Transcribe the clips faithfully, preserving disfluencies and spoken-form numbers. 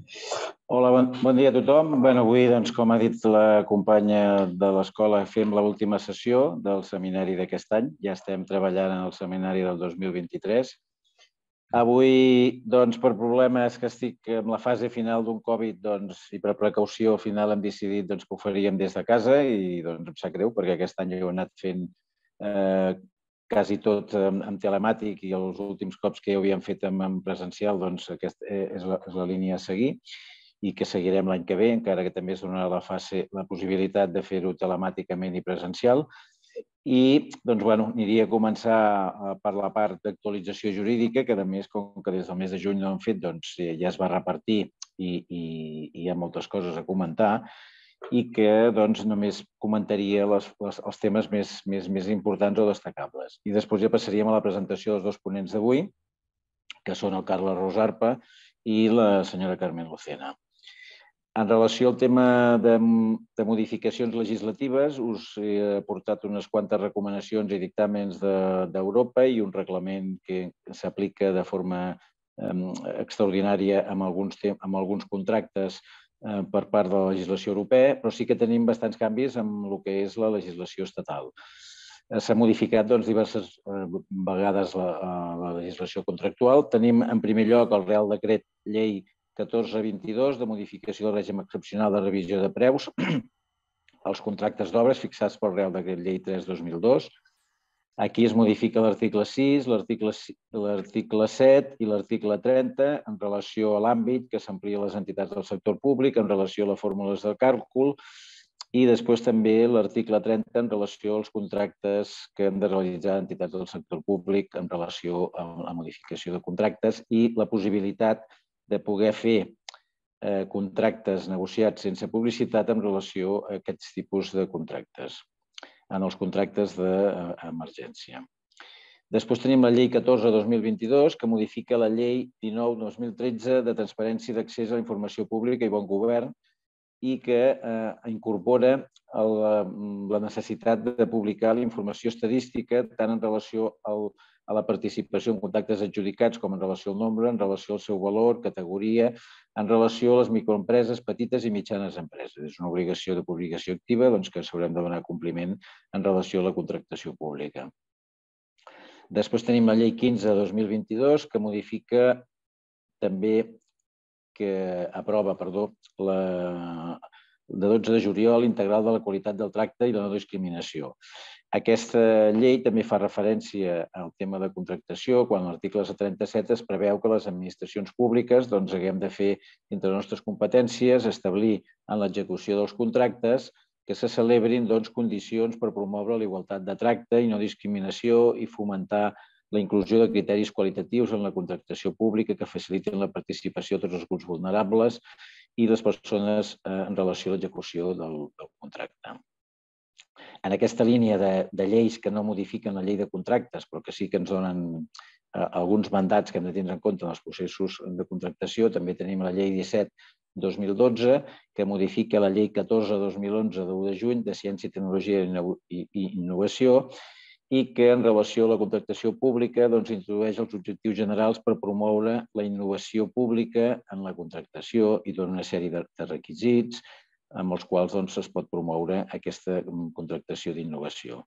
Hola, bon, bon dia a tothom. Bé, avui, doncs, com ha dit la companya de l'escola, fem l'última sessió del seminari d'aquest any. Ja estem treballant en el seminari del dos mil vint-i-tres. Avui, doncs, per problemes que estic en la fase final d'un Covid, doncs, i per precaució, al final hem decidit doncs, que ho faríem des de casa i doncs, em sap greu perquè aquest any ho he anat fent eh, quasi tot en, en telemàtic i els últims cops que ja ho havíem fet en, en presencial, doncs aquesta és la, és la línia a seguir i que seguirem l'any que ve, encara que també es donarà la, fase, la possibilitat de fer-ho telemàticament i presencial. I doncs, bueno, aniria a començar per la part d'actualització jurídica, que a més, com que des del mes de juny no hem fet, doncs ja es va repartir i, i, i hi ha moltes coses a comentar i que doncs, només comentaria les, les, els temes més, més, més importants o destacables. I després ja passaríem a la presentació dels dos ponents d'avui, que són el Carles Rosarpa i la senyora Carmen Lucena. En relació al tema de, de modificacions legislatives, us he aportat unes quantes recomanacions i dictàmens d'Europa de, i un reglament que s'aplica de forma eh, extraordinària amb alguns, amb alguns contractes eh, per part de la legislació europea, però sí que tenim bastants canvis amb el que és la legislació estatal. S'ha modificat doncs, diverses eh, vegades la, la legislació contractual. Tenim, en primer lloc, el Real Decret Llei catorze vint-i-dos de modificació del règim excepcional de revisió de preus als contractes d'obres fixats pel Real Decret Llei tres dos mil dos. Aquí es modifica l'article sis, l'article set i l'article trenta en relació a l'àmbit que s'amplia a les entitats del sector públic, en relació a les fórmules de càlcul, i després també l'article trenta en relació als contractes que han de realitzar entitats del sector públic en relació a la modificació de contractes i la possibilitat de poder fer eh, contractes negociats sense publicitat en relació a aquests tipus de contractes, en els contractes d'emergència. Després tenim la llei catorze dos mil vint-i-dos, que modifica la llei dinou dos mil tretze de transparència d'accés a la informació pública i bon govern i que eh, incorpora la, la necessitat de publicar la informació estadística tant en relació al a la participació en contractes adjudicats com en relació al nombre, en relació al seu valor, categoria, en relació a les microempreses, petites i mitjanes empreses. És una obligació de publicació activa doncs, que s'haurem de donar compliment en relació a la contractació pública. Després tenim la llei quinze dos mil vint-i-dos que modifica també, que aprova, perdó, la, de dotze de juliol integral de la qualitat del tracte i la no discriminació. Aquesta llei també fa referència al tema de contractació, quan l'article trenta-set es preveu que les administracions públiques doncs, haguem de fer, entre les nostres competències, establir en l'execució dels contractes que se celebrin doncs, condicions per promoure la igualtat de tracte i no discriminació i fomentar la inclusió de criteris qualitatius en la contractació pública que facilitin la participació de tots els grups vulnerables i les persones en relació a l'execució del, del contracte. En aquesta línia de, de lleis que no modifiquen la llei de contractes, però que sí que ens donen eh, alguns mandats que hem de tindre en compte en els processos de contractació, també tenim la llei disset dos mil dotze, que modifica la llei catorze dos mil onze de u de juny de Ciència, Tecnologia i Innovació i que en relació a la contractació pública doncs, introdueix els objectius generals per promoure la innovació pública en la contractació i dona una sèrie de, de requisits amb els quals doncs, es pot promoure aquesta contractació d'innovació.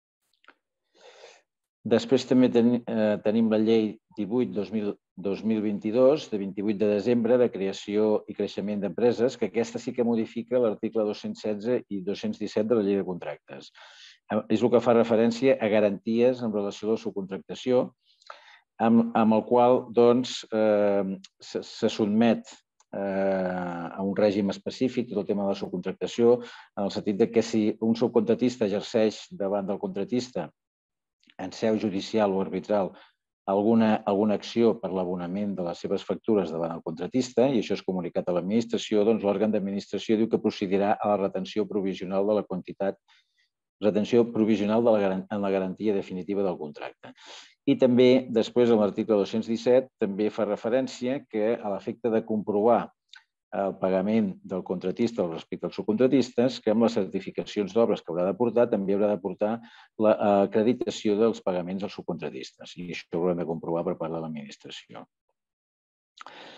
Després també ten, eh, tenim la llei divuit dos mil vint-i-dos, de vint-i-vuit de desembre, de creació i creixement d'empreses, que aquesta sí que modifica l'article dos-cents setze i dos-cents disset de la llei de contractes. És el que fa referència a garanties en relació a la subcontractació, amb, amb el qual doncs, eh, se, se sotmet a un règim específic, tot el tema de la subcontractació, en el sentit que si un subcontratista exerceix davant del contratista en seu judicial o arbitral alguna, alguna acció per l'abonament de les seves factures davant el contratista, i això és comunicat a l'administració, doncs l'òrgan d'administració diu que procedirà a la retenció provisional de la quantitat retenció provisional de la, en la garantia definitiva del contracte. I també, després, en l'article dos-cents disset, també fa referència que a l'efecte de comprovar el pagament del contratista respecte als subcontratistes, que amb les certificacions d'obres que haurà de portar, també haurà de portar l'acreditació dels pagaments als subcontratistes. I això ho haurem de comprovar per part de l'administració.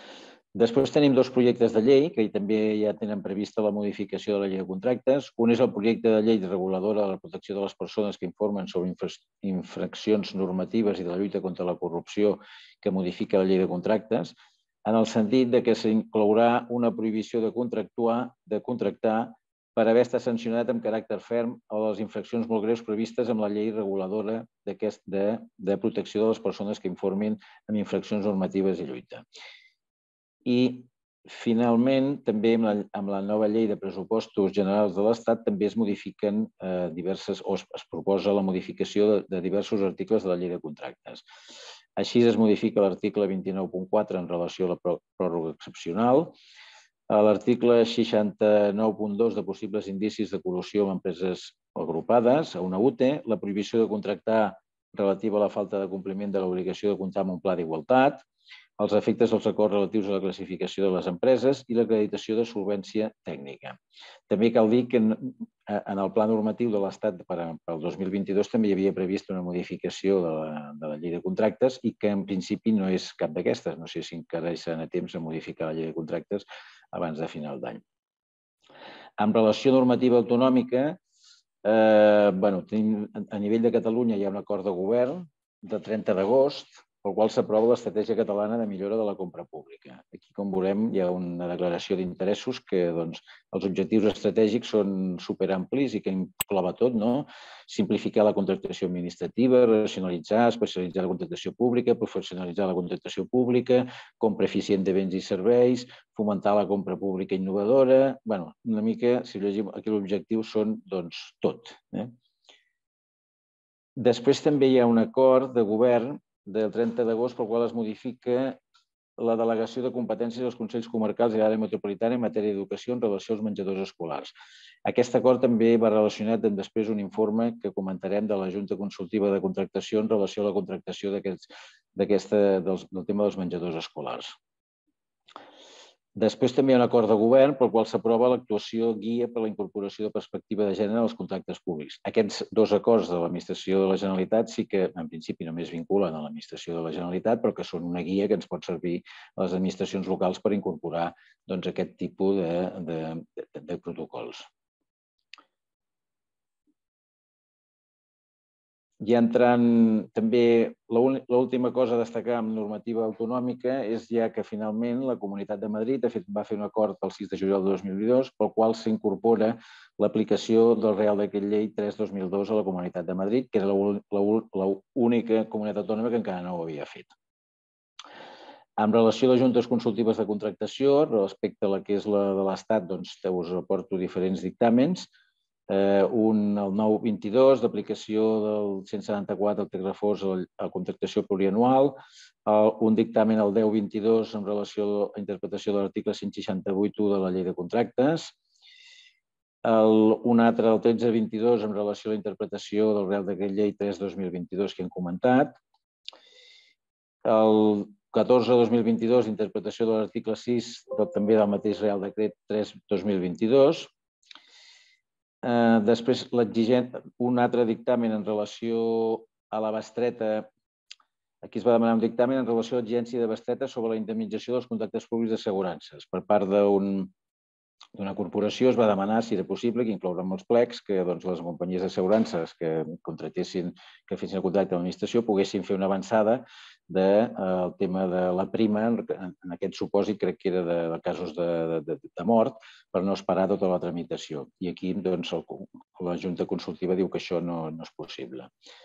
Després tenim dos projectes de llei que també ja tenen prevista la modificació de la llei de contractes. Un és el projecte de llei reguladora de la protecció de les persones que informen sobre infraccions normatives i de la lluita contra la corrupció que modifica la llei de contractes, en el sentit que s'inclourà una prohibició de contractar, de contractar per haver estat sancionat amb caràcter ferm a les infraccions molt greus previstes amb la llei reguladora de protecció de les persones que informin en infraccions normatives i lluita. I, finalment, també amb la nova llei de pressupostos generals de l'Estat també es modifiquen diverses, o es proposa la modificació de diversos articles de la llei de contractes. Així es modifica l'article vint-i-nou punt quatre en relació a la pròrroga excepcional, l'article seixanta-nou punt dos de possibles indicis de col·lusió amb empreses agrupades a una U T E, la prohibició de contractar relativa a la falta de compliment de l'obligació de comptar amb un pla d'igualtat, els efectes dels acords relatius a la classificació de les empreses i l'acreditació de solvència tècnica. També cal dir que en el pla normatiu de l'Estat per al dos mil vint-i-dos també hi havia previst una modificació de la llei de contractes i que en principi no és cap d'aquestes. No sé si encara hi serà a temps de modificar la llei de contractes abans de final d'any. En relació a normativa autonòmica, a nivell de Catalunya hi ha un acord de govern de trenta d'agost pel qual s'aprova l'Estratègia Catalana de Millora de la Compra Pública. Aquí, com veurem, hi ha una declaració d'interessos que els objectius estratègics són superamplis i que inclova tot, simplificar la contractació administrativa, racionalitzar, especialitzar la contractació pública, professionalitzar la contractació pública, compra eficient de béns i serveis, fomentar la compra pública innovadora. Bé, una mica, si llegim aquí l'objectiu, són tot. Després també hi ha un acord de govern del trenta d'agost pel qual es modifica la delegació de competències dels Consells Comarcals i l'àrea metropolitana en matèria d'educació en relació als menjadors escolars. Aquest acord també va relacionat amb després un informe que comentarem de la Junta Consultiva de Contractació en relació a la contractació del tema dels menjadors escolars. Després també hi ha un acord de govern pel qual s'aprova l'actuació guia per a la incorporació de perspectiva de gènere als contractes públics. Aquests dos acords de l'Administració de la Generalitat sí que en principi només vinculen a l'Administració de la Generalitat, però que són una guia que ens pot servir a les administracions locals per incorporar aquest tipus de protocols. I entrant també, l'última cosa a destacar amb normativa autonòmica és ja que finalment la Comunitat de Madrid va fer un acord el sis de juliol de dos mil vint-i-dos pel qual s'incorpora l'aplicació del Reial Decret Llei tres dos mil dos a la Comunitat de Madrid, que era l'única comunitat autònoma que encara no ho havia fet. En relació a les juntes consultives de contractació, respecte a la que és la de l'Estat, us aporto diferents dictàmens. Un, el nou vint-i-dos, d'aplicació del cent setanta-quatre, el text refós a la contractació plurianual, un dictamen el deu vint-i-dos en relació a la interpretació de l'article cent seixanta-vuit u de la llei de contractes, un altre, el tretze vint-i-dos, en relació a la interpretació del Reial Decret Llei tres dos mil vint-i-dos que hem comentat, el catorze dos mil vint-i-dos, interpretació de l'article sis, també del mateix Reial Decret tres dos mil vint-i-dos, després, un altre dictamen en relació a la bestreta. Aquí es va demanar un dictamen en relació a l'exigència de bestreta sobre la indemnització dels contractes públics d'assegurances. Per part d'una corporació es va demanar, si era possible, que inclourem els plecs que les companyies d'assegurances que contractessin, que fessin el contracte amb l'administració, poguessin fer una avançada del tema de la prima, en aquest supòsit crec que era de casos de mort, per no esperar tota la tramitació. I aquí la Junta Consultiva diu que això no és possible.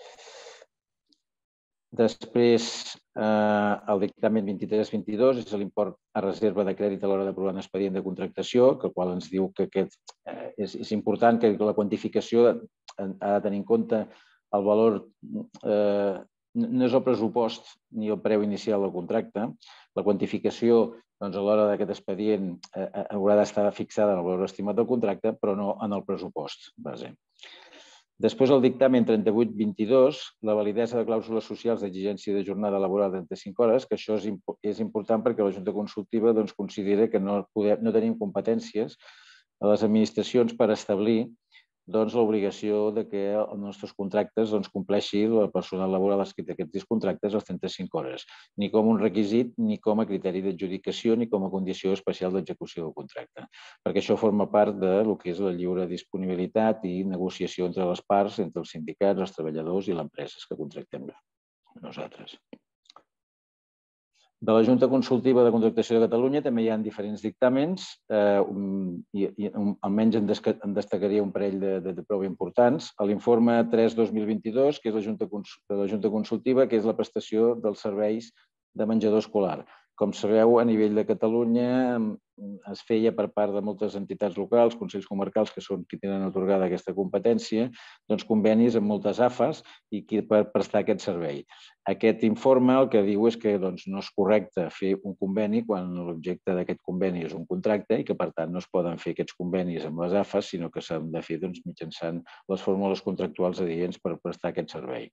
Després, el dictamen vint-i-tres vint-i-dos és l'import a reserva de crèdit a l'hora d'aprovar un expedient de contractació, el qual ens diu que és important que la quantificació ha de tenir en compte el valor, no és el pressupost ni el preu inicial del contracte. La quantificació a l'hora d'aquest expedient haurà d'estar fixada en el valor estimat del contracte, però no en el pressupost base. Després, el dictamen trenta-vuit vint-i-dos, la validesa de clàusules socials d'exigència de jornada laboral de trenta-cinc hores, que això és important perquè la Junta Consultiva considera que no tenim competències a les administracions per establir l'obligació que els nostres contractes compleixi el personal laboral escrit d'aquests contractes les trenta-cinc hores, ni com un requisit, ni com a criteri d'adjudicació, ni com a condició especial d'execució del contracte, perquè això forma part del que és la lliure disponibilitat i negociació entre les parts, entre els sindicats, els treballadors i les empreses que contractem nosaltres. De la Junta Consultiva de Contractació de Catalunya també hi ha diferents dictàmens, i almenys en destacaria un parell de prou importants. L'informe tres dos mil vint-i-dos, que és de la Junta Consultiva, que és la prestació dels serveis de menjador escolar. Com sabeu, a nivell de Catalunya es feia per part de moltes entitats locals, consells comarcals, que són qui tenen atorgada aquesta competència, convenis amb moltes A F As per prestar aquest servei. Aquest informe el que diu és que no és correcte fer un conveni quan l'objecte d'aquest conveni és un contracte i que, per tant, no es poden fer aquests convenis amb les A F As, sinó que s'han de fer mitjançant les fórmules contractuals adients per prestar aquest servei.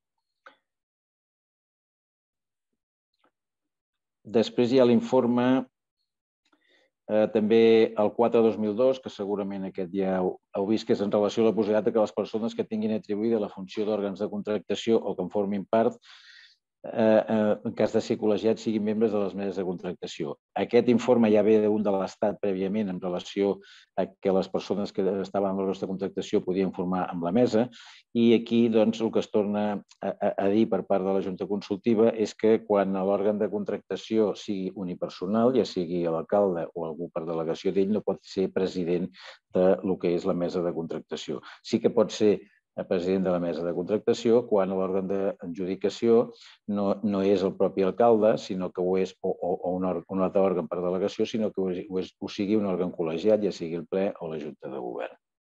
Després hi ha l'informe també el quatre dos mil dos, que segurament aquest ja heu vist, que és en relació a la possibilitat que les persones que tinguin atribuïda la funció d'òrgans de contractació o que en formin part, en cas de ser col·legiats, siguin membres de les meses de contractació. Aquest informe ja ve d'un de l'Estat prèviament en relació a que les persones que estaven en l'òrgan de contractació podien formar amb la mesa i aquí el que es torna a dir per part de la Junta Consultiva és que quan l'òrgan de contractació sigui unipersonal, ja sigui l'alcalde o algú per delegació d'ell, no pot ser president del que és la mesa de contractació. Sí que pot ser el president de la mesa de contractació quan l'òrgan d'adjudicació no és el propi alcalde, sinó que ho és o un altre òrgan per delegació, sinó que ho sigui un òrgan col·legiat, ja sigui el ple o la Junta de Govern.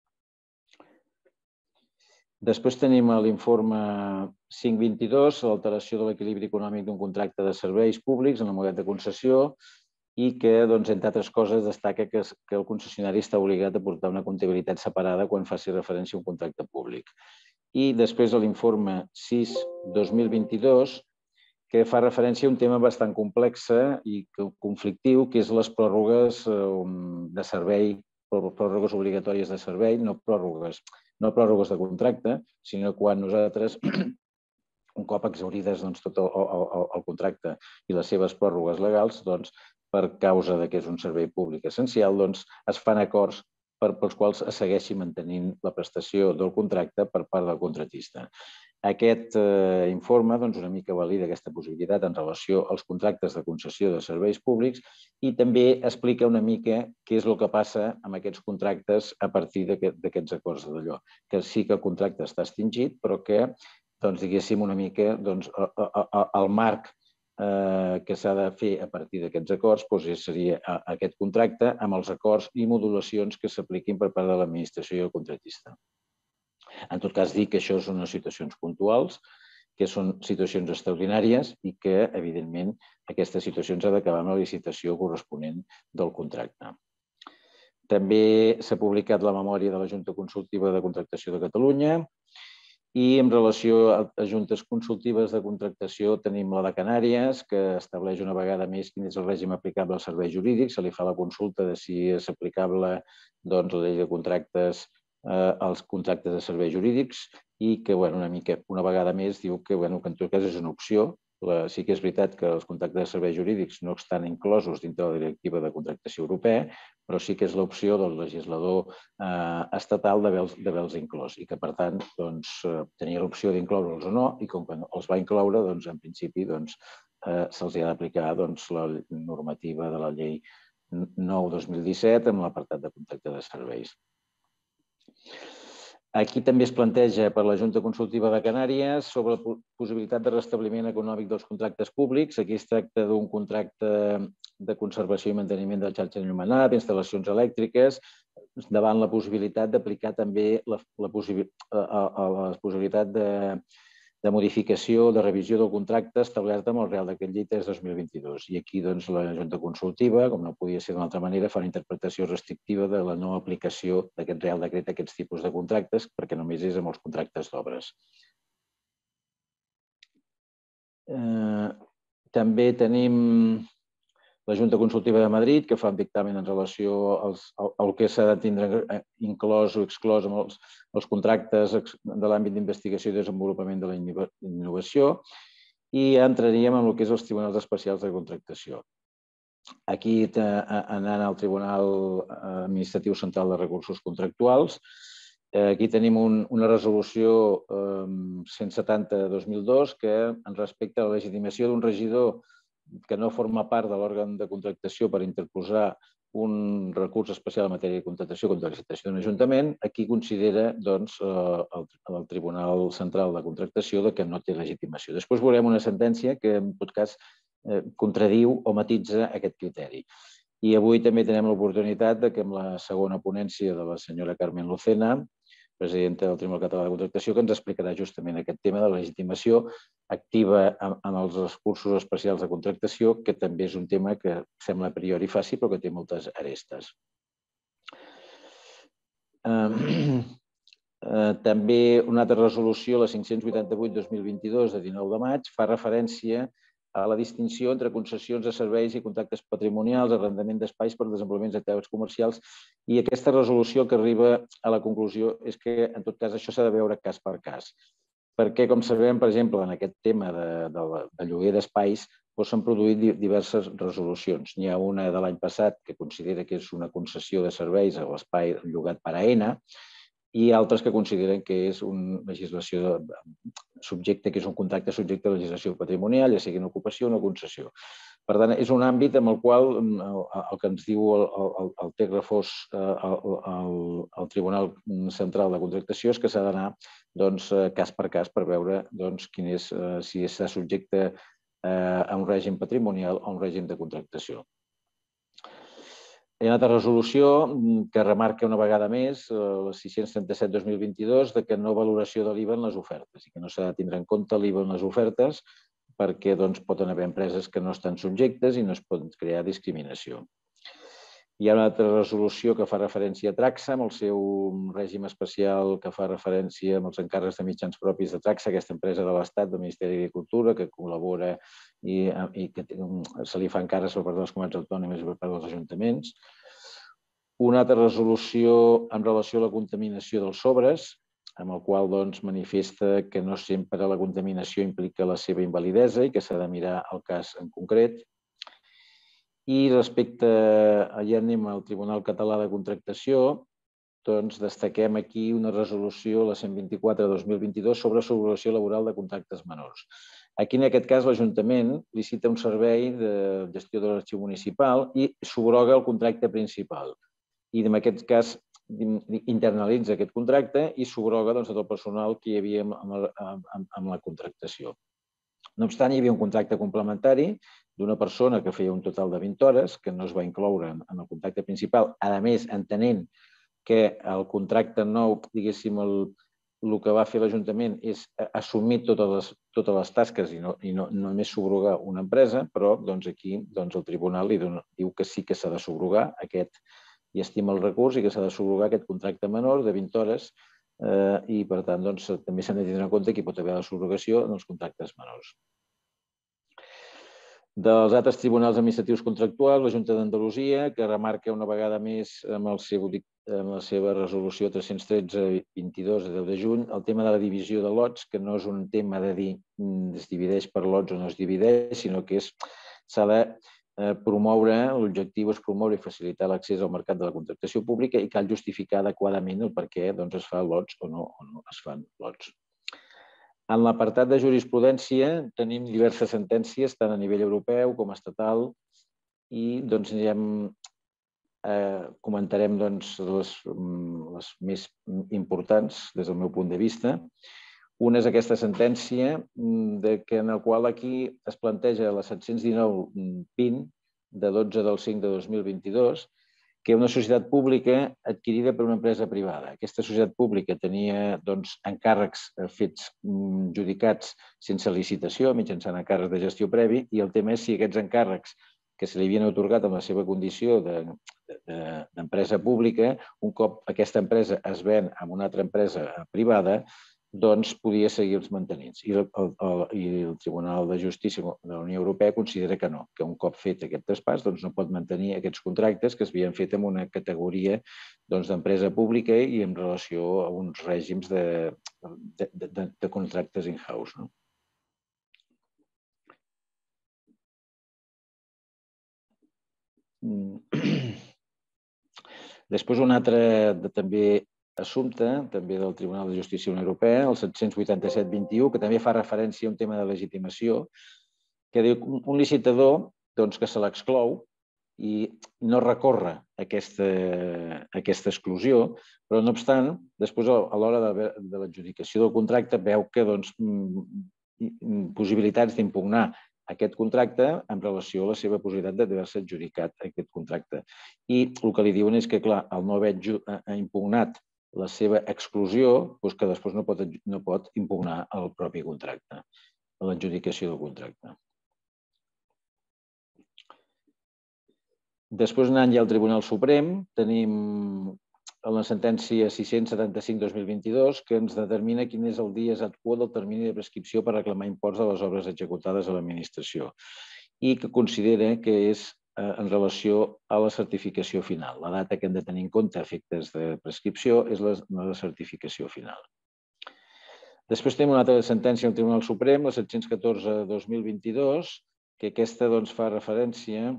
Després tenim l'informe cinc vint-i-dos, l'alteració de l'equilibri econòmic d'un contracte de serveis públics en el model de concessió i que, entre altres coses, destaca que el concessionari està obligat a portar una comptabilitat separada quan faci referència a un contracte públic. I després l'informe sis dos mil vint-i-dos, que fa referència a un tema bastant complex i conflictiu, que és les pròrrogues de servei, pròrrogues obligatòries de servei, no pròrrogues de contracte, sinó quan nosaltres, un cop exhaurides tot el contracte i les seves pròrrogues legals, per causa que és un servei públic essencial, es fan acords pels quals es segueixi mantenint la prestació del contracte per part del contractista. Aquest informe una mica valida aquesta possibilitat en relació als contractes de concessió de serveis públics i també explica una mica què és el que passa amb aquests contractes a partir d'aquests acords d'allò. Que sí que el contracte està extingit, però que, diguéssim, una mica el marc que s'ha de fer a partir d'aquests acords seria aquest contracte amb els acords i modulacions que s'apliquin per part de l'administració i el contractista. En tot cas, dic que això són unes situacions puntuals, que són situacions extraordinàries i que, evidentment, aquestes situacions han d'acabar amb la licitació corresponent del contracte. També s'ha publicat la memòria de la Junta Consultiva de Contractació de Catalunya i en relació a juntes consultives de contractació tenim la de Canàries, que estableix una vegada més quin és el règim aplicable als serveis jurídics, se li fa la consulta de si és aplicable la llei de contractes als contractes de serveis jurídics i que una mica, una vegada més, diu que en tot cas és una opció. Sí que és veritat que els contractes de serveis jurídics no estan inclosos dintre la directiva de contractació europea, però sí que és l'opció del legislador estatal d'haver-los inclòs i que, per tant, tenia l'opció d'incloure'ls o no i com que els va incloure, en principi se'ls ha d'aplicar la normativa de la llei nou dos mil disset amb l'apartat de contracte de serveis. Aquí també es planteja per la Junta Consultiva de Canàries sobre la possibilitat de restabliment econòmic dels contractes públics. Aquí es tracta d'un contracte de conservació i manteniment de la xarxa enllumenat, instal·lacions elèctriques, davant la possibilitat d'aplicar també la possibilitat de modificació, de revisió del contracte establert amb el Reial Decret Llei tres dos mil vint-i-dos. I aquí la Junta Consultiva, com no podia ser d'una altra manera, fa una interpretació restrictiva de la no aplicació d'aquest Reial Decret a aquests tipus de contractes, perquè només és amb els contractes d'obres. També tenim la Junta Consultiva de Madrid, que fa un dictamen en relació al que s'ha de tindre inclòs o exclòs amb els, els contractes de l'àmbit d'investigació i desenvolupament de la innovació, i entraríem en el que és els tribunals especials de contractació. Aquí anant al Tribunal Administratiu Central de Recursos Contractuals, aquí tenim una resolució cent setanta dos mil dos que ens respecta a la legitimació d'un regidor que no forma part de l'òrgan de contractació per interposar un recurs especial en matèria de contractació contra la licitació d'un ajuntament. Aquí considera el Tribunal Central de Contractació que no té legitimació. Després veurem una sentència que, en tot cas, contradiu o matitza aquest criteri. I avui també tenem l'oportunitat que amb la segona ponència de la senyora Carmen Lucena, presidenta del Tribunal Català de Contractació, que ens explicarà justament aquest tema de la legitimació activa en els recursos especials de contractació, que també és un tema que sembla a priori fàcil, però que té moltes arestes. També una altra resolució, la cinc-cents vuitanta-vuit dos mil vint-i-dos, de dinou de maig, fa referència a la distinció entre concessions de serveis i contractes patrimonials, arrendament d'espais per desenvolupaments d'activitats comercials, i aquesta resolució que arriba a la conclusió és que, en tot cas, això s'ha de veure cas per cas. Perquè, com sabem, per exemple, en aquest tema de lloguer d'espais, s'han produït diverses resolucions. N'hi ha una de l'any passat que considera que és una concessió de serveis a l'espai llogat per A N A, i altres que consideren que és una legislació subjecte, que és un contracte subjecte a legislació patrimonial, ja sigui una ocupació o una concessió. Per tant, és un àmbit en el qual el que ens diu el text refós al Tribunal Central de Contractació és que s'ha d'anar cas per cas per veure si està subjecte a un règim patrimonial o a un règim de contractació. Hi ha una altra resolució que remarca una vegada més, la sis-cents trenta-set dos mil vint-i-dos, que no valoració de l'I V A en les ofertes i que no s'ha de tindre en compte l'I V A en les ofertes perquè poden haver empreses que no estan subjectes i no es pot crear discriminació. Hi ha una altra resolució que fa referència a Traxa, amb el seu règim especial que fa referència als encàrrecs de mitjans propis de Traxa, aquesta empresa de l'Estat, del Ministeri d'Agricultura, que col·labora i que se li fa encàrrecs per part de les comunitats autònomes i per part dels ajuntaments. Una altra resolució en relació a la contaminació dels sobres, amb el qual manifesta que no sempre la contaminació implica la seva invalidesa i que s'ha de mirar el cas en concret. I respecte, ja anem al Tribunal Català de Contractació, doncs destaquem aquí una resolució, la cent vint-i-quatre dos mil vint-i-dos, sobre subrogació laboral de contractes menors. Aquí, en aquest cas, l'Ajuntament licita un servei de gestió de l'arxiu municipal i subroga el contracte principal. I en aquest cas internalitza aquest contracte i subroga tot el personal que hi havia amb la contractació. No obstant, hi havia un contracte complementari d'una persona que feia un total de vint hores, que no es va incloure en el contracte principal, a més, entenent que el contracte nou, diguéssim, el que va fer l'Ajuntament és assumir totes les tasques i no només subrogar una empresa, però aquí el Tribunal li diu que sí que s'ha de subrogar aquest i estima el recurs i que s'ha de subrogar aquest contracte menor de vint hores i, per tant, també s'ha de tenir en compte que hi pot haver la subrogació en els contractes menors. Dels altres tribunals administratius contractuals, la Junta d'Andalusia, que remarca una vegada més amb la seva resolució tres-cents tretze vint-i-dos de deu de juny, el tema de la divisió de lots, que no és un tema de dir es divideix per lots o no es divideix, sinó que s'ha de promoure, l'objectiu és promoure i facilitar l'accés al mercat de la contractació pública i cal justificar adequadament el per què es fan lots o no es fan lots. En l'apartat de jurisprudència tenim diverses sentències, tant a nivell europeu com estatal, i comentarem les més importants des del meu punt de vista. Una és aquesta sentència en la qual aquí es planteja la set-cents dinou vint de dotze del cinc de dos mil vint-i-dos, que és una societat pública adquirida per una empresa privada. Aquesta societat pública tenia encàrrecs fets judicats sense licitació, mitjançant encàrrecs de gestió previ, i el tema és si aquests encàrrecs que se li havien atorgat amb la seva condició d'empresa pública, un cop aquesta empresa es ven a una altra empresa privada, doncs podia seguir-los mantenint. I el, el, i el Tribunal de Justícia de la Unió Europea considera que no, que un cop fet aquest traspàs doncs no pot mantenir aquests contractes que s'havien fet en una categoria d'empresa pública i en relació a uns règims de, de, de, de contractes in-house. No? Després un altre de, també assumpte, també del Tribunal de Justícia de la Unió Europea, el set-cents vuitanta-set vint i u, que també fa referència a un tema de legitimació, que diu que un licitador doncs, que se l'exclou i no recorre aquesta, aquesta exclusió, però no obstant, després a l'hora de, de l'adjudicació del contracte veu que doncs, possibilitats d'impugnar aquest contracte en relació a la seva possibilitat d'haver-se adjudicat aquest contracte. I el que li diuen és que, clar, al no haver impugnat la seva exclusió, doncs que després no pot, no pot impugnar el propi contracte, l'adjudicació del contracte. Després anant ja al Tribunal Suprem, tenim la sentència sis-cents setanta-cinc dos mil vint-i-dos que ens determina quin és el dia exacte del termini de prescripció per reclamar imports de les obres executades a l'administració i que considera que és en relació a la certificació final. La data que hem de tenir en compte a efectes de prescripció és la de certificació final. Després tenim una altra sentència del Tribunal Suprem, la set-cents catorze dos mil vint-i-dos, que aquesta fa referència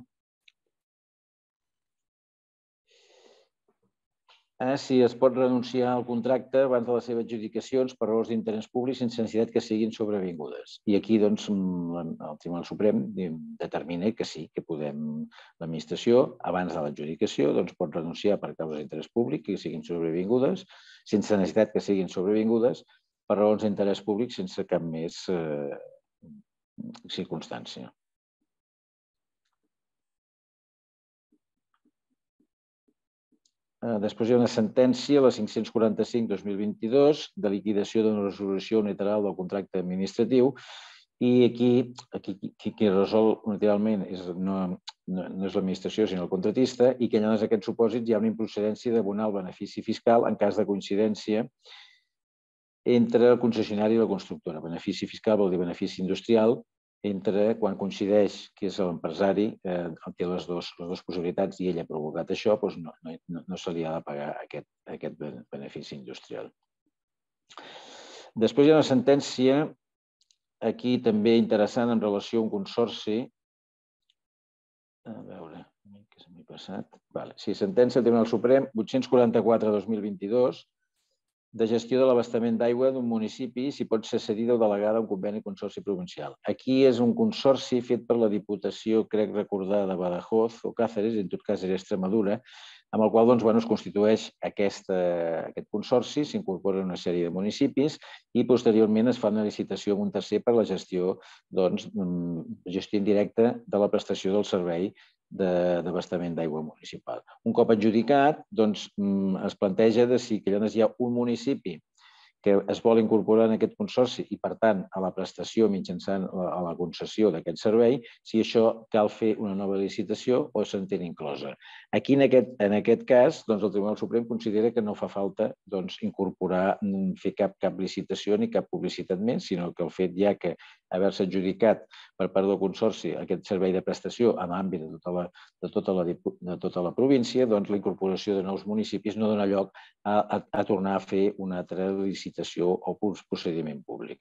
a si es pot renunciar al contracte abans de les seves adjudicacions per raons d'interès públic sense necessitat que siguin sobrevingudes. I aquí doncs, el Tribunal Suprem determina que sí, que podem, l'administració, abans de l'adjudicació, doncs, pot renunciar per causes d'interès públic que siguin sobrevingudes, sense necessitat que siguin sobrevingudes, per raons d'interès públic sense cap més eh, circumstància. Després hi ha una sentència, la cinc-cents quaranta-cinc dos mil vint-i-dos, de liquidació d'una resolució unilateral del contracte administratiu, i aquí qui resol unilateralment no és l'administració, sinó el contratista, i que en aquests supòsits hi ha una improcedència d'abonar el benefici fiscal en cas de coincidència entre el concessionari i la constructora. Benefici fiscal vol dir benefici industrial, entre quan coincideix que és l'empresari, té les dues possibilitats i ell ha provocat això, doncs no se li ha de pagar aquest benefici industrial. Després hi ha una sentència, aquí també interessant en relació a un consorci. A veure, què se m'ha passat? Sí, sentència del Tribunal Suprem vuit-cents quaranta-quatre dos mil vint-i-dos, de gestió de l'abastament d'aigua d'un municipi si pot ser cedida o delegada a un conveni consorci provincial. Aquí és un consorci fet per la Diputació, crec recordar, de Badajoz o Cáceres, en tot cas era Extremadura, amb el qual es constitueix aquest consorci, s'incorporen una sèrie de municipis i posteriorment es fa una licitació amb un tercer per la gestió indirecta de la prestació del servei d'abastament d'aigua municipal. Un cop adjudicat, es planteja si hi ha un municipi que es vol incorporar en aquest consorci i, per tant, a la prestació mitjançant a la concessió d'aquest servei, si això cal fer una nova licitació o se'n té inclosa. Aquí, en aquest cas, el Tribunal Suprem considera que no fa falta incorporar, fer cap licitació ni cap publicitat més, sinó que el fet ja que haver-se adjudicat per part del consorci aquest servei de prestació en l'àmbit de tota la província, la incorporació de nous municipis no dona lloc a tornar a fer una altra licitació o procediment públic.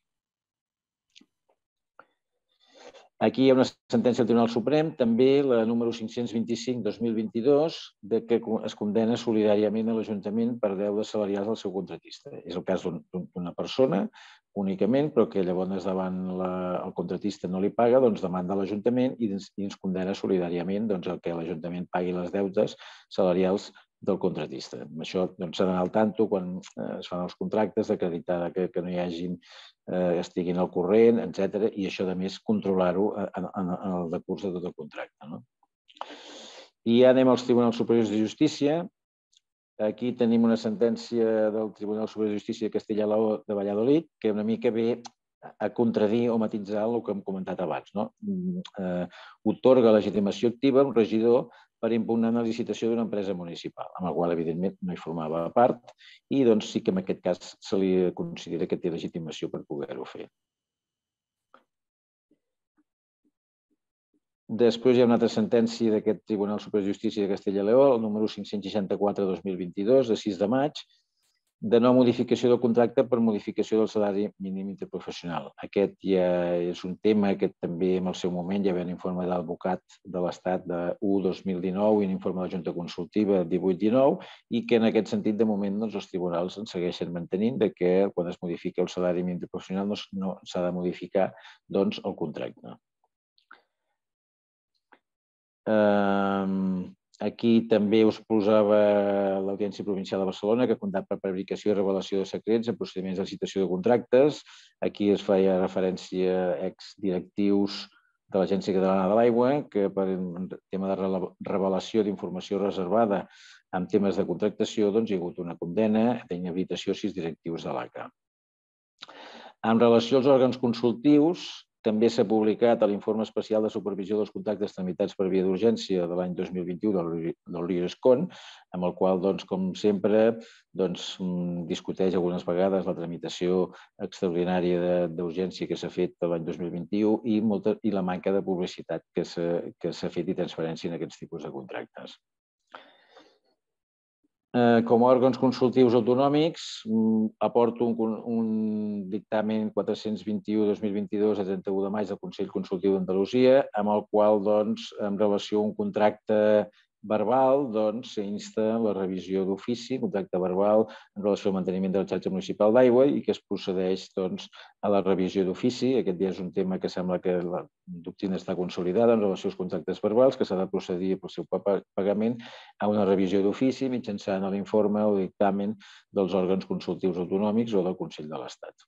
Aquí hi ha una sentència del Tribunal Suprem, també la número cinc-cents vint-i-cinc dos mil vint-i-dos, que es condena solidàriament a l'Ajuntament per deutes salarials del seu contratista. És el cas d'una persona únicament, però que llavors davant el contratista no li paga, doncs demanda a l'Ajuntament i ens condena solidàriament que l'Ajuntament pagui les deutes salarials del contratista. Amb això s'ha d'anar al tanto quan es fan els contractes, d'acreditar que no hi hagin, estiguin al corrent, etcètera, i això, a més, controlar-ho en el decurs de tot el contracte. I ja anem als Tribunals Superiors de Justícia. Aquí tenim una sentència del Tribunal Superior de Justícia de Castella-Lleó de Valladolid que una mica ve a contradir o matitzar el que hem comentat abans. Atorga legitimació activa a un regidor per impugnar una licitació d'una empresa municipal, amb la qual, evidentment, no hi formava part, i doncs sí que en aquest cas se li considera que té legitimació per poder-ho fer. Després hi ha una altra sentència d'aquest Tribunal Superior de Justícia de Castella i Lleó, el número cinc-cents seixanta-quatre dos mil vint-i-dos, de sis de maig, de no modificació del contracte per modificació del salari mínim interprofessional. Aquest ja és un tema que també en el seu moment hi havia un informe d'advocat de l'Estat de u dos mil dinou i un informe de la Junta Consultiva divuit dinou i que en aquest sentit de moment els tribunals en segueixen mantenint que quan es modifica el salari mínim interprofessional no s'ha de modificar el contracte. Aquí també us posava l'Audiència Provincial de Barcelona, que ha comptat per fabricació i revelació de secrets en procediments de licitació de contractes. Aquí es feia referència a exdirectius de l'Agència Catalana de l'Aigua, que per tema de revelació d'informació reservada en temes de contractació hi ha hagut una condemna d'inhabilitació a sis directius de l'A C A. En relació als òrgans consultius, també s'ha publicat l'informe especial de supervisió dels contractes tramitats per via d'urgència de l'any dos mil vint-i-u del RIRESCON, amb el qual, com sempre, discuteix algunes vegades la tramitació extraordinària d'urgència que s'ha fet l'any dos mil vint-i-u i la manca de publicitat que s'ha fet i transferència en aquests tipus de contractes. Com a òrgans consultius autonòmics, aporto un dictamen quatre-cents vint-i-u barra dos mil vint-i-dos de trenta-u de maig del Consell Consultiu d'Andalusia, amb el qual, en relació a un contracte verbal, s'insta la revisió d'ofici, contracte verbal, en relació al manteniment de la xarxa municipal d'aigua i que es procedeix a la revisió d'ofici. Aquest ja és un tema que sembla que la doctrina està consolidada en relació als contractes verbals, que s'ha de procedir pel seu pagament a una revisió d'ofici mitjançant l'informe o dictamen dels òrgans consultius autonòmics o del Consell de l'Estat.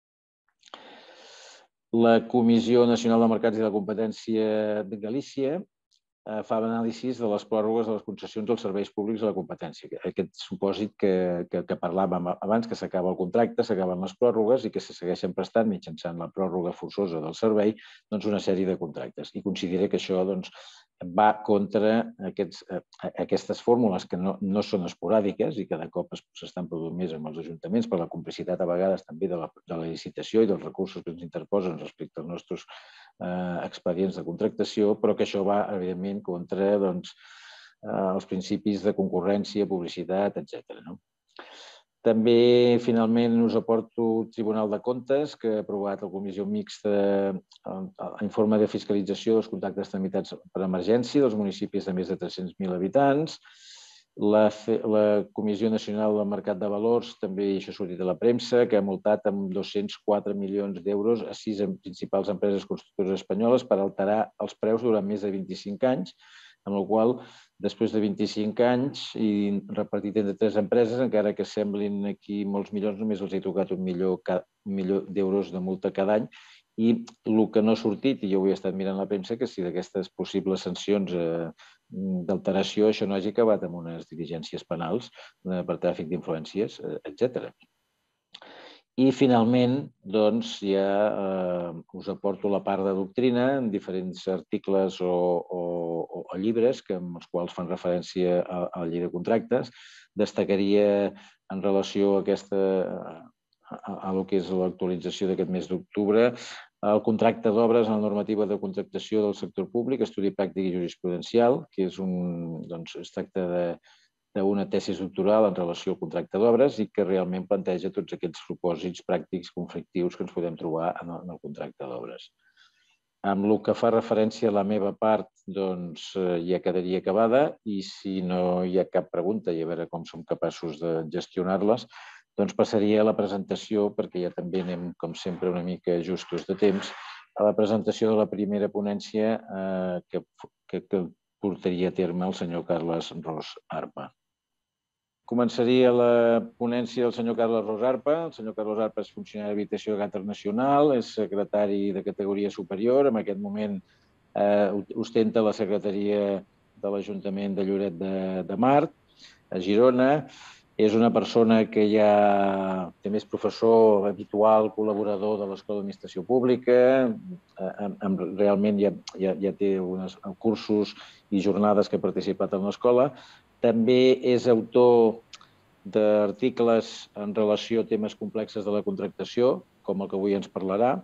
La Comissió Nacional de Mercats i de la Competència de Galícia fa l'anàlisi de les pròrrogues de les concessions dels serveis públics de la competència. Aquest supòsit que parlàvem abans, que s'acaba el contracte, s'acaben les pròrrogues i que se segueixen prestant mitjançant la pròrroga forçosa del servei una sèrie de contractes. I considera que això va contra aquestes fórmules que no són esporàdiques i cada cop s'estan produint més amb els ajuntaments per la complicitat a vegades també de la licitació i dels recursos que ens interposen respecte als nostres expedients de contractació, però que això va, evidentment, contra els principis de concurrència, publicitat, etcètera. També, finalment, us aporto el Tribunal de Comptes, que ha aprovat la Comissió Mixta l'informe de fiscalització dels contractes tramitats per emergència dels municipis de més de tres-cents mil habitants. La Comissió Nacional del Mercat de Valors, també això ha sortit a la premsa, que ha multat amb dos-cents quatre milions d'euros a sis principals empreses constructores espanyoles per alterar els preus durant més de vint-i-cinc anys, amb la qual cosa, després de vint-i-cinc anys i repartit entre tres empreses, encara que semblin aquí molts milions, només els he tocat un milió d'euros de multa cada any. I el que no ha sortit, i jo ho he estat mirant a la premsa, que si d'aquestes possibles sancions d'alteració això no hagi acabat amb unes diligències penals per tràfic d'influències, etcètera. I, finalment, ja us aporto la part de doctrina en diferents articles o llibres amb els quals fan referència a la llei de contractes. Destacaria, en relació a el que és l'actualització d'aquest mes d'octubre, el contracte d'obres en la normativa de contractació del sector públic, estudi pràctic i jurisprudencial, que es tracta d'una tesi doctoral en relació al contracte d'obres i que realment planteja tots aquests supòsits pràctics conflictius que ens podem trobar en el contracte d'obres. Amb el que fa referència a la meva part, doncs ja quedaria acabada i si no hi ha cap pregunta i a veure com som capaços de gestionar-les, doncs passaria a la presentació, perquè ja també anem, com sempre, una mica justos de temps, a la presentació de la primera ponència que portaria a terme el senyor Carles Ros Arpa. Començaria la ponència del senyor Carles Ros Arpa. El senyor Carles Arpa és funcionari d'habilitació de caràcter nacional, és secretari de categoria superior, en aquest moment ostenta la secretaria de l'Ajuntament de Lloret de Mar, a Girona. És una persona que ja també és professor habitual, col·laborador de l'Escola d'Administració Pública, realment ja, ja, ja té uns cursos i jornades que ha participat en l'escola. També és autor d'articles en relació a temes complexes de la contractació, com el que avui ens parlarà.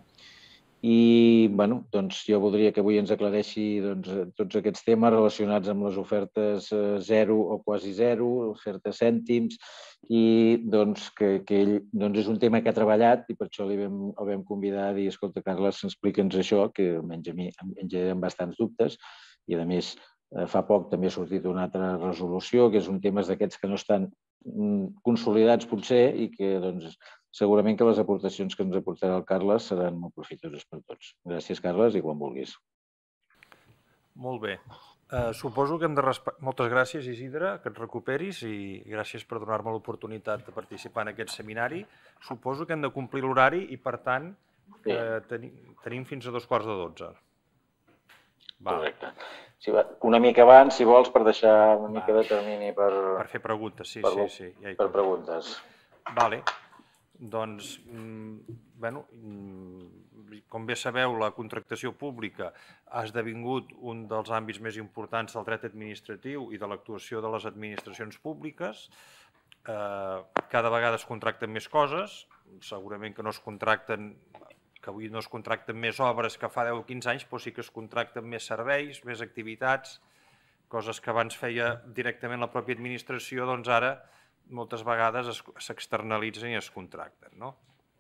I bueno, doncs jo voldria que avui ens aclareixi doncs, tots aquests temes relacionats amb les ofertes zero o quasi zero, ofertes cèntims, i doncs, que, que ell doncs, és un tema que ha treballat i per això li vam, el vam convidar a dir, escolta, Carles, explica'ns això, que almenys a mi em generen bastants dubtes, i a més fa poc també ha sortit una altra resolució, que és un tema d'aquests que no estan consolidats potser i que doncs, segurament que les aportacions que ens aportarà el Carles seran molt profitoses per tots. Gràcies, Carles, i quan vulguis. Molt bé. Uh, suposo que hem de... Respe... Moltes gràcies, Isidre, que et recuperis i gràcies per donar-me l'oportunitat de participar en aquest seminari. Suposo que hem de complir l'horari i, per tant, sí. uh, tenim, tenim fins a dos quarts de dotze. Va. Correcte. Sí, una mica abans, si vols, per deixar una mica Va. de termini per... Per fer preguntes, sí, per, sí, sí. Ja per preguntes. Vale. Doncs, bueno, com bé sabeu, la contractació pública ha esdevingut un dels àmbits més importants del dret administratiu i de l'actuació de les administracions públiques. Cada vegada es contracten més coses, segurament que no es contracten, que avui no es contracten més obres que fa deu o quinze anys, però sí que es contracten més serveis, més activitats, coses que abans feia directament la pròpia administració, doncs ara moltes vegades s'externalitzen i es contracten. No?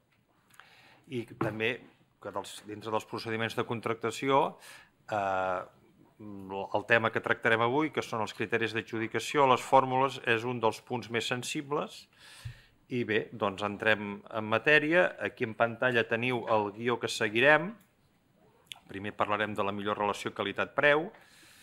I també, que dels, dintre dels procediments de contractació, eh, el tema que tractarem avui, que són els criteris d'adjudicació, les fórmules, és un dels punts més sensibles. I bé, doncs entrem en matèria. Aquí en pantalla teniu el guió que seguirem. Primer parlarem de la millor relació qualitat-preu,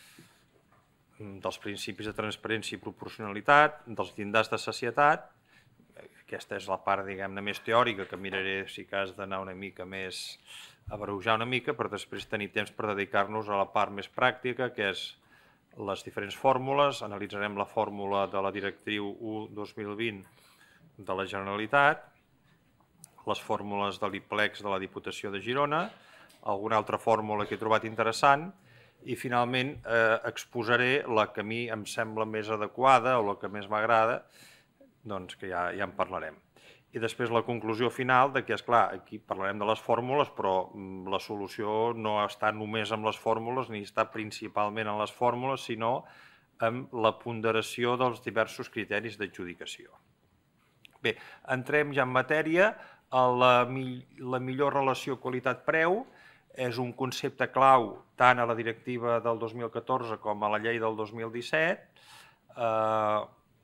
dels principis de transparència i proporcionalitat, dels llindars de sacietat. Aquesta és la part, diguem-ne, més teòrica, que miraré si cas d'anar una mica més, a bareujar una mica, per després tenir temps per dedicar-nos a la part més pràctica, que és les diferents fórmules. Analitzarem la fórmula de la Directriu u dos mil vint de la Generalitat, les fórmules de l'I P L E X de la Diputació de Girona, alguna altra fórmula que he trobat interessant, i finalment eh, exposaré la que a mi em sembla més adequada o la que més m'agrada, doncs que ja, ja en parlarem. I després la conclusió final de que, esclar, aquí parlarem de les fórmules, però la solució no està només en les fórmules ni està principalment en les fórmules, sinó en la ponderació dels diversos criteris d'adjudicació. Bé, entrem ja en matèria. La, la millor relació qualitat-preu és un concepte clau tant a la directiva del dos mil catorze com a la llei del dos mil disset. Eh,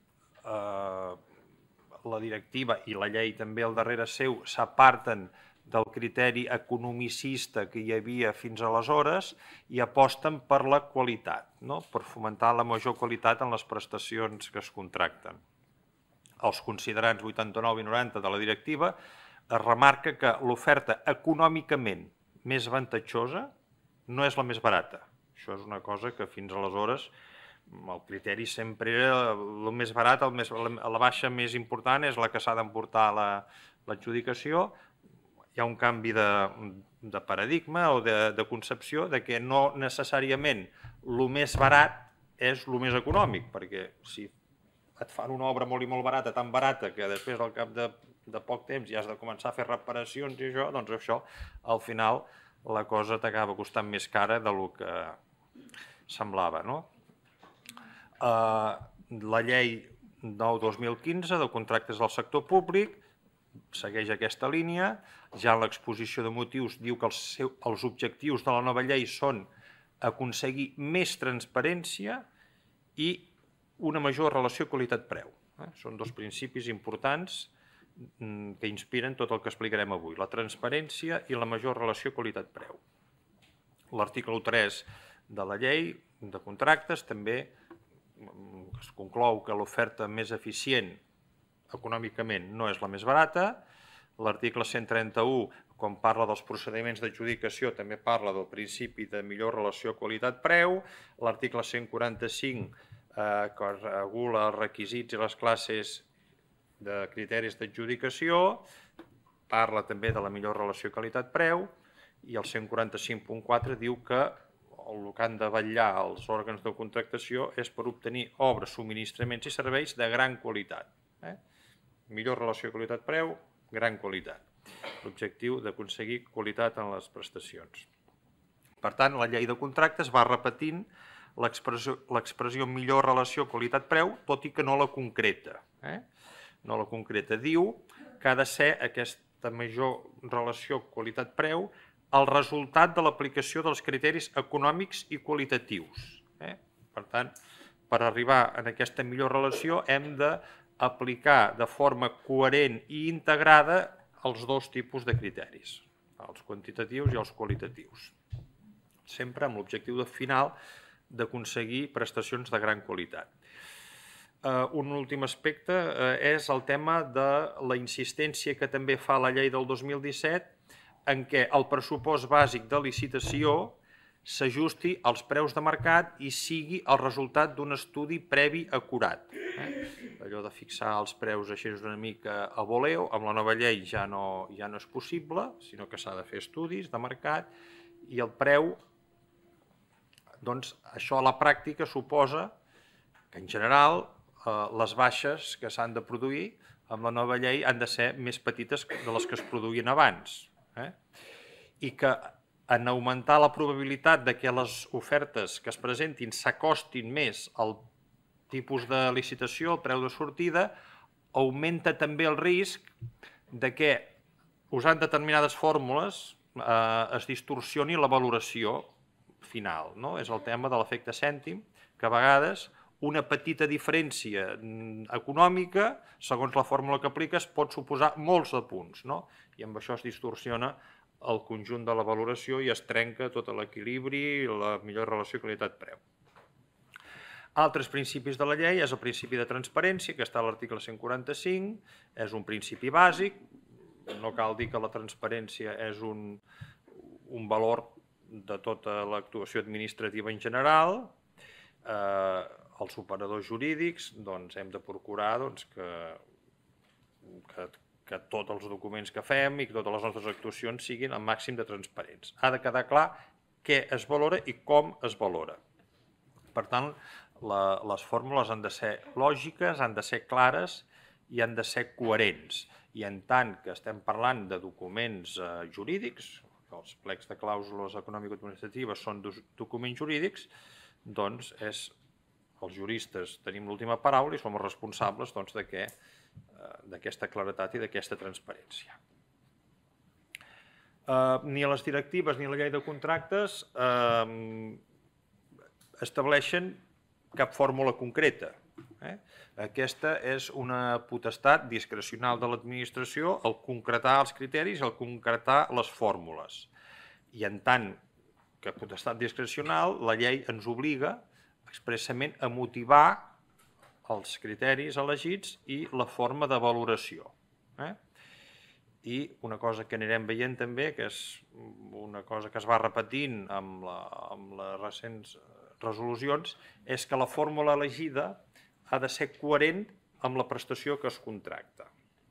eh, la directiva i la llei també al darrere seu s'aparten del criteri economicista que hi havia fins aleshores i aposten per la qualitat, no? Per fomentar la major qualitat en les prestacions que es contracten. Els considerants vuitanta-nou i noranta de la directiva es remarca que l'oferta econòmicament més avantatjosa no és la més barata. Això és una cosa que fins aleshores el criteri sempre era el més barat, el més, la baixa més important és la que s'ha d'emportar l'adjudicació. Hi ha un canvi de, de paradigma o de, de concepció de que no necessàriament el més barat és el més econòmic, perquè si et fan una obra molt i molt barata, tan barata que després al cap de de poc temps ja has de començar a fer reparacions i això, doncs això, al final, la cosa t'acaba costant més cara del que semblava, no? La llei nou dos mil quinze de contractes del sector públic segueix aquesta línia. Ja en l'exposició de motius diu que els, seu, els objectius de la nova llei són aconseguir més transparència i una major relació qualitat-preu. Són dos principis importants que inspiren tot el que explicarem avui, la transparència i la major relació qualitat-preu. L'article tres de la llei de contractes també es conclou que l'oferta més eficient econòmicament no és la més barata. L'article cent trenta-u, quan parla dels procediments d'adjudicació, també parla del principi de millor relació qualitat-preu. L'article cent quaranta-cinc, eh, que regula els requisits i les classes de criteris d'adjudicació, parla també de la millor relació qualitat-preu, i el cent quaranta-cinc punt quatre diu que el que han de vetllar els òrgans de contractació és per obtenir obres, subministraments i serveis de gran qualitat. Eh? Millor relació qualitat-preu, gran qualitat. L'objectiu d'aconseguir qualitat en les prestacions. Per tant, la llei de contractes va repetint l'expressió millor relació qualitat-preu, tot i que no la concreta. Eh? No la concreta. Diu que ha de ser aquesta major relació qualitat-preu el resultat de l'aplicació dels criteris econòmics i qualitatius. Eh? Per tant, per arribar a aquesta millor relació hem d'aplicar de forma coherent i integrada els dos tipus de criteris, els quantitatius i els qualitatius, sempre amb l'objectiu final d'aconseguir prestacions de gran qualitat. Un últim aspecte és el tema de la insistència que també fa la llei del dos mil disset en què el pressupost bàsic de licitació s'ajusti als preus de mercat i sigui el resultat d'un estudi previ acurat. Allò de fixar els preus així una mica a voleo, amb la nova llei ja no és possible, sinó que s'ha de fer estudis de mercat i el preu, doncs això a la pràctica suposa que en general les baixes que s'han de produir amb la nova llei han de ser més petites de les que es produïen abans. I que en augmentar la probabilitat que les ofertes que es presentin s'acostin més al tipus de licitació, al preu de sortida, augmenta també el risc que, usant determinades fórmules, es distorsioni la valoració final. És el tema de l'efecte cèntim, que a vegades una petita diferència econòmica, segons la fórmula que apliques, pot suposar molts de punts, i amb això es distorsiona el conjunt de la valoració i es trenca tot l'equilibri i la millor relació qualitat-preu. Altres principis de la llei és el principi de transparència, que està a l'article cent quaranta-cinc, és un principi bàsic, no cal dir que la transparència és un valor de tota l'actuació administrativa en general. Els operadors jurídics hem de procurar que tots els documents que fem i que totes les nostres actuacions siguin al màxim de transparents. Ha de quedar clar què es valora i com es valora. Per tant, les fórmules han de ser lògiques, han de ser clares i han de ser coherents. I en tant que estem parlant de documents jurídics, els plecs de clàusules econòmico-administratives són documents jurídics, doncs els juristes tenim l'última paraula i som els responsables d'aquesta claredat i d'aquesta transparència. Ni les directives ni la llei de contractes estableixen cap fórmula concreta. Aquesta és una potestat discrecional de l'administració el concretar els criteris, el concretar les fórmules. I en tant que potestat discrecional, la llei ens obliga expressament a motivar els criteris elegits i la forma de valoració. I una cosa que anirem veient també, que és una cosa que es va repetint amb les recents resolucions, és que la fórmula elegida ha de ser coherent amb la prestació que es contracta.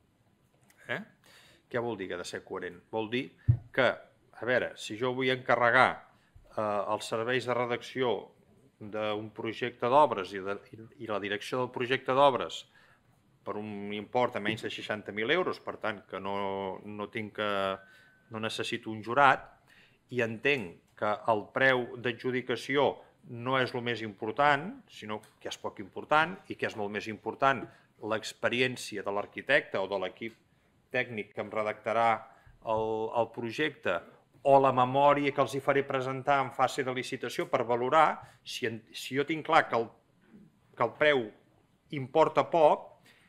Què vol dir que ha de ser coherent? Vol dir que, a veure, si jo vull encarregar els serveis de redacció d'un projecte d'obres i la direcció del projecte d'obres per un import de menys de seixanta mil euros, per tant que no necessito un jurat, i entenc que el preu d'adjudicació no és el més important, sinó que és poc important i que és molt més important l'experiència de l'arquitecte o de l'equip tècnic que em redactarà el projecte o la memòria que els hi faré presentar en fase de licitació per valorar, si jo tinc clar que el preu importa poc,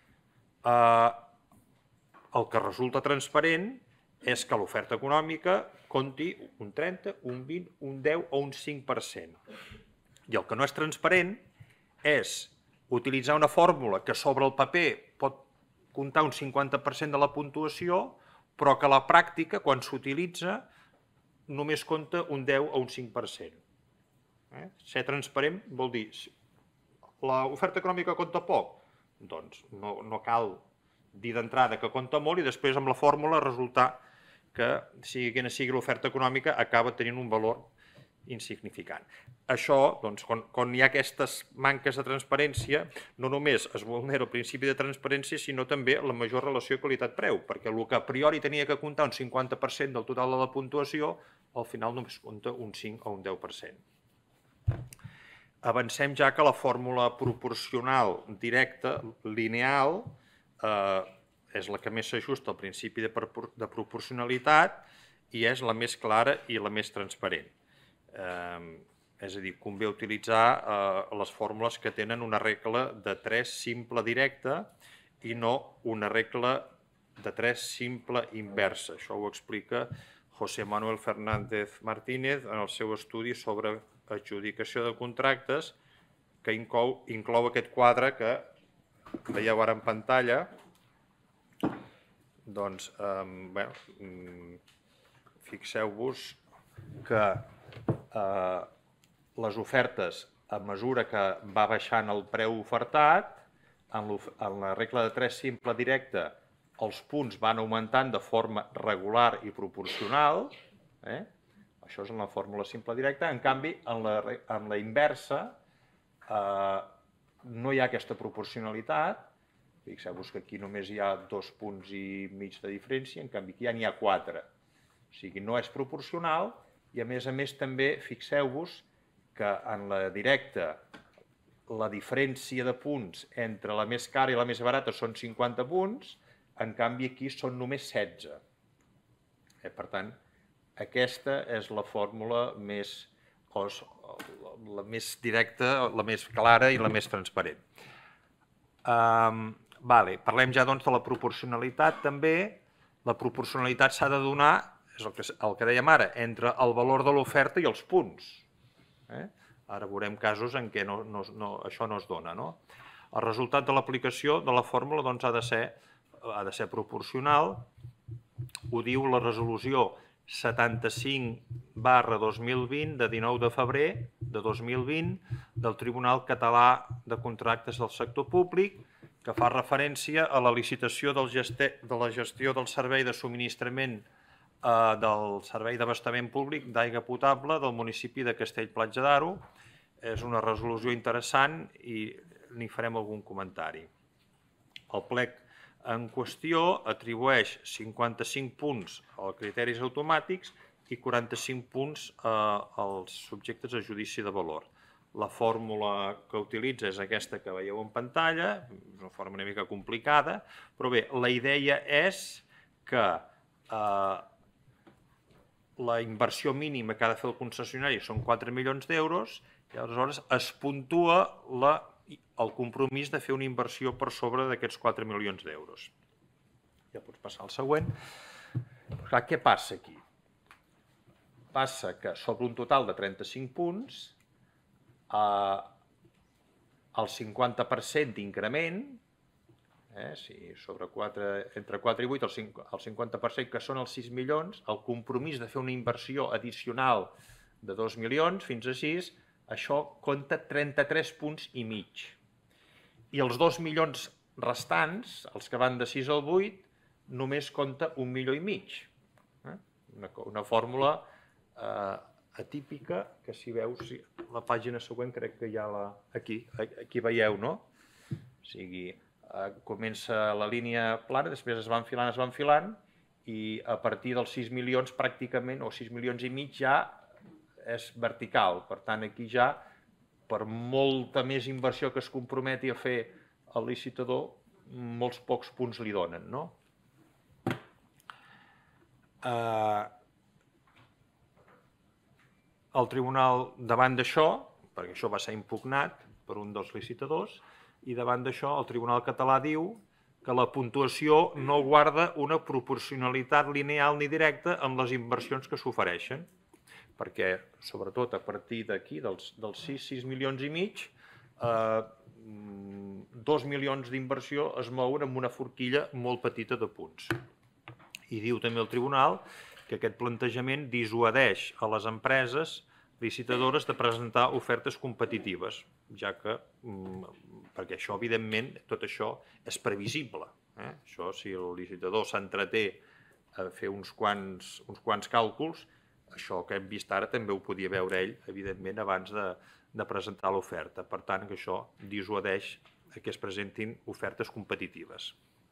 el que resulta transparent és que l'oferta econòmica compti un trenta, un vint, un deu o un cinc per cent. I el que no és transparent és utilitzar una fórmula que sobre el paper pot comptar un cinquanta per cent de la puntuació, però que a la pràctica, quan s'utilitza, només compta un deu o un cinc per cent. Ser transparent vol dir, l'oferta econòmica compta poc? Doncs no cal dir d'entrada que compta molt i després amb la fórmula resultar que, sigui quina sigui l'oferta econòmica, acaba tenint un valor insignificant. Això, doncs, quan, quan hi ha aquestes manques de transparència, no només es vulnera el principi de transparència, sinó també la major relació qualitat-preu, perquè el que a priori tenia que comptar un cinquanta per cent del total de la puntuació, al final només compta un cinc o un deu per cent. Avancem ja que la fórmula proporcional directa, lineal, eh, és la que més s'ajusta al principi de, de proporcionalitat i és la més clara i la més transparent. Eh, és a dir, convé utilitzar eh, les fórmules que tenen una regla de tres simple directa i no una regla de tres simple inversa. Això ho explica José Manuel Fernández Martínez en el seu estudi sobre adjudicació de contractes, que inclou, inclou aquest quadre que veieu ara en pantalla. Doncs, eh, bé, fixeu-vos que eh, les ofertes, a mesura que va baixant el preu ofertat, en, en la regla de tres simple directa, els punts van augmentant de forma regular i proporcional, eh? Això és en la fórmula simple directa. En canvi, en la, en la inversa, eh, no hi ha aquesta proporcionalitat. Fixeu-vos que aquí només hi ha dos punts i mig de diferència, en canvi aquí ja n'hi ha quatre. O sigui, no és proporcional i, a més a més, també fixeu-vos que en la directa la diferència de punts entre la més cara i la més barata són cinquanta punts, en canvi aquí són només setze. Eh, per tant, aquesta és la fórmula més, la més directa, la més clara i la més transparent. Um, vale, parlem ja doncs, de la proporcionalitat també. La proporcionalitat s'ha de donar, és el que, el que dèiem ara, entre el valor de l'oferta i els punts. Eh? Ara veurem casos en què no, no, no, això no es dona. No? El resultat de l'aplicació de la fórmula doncs, ha de ser, ha de ser proporcional. Ho diu la resolució setanta-cinc barra dos mil vint de dinou de febrer de dos mil vint del Tribunal Català de Contractes del Sector Públic, que fa referència a la licitació del geste, de la gestió del servei de subministrament eh, del servei d'abastament públic d'aigua potable del municipi de Castell-Platja d'Aro. És una resolució interessant i n'hi farem algun comentari. El plec en qüestió atribueix cinquanta-cinc punts als criteris automàtics i quaranta-cinc punts als subjectes a judici de valor. La fórmula que utilitza és aquesta que veieu en pantalla, és una forma una mica complicada, però bé, la idea és que eh, la inversió mínima que ha de fer el concessionari són quatre milions d'euros i aleshores es puntua la el compromís de fer una inversió per sobre d'aquests quatre milions d'euros. Ja pots passar al següent. Clar, què passa aquí? Passa que sobre un total de trenta-cinc punts, eh, el cinquanta per cent d'increment, eh, si sobre quatre, entre quatre i vuit, el cinquanta per cent que són els sis milions, el compromís de fer una inversió addicional de dos milions fins a sis, això compta trenta-tres punts i mig. I els dos milions restants, els que van de sis al vuit, només compta un milió i mig. Una, una fórmula eh, atípica, que si veus la pàgina següent, crec que ja la... Aquí, aquí veieu, no? O sigui, eh, comença la línia plana, després es va enfilant, es va enfilant, i a partir dels sis milions pràcticament, o sis milions i mig, ja és vertical. Per tant, aquí ja, per molta més inversió que es comprometi a fer el licitador, molts pocs punts li donen, no? Eh, el tribunal, davant d'això, perquè això va ser impugnat per un dels licitadors, i davant d'això el Tribunal Català diu que la puntuació no guarda una proporcionalitat lineal ni directa amb les inversions que s'ofereixen, perquè, sobretot, a partir d'aquí, dels, dels sis, sis milions i mig, eh, dos milions d'inversió es mouen amb una forquilla molt petita de punts. I diu també el tribunal que aquest plantejament dissuadeix a les empreses licitadores de presentar ofertes competitives, ja que, perquè això, evidentment, tot això és previsible. Això, si el licitador s'entreté a fer uns quants, uns quants càlculs, això que hem vist ara també ho podia veure ell, evidentment, abans de, de presentar l'oferta. Per tant, que això dissuadeix que es presentin ofertes competitives.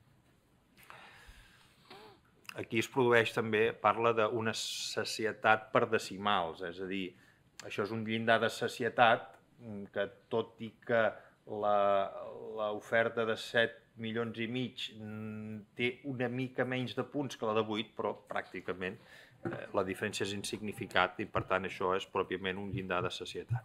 Aquí es produeix també, parla d'una sacietat per decimals, és a dir, això és un llindar de sacietat que, tot i que l'oferta de set milions i mig té una mica menys de punts que la de vuit, però pràcticament la diferència és insignificant i, per tant, això és pròpiament un llindar de sacietat.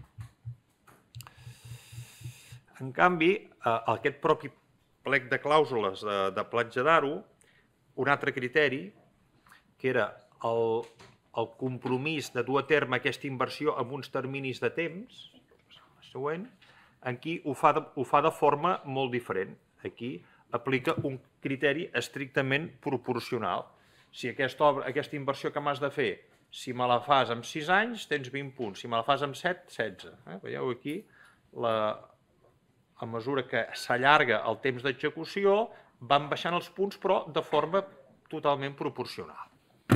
En canvi, aquest propi plec de clàusules de, de Platja d'Aro, un altre criteri, que era el, el compromís de dur a terme aquesta inversió amb uns terminis de temps, el següent, aquí ho fa, de, ho fa de forma molt diferent. Aquí aplica un criteri estrictament proporcional. Si aquesta, obra, aquesta inversió que m'has de fer, si me la fas en sis anys, tens vint punts, si me la fas en set, setze. Eh? Veieu aquí, la, a mesura que s'allarga el temps d'execució, van baixant els punts, però de forma totalment proporcional.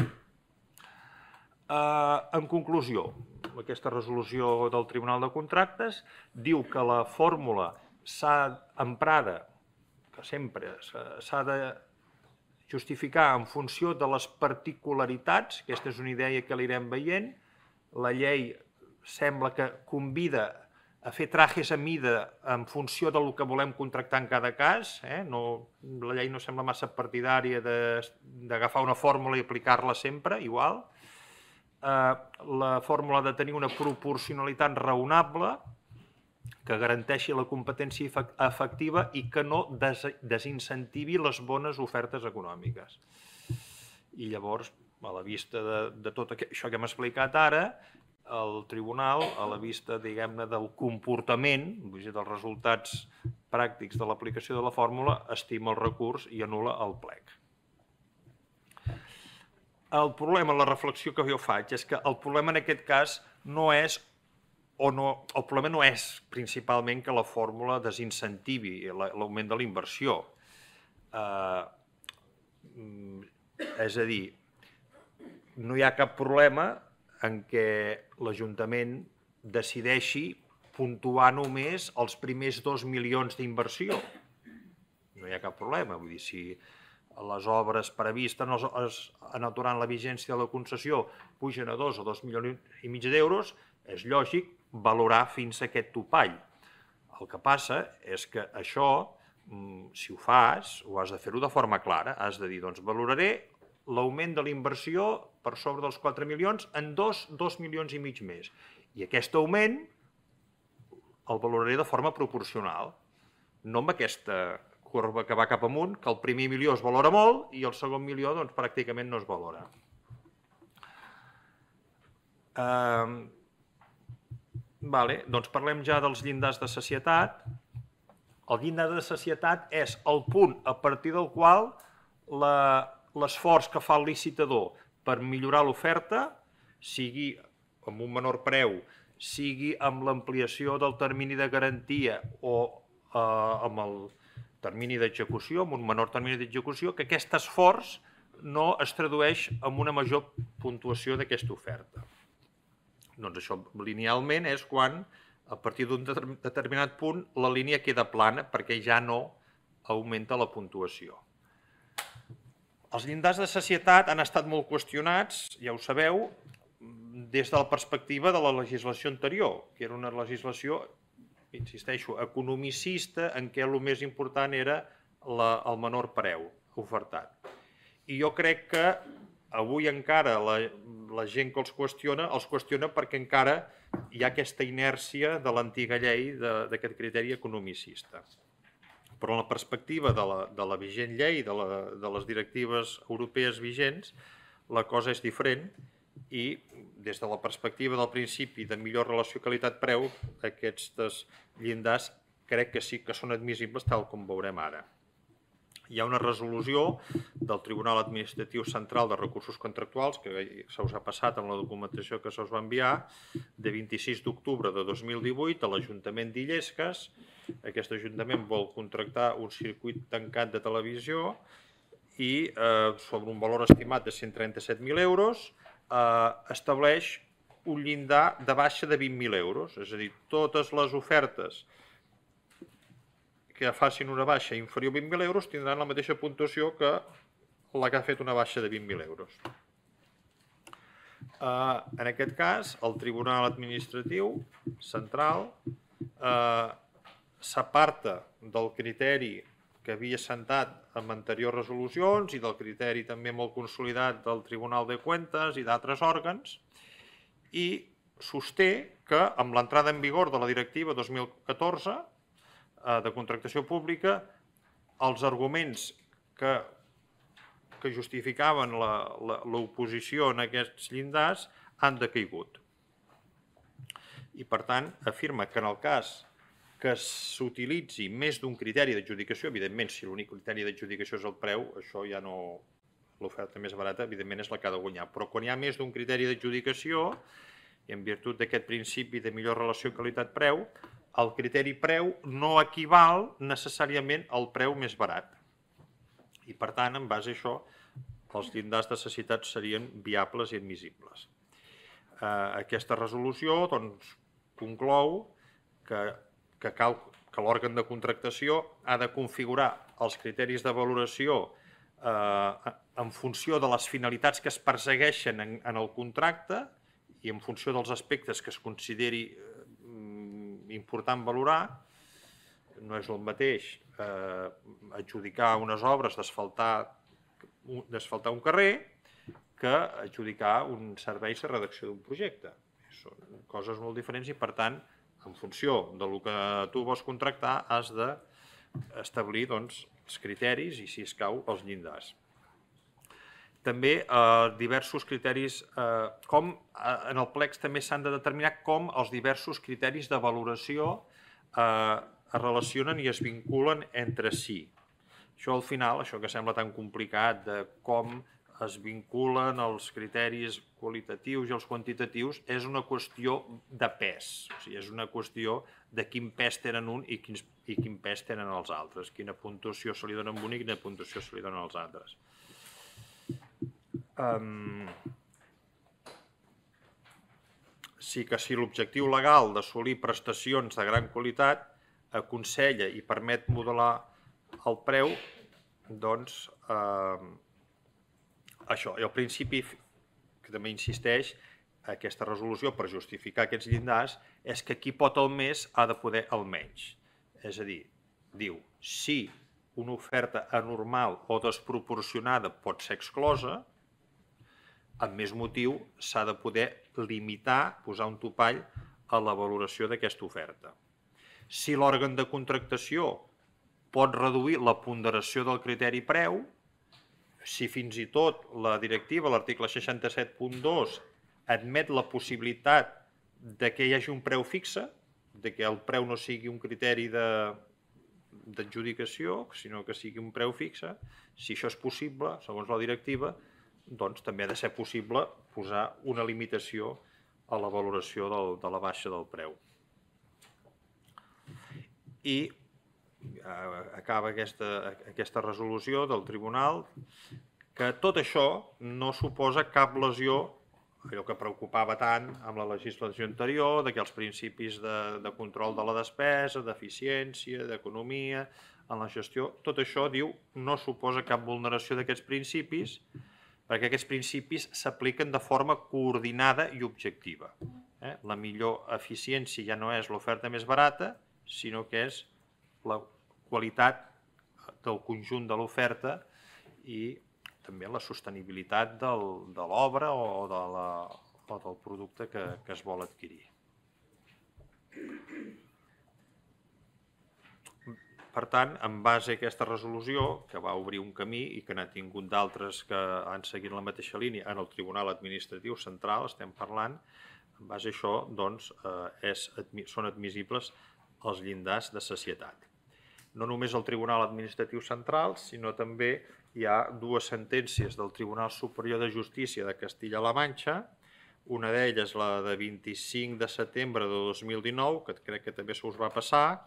Uh, en conclusió, aquesta resolució del Tribunal de Contractes diu que la fórmula s'ha emprada, que sempre s'ha de justificar en funció de les particularitats, aquesta és una idea que l'irem veient, la llei sembla que convida a fer trajes a mida en funció del que volem contractar en cada cas, eh? no, la llei no sembla massa partidària d'agafar una fórmula i aplicar-la sempre, igual. Eh, la fórmula ha de tenir una proporcionalitat raonable que garanteixi la competència efectiva i que no des desincentivi les bones ofertes econòmiques. I llavors, a la vista de, de tot això que hem explicat ara, el tribunal, a la vista, diguem-ne, del comportament, dels resultats pràctics de l'aplicació de la fórmula, estima el recurs i anul·la el plec. El problema, la reflexió que jo faig, és que el problema en aquest cas no és, o no, el problema no és principalment que la fórmula desincentivi l'augment de la inversió. Eh, és a dir, no hi ha cap problema en què l'Ajuntament decideixi puntuar només els primers dos milions d'inversió. No hi ha cap problema. Vull dir, si les obres previstes durant la vigència de la concessió pugen a dos o dos milions i mig d'euros, és lògic valorar fins a aquest topall. El que passa és que això, si ho fas, ho has de fer-ho de forma clara. Has de dir, doncs, valoraré l'augment de la inversió per sobre dels quatre milions en dos, dos milions i mig més. I aquest augment el valoraré de forma proporcional, no amb aquesta corba que va cap amunt, que el primer milió es valora molt i el segon milió doncs, pràcticament no es valora. Eh, vale, doncs parlem ja dels llindars de sacietat. El llindar de sacietat és el punt a partir del qual la l'esforç que fa el licitador per millorar l'oferta, sigui amb un menor preu, sigui amb l'ampliació del termini de garantia o eh, amb el termini d'execució, amb un menor termini d'execució, que aquest esforç no es tradueix en una major puntuació d'aquesta oferta. Doncs això linealment és quan, a partir d'un determinat punt, la línia queda plana perquè ja no augmenta la puntuació. Els llindars de sacietat han estat molt qüestionats, ja ho sabeu, des de la perspectiva de la legislació anterior, que era una legislació, insisteixo, economicista, en què el més important era el menor preu ofertat. I jo crec que avui encara la gent que els qüestiona, els qüestiona perquè encara hi ha aquesta inèrcia de l'antiga llei d'aquest criteri economicista. Però en la perspectiva de la, de la vigent llei, de, la, de les directives europees vigents, la cosa és diferent i des de la perspectiva del principi de millor relació qualitat-preu, aquests llindars crec que sí que són admissibles tal com veurem ara. hi ha una resolució del Tribunal Administratiu Central de Recursos Contractuals, que se us ha passat en la documentació que se us va enviar, de vint-i-sis d'octubre de dos mil divuit a l'Ajuntament d'Illescas. Aquest Ajuntament vol contractar un circuit tancat de televisió i eh, sobre un valor estimat de cent trenta-set mil euros eh, estableix un llindar de baixa de vint mil euros, és a dir, totes les ofertes que facin una baixa inferior a vint mil euros tindran la mateixa puntuació que la que ha fet una baixa de vint mil euros. Eh, en aquest cas, el Tribunal Administratiu Central eh, s'aparta del criteri que havia assentat amb anteriors resolucions i del criteri també molt consolidat del Tribunal de Cuentas i d'altres òrgans i sosté que amb l'entrada en vigor de la directiva dos mil catorze de contractació pública, els arguments que, que justificaven l'oposició en aquests llindars han decaigut. I, per tant, afirma que en el cas que s'utilitzi més d'un criteri d'adjudicació, evidentment, si l'únic criteri d'adjudicació és el preu, això ja no... l'oferta més barata, evidentment, és la que ha de guanyar. Però quan hi ha més d'un criteri d'adjudicació, i en virtut d'aquest principi de millor relació qualitat-preu, el criteri preu no equival necessàriament al preu més barat. I, per tant, en base a això, els llindars de necessitats serien viables i admissibles. Aquesta resolució doncs, conclou que, que cal que l'òrgan de contractació ha de configurar els criteris de valoració eh, en funció de les finalitats que es persegueixen en, en el contracte i en funció dels aspectes que es consideri important valorar. No és el mateix eh, adjudicar unes obres d'asfaltar d'asfaltar un carrer que adjudicar un servei de redacció d'un projecte. Són coses molt diferents i, per tant, en funció del que tu vols contractar, has d'establir doncs, els criteris i, si escau, els llindars. També eh, diversos criteris, eh, com eh, en el plec també s'han de determinar com els diversos criteris de valoració eh, es relacionen i es vinculen entre si. Això al final, això que sembla tan complicat de com es vinculen els criteris qualitatius i els quantitatius, és una qüestió de pes, o sigui, és una qüestió de quin pes tenen un i quin, i quin pes tenen els altres, quina puntuació se li dona a un i quina puntuació se li dona als altres. Um, sí que si l'objectiu legal d'assolir prestacions de gran qualitat aconsella i permet modelar el preu, doncs eh, això, i el principi que també insisteix aquesta resolució per justificar aquests llindars és que qui pot el més ha de poder el menys. És a dir, diu, si una oferta anormal o desproporcionada pot ser exclosa, amb més motiu s'ha de poder limitar, posar un topall a la valoració d'aquesta oferta. Si l'òrgan de contractació pot reduir la ponderació del criteri preu, si fins i tot la directiva, l'article seixanta-set punt dos, admet la possibilitat de que hi hagi un preu fixe, de que el preu no sigui un criteri d'adjudicació, sinó que sigui un preu fixe, si això és possible, segons la directiva, doncs també ha de ser possible posar una limitació a la valoració del, de la baixa del preu. I eh, acaba aquesta, aquesta resolució del tribunal que tot això no suposa cap lesió, allò que preocupava tant amb la legislació anterior, de que els principis de, de control de la despesa, d'eficiència, d'economia, en la gestió, tot això, diu, no suposa cap vulneració d'aquests principis, perquè aquests principis s'apliquen de forma coordinada i objectiva. Eh? La millor eficiència ja no és l'oferta més barata, sinó que és la qualitat del conjunt de l'oferta i també la sostenibilitat del, de l'obra o, de la, o del producte que, que es vol adquirir. Per tant, en base a aquesta resolució, que va obrir un camí i que n'ha tingut d'altres que han seguit la mateixa línia en el Tribunal Administratiu Central, estem parlant, en base a això doncs, eh, és, són admissibles els llindars de sacietat. no només el Tribunal Administratiu Central, sinó també hi ha dues sentències del Tribunal Superior de Justícia de Castilla-La Manxa, una d'elles la de vint-i-cinc de setembre de dos mil dinou, que crec que també se us va passar,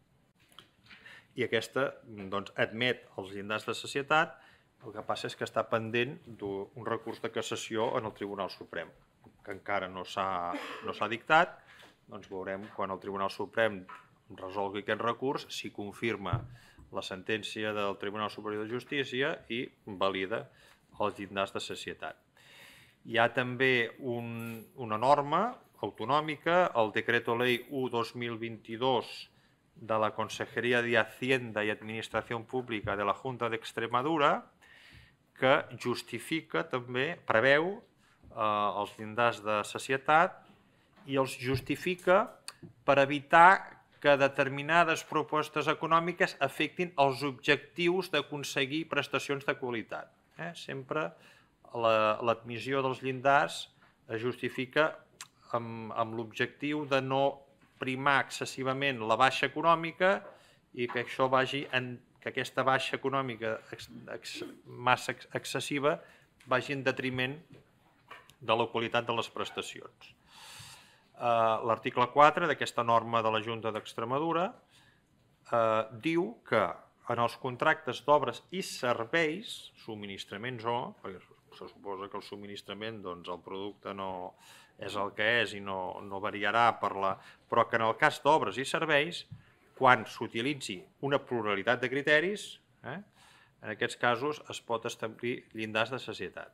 i aquesta doncs, admet els llindars de sacietat. El que passa és que està pendent d'un recurs de cassació en el Tribunal Suprem, que encara no s'ha no s'ha dictat. Doncs veurem quan el Tribunal Suprem resolgui aquest recurs si confirma la sentència del Tribunal Superior de Justícia i valida els llindars de sacietat. Hi ha també un, una norma autonòmica, el Decreto Ley u dos mil vint-i-dos de la Consejería de Hacienda y Administración Pública de la Junta de Extremadura, que justifica també, preveu eh, els llindars de sacietat i els justifica per evitar que determinades propostes econòmiques afectin els objectius d'aconseguir prestacions de qualitat. Eh? Sempre l'admissió dels llindars es justifica amb, amb l'objectiu de no primar excessivament la baixa econòmica i que això vagi en, que aquesta baixa econòmica ex, ex, massa excessiva vagi en detriment de la qualitat de les prestacions. Uh, L'article quatre d'aquesta norma de la Junta d'Extremadura uh, diu que en els contractes d'obres i serveis, subministraments o, perquè se suposa que el subministrament, doncs el producte no és el que és i no, no variarà per la... però que en el cas d'obres i serveis, quan s'utilitzi una pluralitat de criteris, eh, en aquests casos es pot establir llindars de sacietat.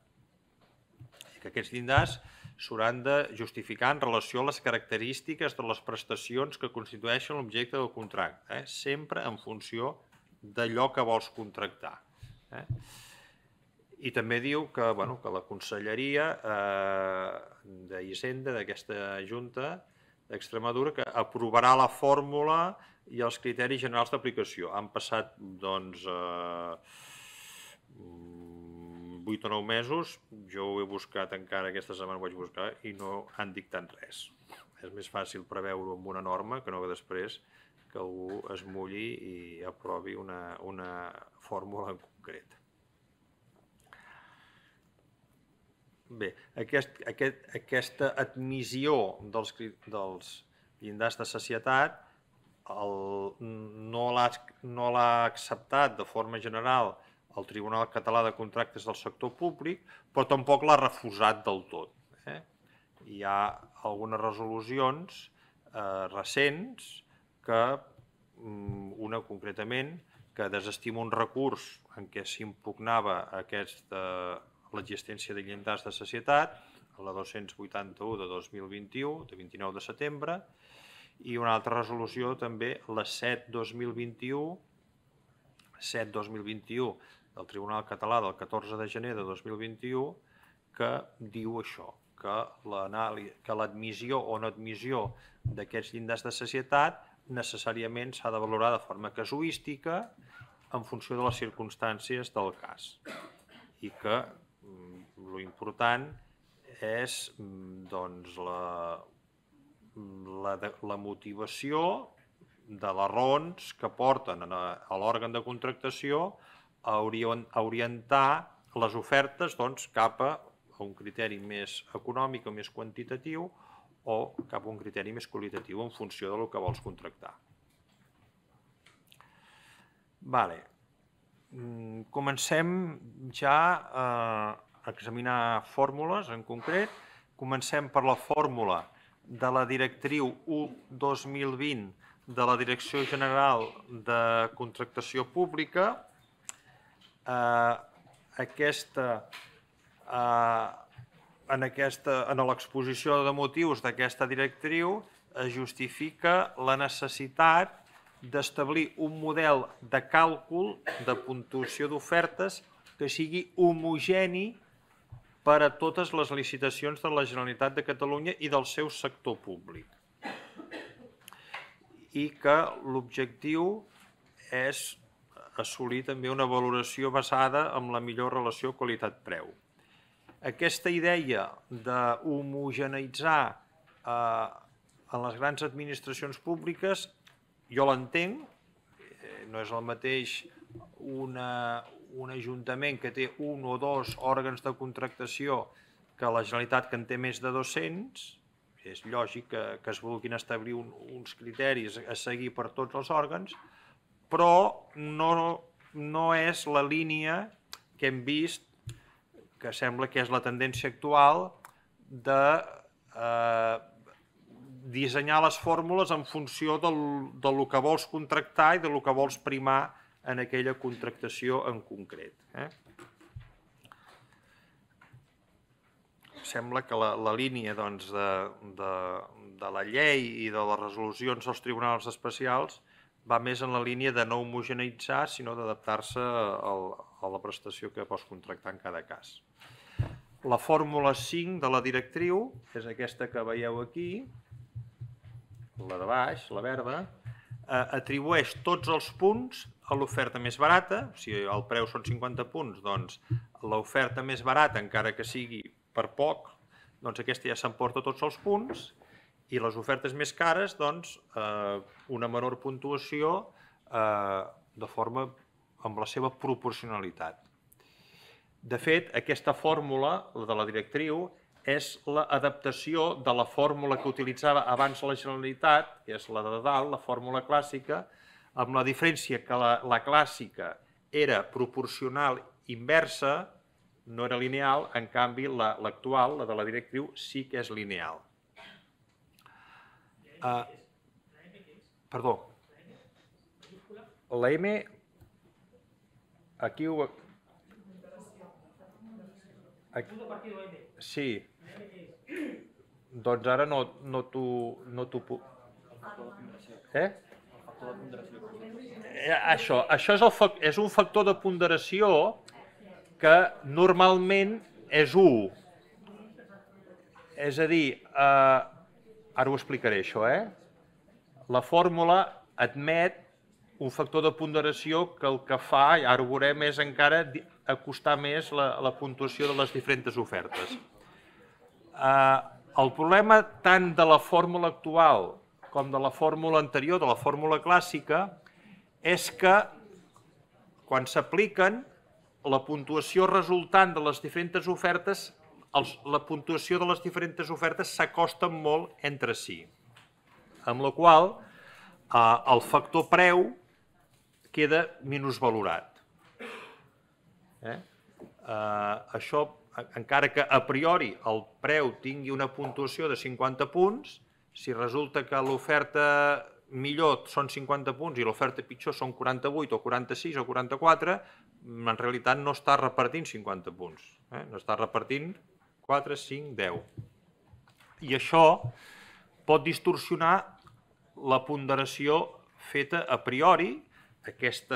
I que aquests llindars s'hauran de justificar en relació a les característiques de les prestacions que constitueixen l'objecte del contracte, eh, sempre en funció d'allò que vols contractar. Eh. I també diu que, bueno, que la Conselleria eh, d'Hisenda d'aquesta Junta d'Extremadura que aprovarà la fórmula i els criteris generals d'aplicació. Han passat doncs, eh, vuit o nou mesos, jo ho he buscat encara, aquesta setmana ho vaig buscar, i no han dictat res. És més fàcil preveure amb una norma que no que després que algú es mulli i aprovi una, una fórmula en concret. Bé, aquest, aquest, aquesta admissió dels, dels llindars de sacietat el, no l'ha no l'ha acceptat de forma general el Tribunal Català de Contractes del Sector Públic, però tampoc l'ha refusat del tot. Eh? Hi ha algunes resolucions eh, recents que, una concretament, que desestima un recurs en què s'impugnava aquesta l'existència de llindars de sacietat, la dos-cents vuitanta-u de dos mil vint-i-u, de vint-i-nou de setembre, i una altra resolució també, la set dos mil vint-i-u, set dos mil vint-i-u del Tribunal Català del catorze de gener de dos mil vint-i-u, que diu això, que l'admissió o no admissió d'aquests llindars de sacietat necessàriament s'ha de valorar de forma casuística en funció de les circumstàncies del cas. I que l'important és doncs, la, la, la motivació de les raons que porten a, a l'òrgan de contractació a orientar les ofertes doncs, cap a un criteri més econòmic o més quantitatiu o cap a un criteri més qualitatiu en funció del que vols contractar. Vale. Comencem ja a examinar fórmules en concret. Comencem per la fórmula de la directriu u dos mil vint de la Direcció General de Contractació Pública. Aquesta, en l'exposició de motius d'aquesta directriu es justifica la necessitat d'establir un model de càlcul de puntuació d'ofertes que sigui homogeni per a totes les licitacions de la Generalitat de Catalunya i del seu sector públic. I que l'objectiu és assolir també una valoració basada en la millor relació qualitat-preu. Aquesta idea d'homogeneïtzar en les grans administracions públiques jo l'entenc, no és el mateix un ajuntament que té un o dos òrgans de contractació que la Generalitat, que en té més de dos-cents. És lògic que es vulguin establir uns criteris a seguir per tots els òrgans, però no és la línia que hem vist, que sembla que és la tendència actual, de dissenyar les fórmules en funció del que vols contractar i del que vols primar en aquella contractació en concret. Sembla que la línia de la llei i de les resolucions dels tribunals especials va més en la línia de no homogeneïtzar, sinó d'adaptar-se a la prestació que vols contractar en cada cas. La fórmula cinc de la directriu, que és aquesta que veieu aquí, la de baix, la verda, atribueix tots els punts a l'oferta més barata. Si el preu són cinquanta punts, doncs l'oferta més barata, encara que sigui per poc, doncs aquesta ja s'emporta tots els punts, i les ofertes més cares, doncs, una menor puntuació de forma amb la seva proporcionalitat. De fet, aquesta fórmula, la de la directriu, és l'adaptació de la fórmula que utilitzava abans la Generalitat, que és la de dalt, la fórmula clàssica, amb la diferència que la clàssica era proporcional inversa, no era lineal, en canvi l'actual, la de la directriu, sí que és lineal. Perdó. La M, aquí ho... Sí. Doncs ara no t'ho puc... Eh? Això, això és un factor de ponderació que normalment és u. És a dir, ara ho explicaré això, eh? La fórmula admet un factor de ponderació que el que fa, ara ho veurem, és encara acostar més la puntuació de les diferents ofertes. El problema tant de la fórmula actual com de la fórmula anterior, de la fórmula clàssica, és que quan s'apliquen la puntuació resultant de les diferents ofertes, la puntuació de les diferents ofertes s'acosten molt entre si, amb la qual el factor preu queda minusvalorat. Això, encara que a priori el preu tingui una puntuació de cinquanta punts, si resulta que l'oferta millor són cinquanta punts i l'oferta pitjor són quaranta-vuit o quaranta-sis o quaranta-quatre, en realitat no està repartint cinquanta punts, no està repartint quatre, cinc, deu. I això pot distorsionar la ponderació feta a priori, aquest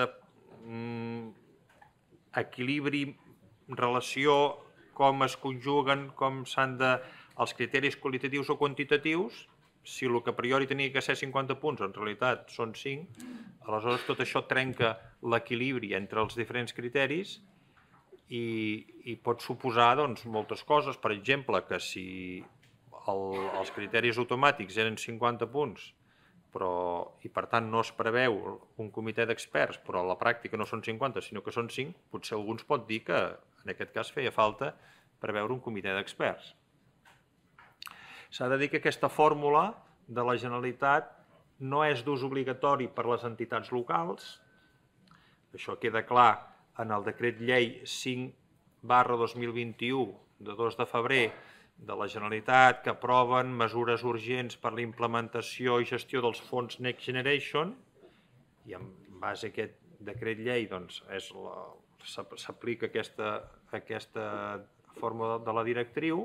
equilibri, relació, com es conjuguen, com s'han de... els criteris qualitatius o quantitatius, si el que a priori tenia que ser cinquanta punts en realitat són cinc, aleshores tot això trenca l'equilibri entre els diferents criteris i pot suposar moltes coses. Per exemple, que si els criteris automàtics eren cinquanta punts i per tant no es preveu un comitè d'experts, però a la pràctica no són cinquanta sinó que són cinc, potser algú ens pot dir que en aquest cas feia falta preveure un comitè d'experts. S'ha de dir que aquesta fórmula de la Generalitat no és d'ús obligatori per a les entitats locals. Això queda clar en el decret llei cinc barra dos mil vint-i-u de dos de febrer de la Generalitat que aproven mesures urgents per a la implementació i gestió dels fons Next Generation, i en base a aquest decret llei s'aplica aquesta fórmula de la directriu.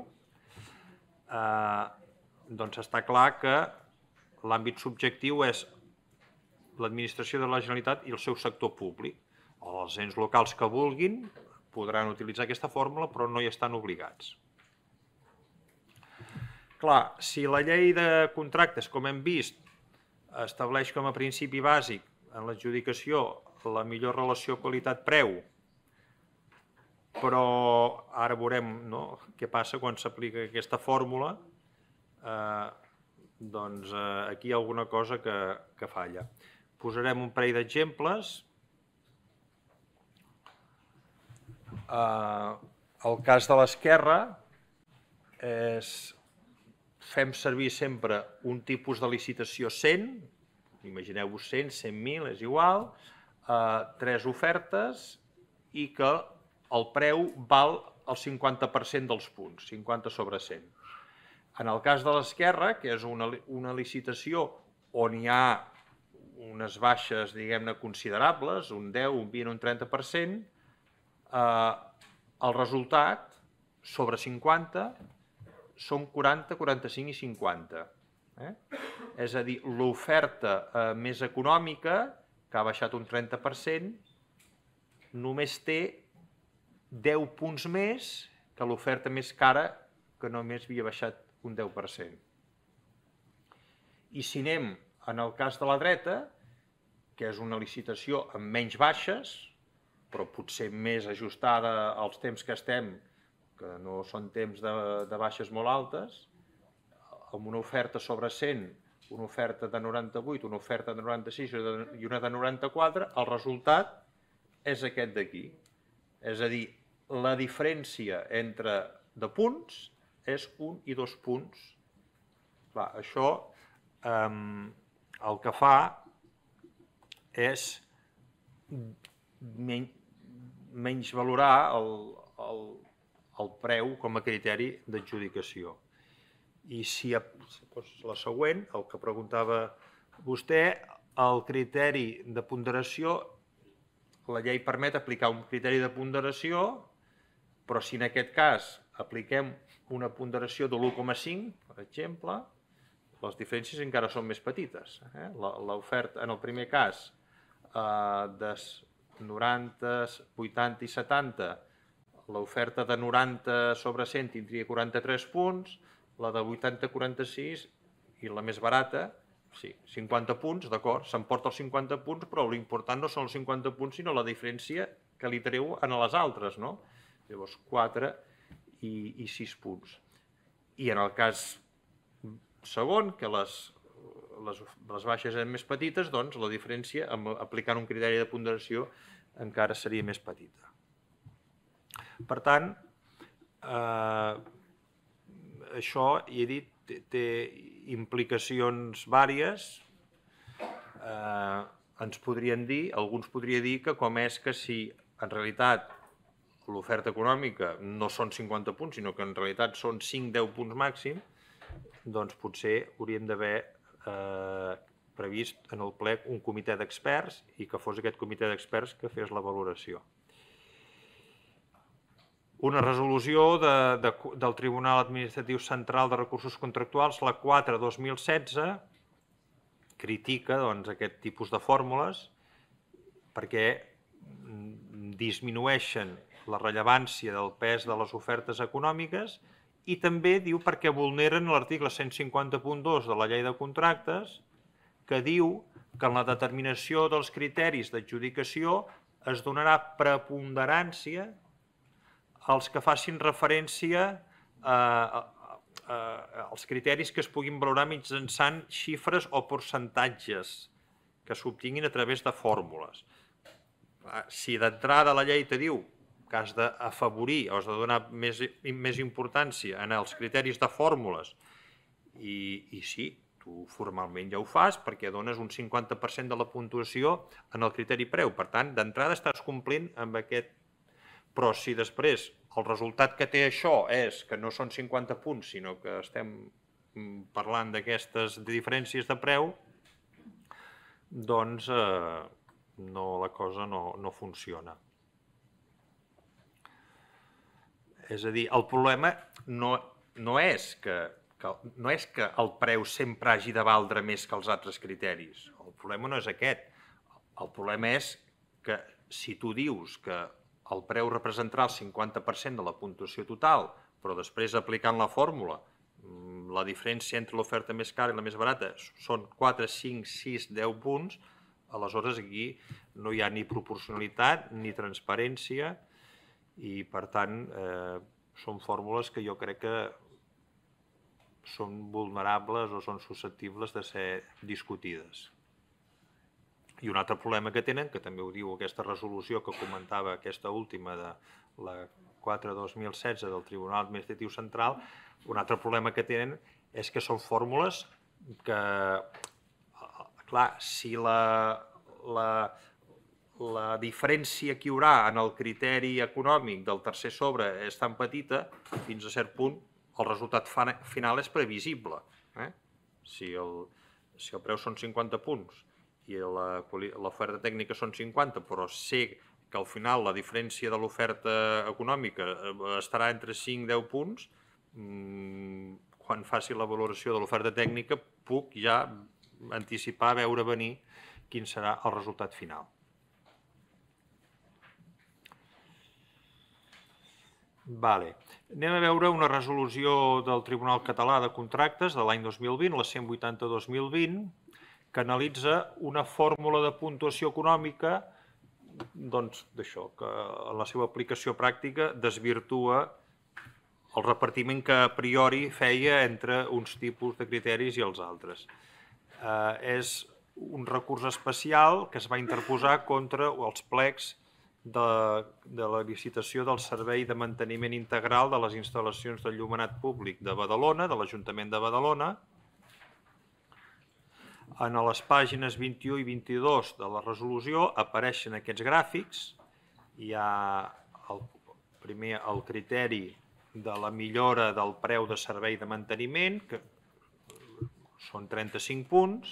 Doncs està clar que l'àmbit subjectiu és l'administració de la Generalitat i el seu sector públic. Els ens locals que vulguin podran utilitzar aquesta fórmula, però no hi estan obligats. Clar, si la llei de contractes, com hem vist, estableix com a principi bàsic en l'adjudicació la millor relació qualitat-preu, però ara veurem què passa quan s'aplica aquesta fórmula, doncs aquí hi ha alguna cosa que falla. posarem un parell d'exemples. El cas de l'esquerra és fem servir sempre un tipus de licitació cent, imagineu-vos cent, cent mil, és igual, tres ofertes i que el preu val el cinquanta per cent dels punts, cinquanta sobre cent. En el cas de l'esquerra, que és una licitació on hi ha unes baixes, diguem-ne, considerables, un deu, un vint, un trenta per cent, el resultat sobre cinquanta són quaranta, quaranta-cinc i cinquanta. És a dir, l'oferta més econòmica, que ha baixat un trenta per cent, només té deu punts més que l'oferta més cara, que només havia baixat un deu per cent. I si anem en el cas de la dreta, que és una licitació amb menys baixes, però potser més ajustada als temps que estem, que no són temps de baixes molt altes, amb una oferta sobre cent, una oferta de noranta-vuit, una oferta de noranta-sis i una de noranta-quatre, el resultat és aquest d'aquí. És a dir, la diferència entre de punts és un i dos punts. Clar, això el que fa és menys valorar el preu com a criteri d'adjudicació. I si la següent, el que preguntava vostè, el criteri de ponderació, la llei permet aplicar un criteri de ponderació, però si en aquest cas apliquem una ponderació de l'u coma cinc, per exemple, les diferències encara són més petites. L'oferta, en el primer cas, de noranta, vuitanta i setanta, l'oferta de noranta sobre cent tindria quaranta-tres punts, la de vuitanta a quaranta-sis i la més barata, sí, cinquanta punts, d'acord, s'emporta els cinquanta punts, però l'important no són els cinquanta punts, sinó la diferència que li treu a les altres, no? Llavors, quatre i sis punts. I en el cas segon, que les baixes eren més petites, doncs la diferència, aplicant un criteri de ponderació, encara seria més petita. Per tant, això, ja he dit, té implicacions vàries. Ens podrien dir, alguns podrien dir que com és que si en realitat l'oferta econòmica no són cinquanta punts, sinó que en realitat són cinc a deu punts màxim, doncs potser hauríem d'haver previst en el ple un comitè d'experts i que fos aquest comitè d'experts que fes la valoració. Una resolució del Tribunal Administratiu Central de Recursos Contractuals, la quatre dos mil setze, critica aquest tipus de fórmules perquè disminueixen la rellevància del pes de les ofertes econòmiques i també diu perquè vulneren l'article cent cinquanta punt dos de la Llei de Contractes, que diu que en la determinació dels criteris d'adjudicació es donarà preponderància els que facin referència als criteris que es puguin valorar mitjançant xifres o percentatges que s'obtinguin a través de fórmules. Si d'entrada la llei te diu que has d'afavorir o has de donar més importància en els criteris de fórmules, i sí, tu formalment ja ho fas perquè dones un cinquanta per cent de la puntuació en el criteri preu. Per tant, d'entrada estàs complint amb aquest. Però si després el resultat que té això és que no són cinquanta punts, sinó que estem parlant d'aquestes diferències de preu, doncs la cosa no funciona. És a dir, el problema no és que el preu sempre hagi de valdre més que els altres criteris. El problema no és aquest. El problema és que si tu dius que el preu representarà el cinquanta per cent de la puntuació total, però després aplicant la fórmula, la diferència entre l'oferta més cara i la més barata són quatre, cinc, sis, deu punts, aleshores aquí no hi ha ni proporcionalitat ni transparència i, per tant, són fórmules que jo crec que són vulnerables o són susceptibles de ser discutides. I un altre problema que tenen, que també ho diu aquesta resolució que comentava, aquesta última de la quatre dos mil setze del Tribunal Administratiu Central, un altre problema que tenen és que són fórmules que, clar, si la, la, la diferència que hi haurà en el criteri econòmic del tercer sobre és tan petita, fins a cert punt, el resultat final és previsible. Eh? Si, el, si el preu són cinquanta punts i l'oferta tècnica són cinquanta, però sé que al final la diferència de l'oferta econòmica estarà entre cinc i deu punts, quan faci la valoració de l'oferta tècnica puc ja anticipar, veure venir quin serà el resultat final. Vale. Anem a veure una resolució del Tribunal Català de Contractes de l'any dos mil vint, la cent vuitanta-dos mil vint, que analitza una fórmula de puntuació econòmica doncs, d'això, que en la seva aplicació pràctica desvirtua el repartiment que a priori feia entre uns tipus de criteris i els altres. Eh, és un recurs especial que es va interposar contra els plecs de, de la licitació del Servei de Manteniment Integral de les instal·lacions de Llumenat Públic de Badalona, de l'Ajuntament de Badalona. En les pàgines vint-i-u i vint-i-dos de la resolució apareixen aquests gràfics. Hi ha el, primer el criteri de la millora del preu de servei de manteniment, que són trenta-cinc punts,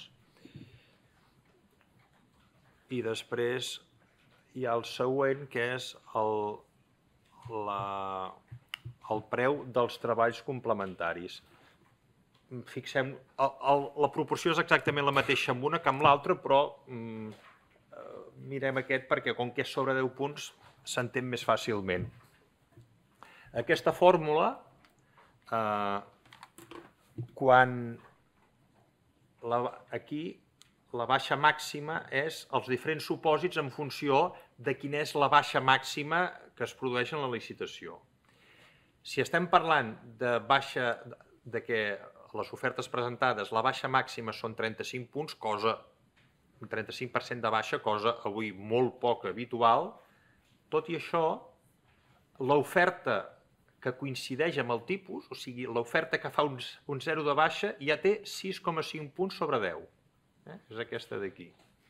i després hi ha el següent, que és el, la, el preu dels treballs complementaris. Fixem, el, el, la proporció és exactament la mateixa amb una que amb l'altra, però mm, mirem aquest perquè com que és sobre deu punts s'entén més fàcilment. Aquesta fórmula, eh, quan la, aquí la baixa màxima és els diferents supòsits en funció de quina és la baixa màxima que es produeix en la licitació. Si estem parlant de baixa, de que les ofertes presentades, la baixa màxima són trenta-cinc punts, cosa, un trenta-cinc per cent de baixa, cosa avui molt poc habitual. Tot i això, l'oferta que coincideix amb el tipus, o sigui, l'oferta que fa un, un zero de baixa, ja té sis coma cinc punts sobre deu. Eh? És aquesta d'aquí.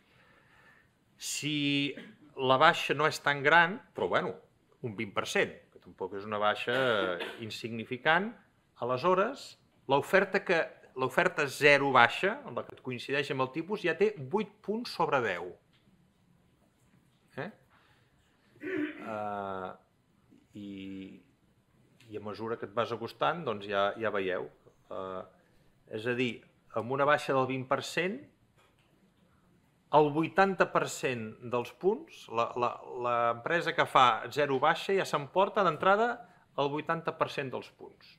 Si la baixa no és tan gran, però bueno, un vint per cent, que tampoc és una baixa insignificant, aleshores, l'oferta que l'oferta zero baixa, la que coincideix amb el tipus, ja té vuit punts sobre deu. Eh? Uh, i, I a mesura que et vas acostant, doncs ja, ja veieu. Uh, és a dir, amb una baixa del vint per cent, el vuitanta per cent dels punts, l'empresa que fa zero baixa ja s'emporta d'entrada el vuitanta per cent dels punts.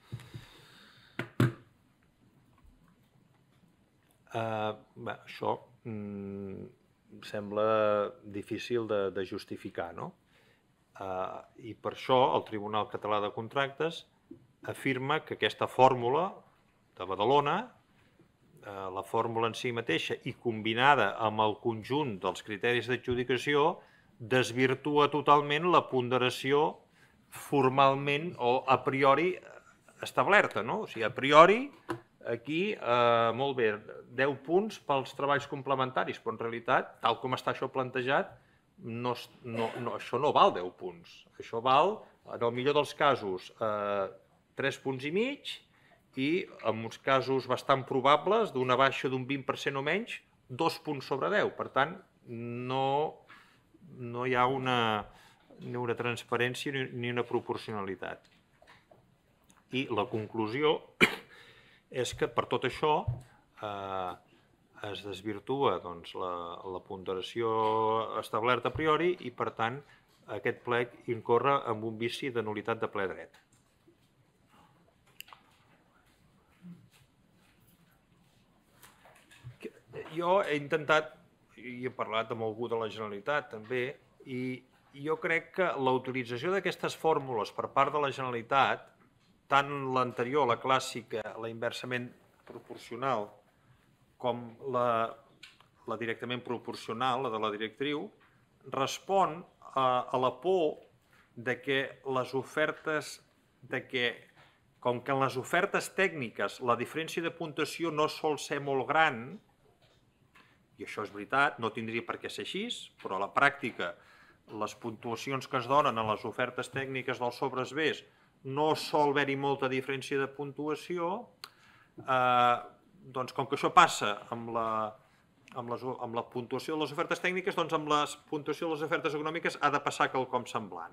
Uh, bé, això mm, sembla difícil de, de justificar, no? Uh, I per això el Tribunal Català de Contractes afirma que aquesta fórmula de Badalona, uh, la fórmula en si mateixa i combinada amb el conjunt dels criteris d'adjudicació, desvirtua totalment la ponderació formalment o a priori establerta, no? O sigui, a priori aquí, eh, molt bé, deu punts pels treballs complementaris, però en realitat, tal com està això plantejat, no, no, no, això no val deu punts. Això val, en el millor dels casos, eh, tres punts i mig i, en uns casos bastant probables, d'una baixa d'un vint per cent o menys, dos punts sobre deu. Per tant, no, no hi ha una, ni una transparència ni una proporcionalitat. I la conclusió és que per tot això eh, es desvirtua doncs, la, la ponderació establerta a priori i, per tant, aquest plec incorre en un vici de nul·litat de ple dret. Jo he intentat, i he parlat amb algú de la Generalitat també, i jo crec que la utilització d'aquestes fórmules per part de la Generalitat, tant l'anterior, la clàssica, la inversament proporcional, com la, la directament proporcional, la de la directriu, respon a, a la por de que les ofertes, de que, com que en les ofertes tècniques la diferència de puntuació no sol ser molt gran, i això és veritat, no tindria per què ser així, però a la pràctica les puntuacions que es donen en les ofertes tècniques dels sobres B no sol haver-hi molta diferència de puntuació, eh, doncs com que això passa amb la, amb, les, amb la puntuació de les ofertes tècniques, doncs amb la puntuació de les ofertes econòmiques ha de passar quelcom semblant.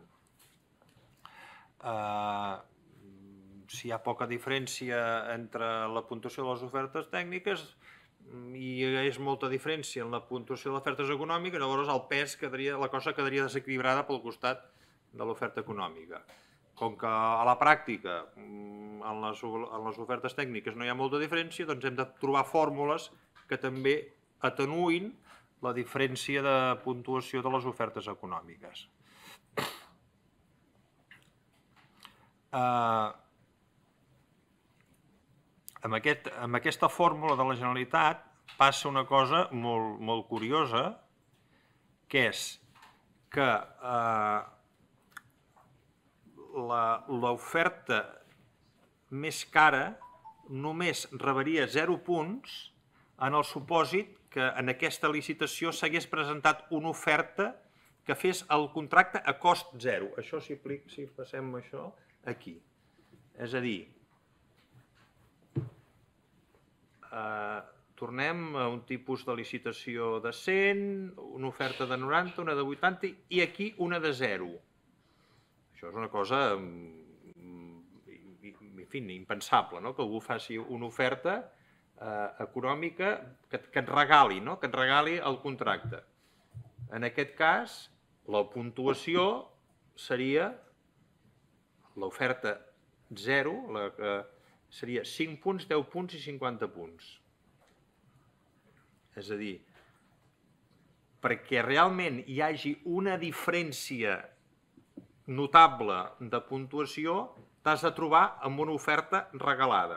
Eh, si hi ha poca diferència entre la puntuació de les ofertes tècniques i és molta diferència en la puntuació de les ofertes econòmiques, llavors el pes quedaria, la cosa quedaria desequilibrada pel costat de l'oferta econòmica. Com que a la pràctica en les, en les ofertes tècniques no hi ha molta diferència, doncs hem de trobar fórmules que també atenuïn la diferència de puntuació de les ofertes econòmiques. Eh, amb, aquest, amb aquesta fórmula de la Generalitat passa una cosa molt, molt curiosa, que és que eh, l'oferta més cara només rebria zero punts en el supòsit que en aquesta licitació s'hagués presentat una oferta que fes el contracte a cost zero. Això si, si passem això aquí. És a dir, eh, tornem a un tipus de licitació de cent, una oferta de noranta, una de vuitanta i aquí una de zero. Això és una cosa, en fi, impensable, no? Que algú faci una oferta eh, econòmica que, que et regali, no? Que et regali el contracte. En aquest cas, la puntuació seria l'oferta zero, la que seria cinc punts, deu punts i cinquanta punts. És a dir, perquè realment hi hagi una diferència notable de puntuació, t'has de trobar amb una oferta regalada,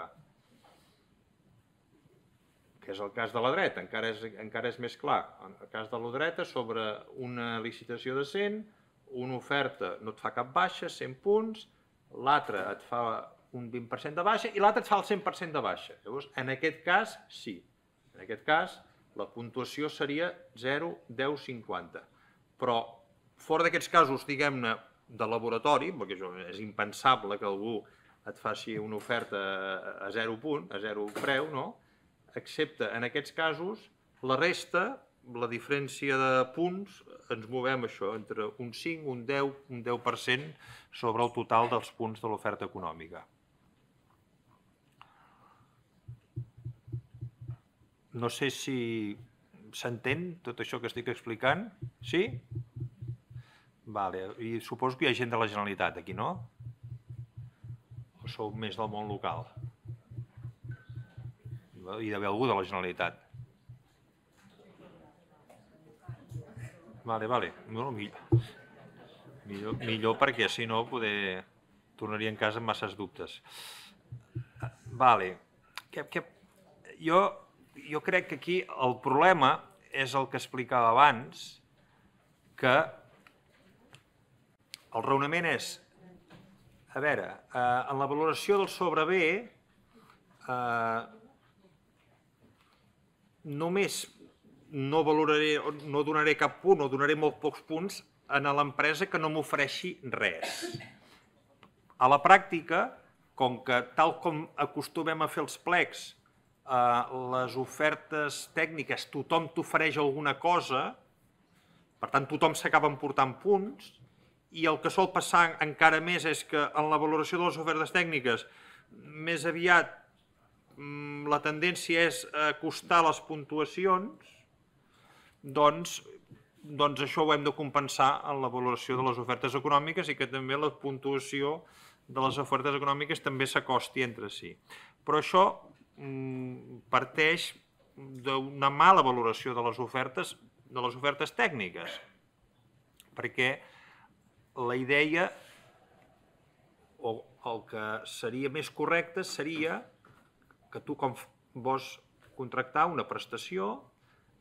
que és el cas de la dreta, encara és, encara és més clar. En el cas de la dreta, sobre una licitació de cent, una oferta no et fa cap baixa, cent punts, l'altra et fa un vint per cent de baixa i l'altra et fa el cent per cent de baixa. Llavors, en aquest cas, sí. En aquest cas, la puntuació seria zero, deu, cinquanta. Però, fora d'aquests casos, diguem-ne, de laboratori, perquè és impensable que algú et faci una oferta a zero punt, a zero preu, no? Excepte en aquests casos, la resta, la diferència de punts, ens movem això, entre un cinc, un deu, un deu per cent sobre el total dels punts de l'oferta econòmica. No sé si s'entén tot això que estic explicant. Sí? Vale. I suposo que hi ha gent de la Generalitat aquí, no? O sou més del món local? Hi ha d'haver algú de la Generalitat. Vale, vale. No, millor, millor, millor perquè si no poder tornaria en casa amb masses dubtes. Vale. Que, que, jo, jo crec que aquí el problema és el que explicava abans, que el raonament és, a veure, eh, en la valoració del sobre B, eh, només no valoraré, no donaré cap punt o donaré molt pocs punts a l'empresa que no m'ofereixi res. A la pràctica, com que tal com acostumem a fer els plecs, eh, les ofertes tècniques, tothom t'ofereix alguna cosa, per tant tothom s'acaba emportant punts, i el que sol passar encara més és que en la valoració de les ofertes tècniques més aviat la tendència és acostar les puntuacions, doncs, doncs això ho hem de compensar en la valoració de les ofertes econòmiques i que també la puntuació de les ofertes econòmiques també s'acosti entre si. Però això parteix d'una mala valoració de les ofertes, de les ofertes tècniques, perquè la idea, o el que seria més correcte, seria que tu, com vols contractar una prestació,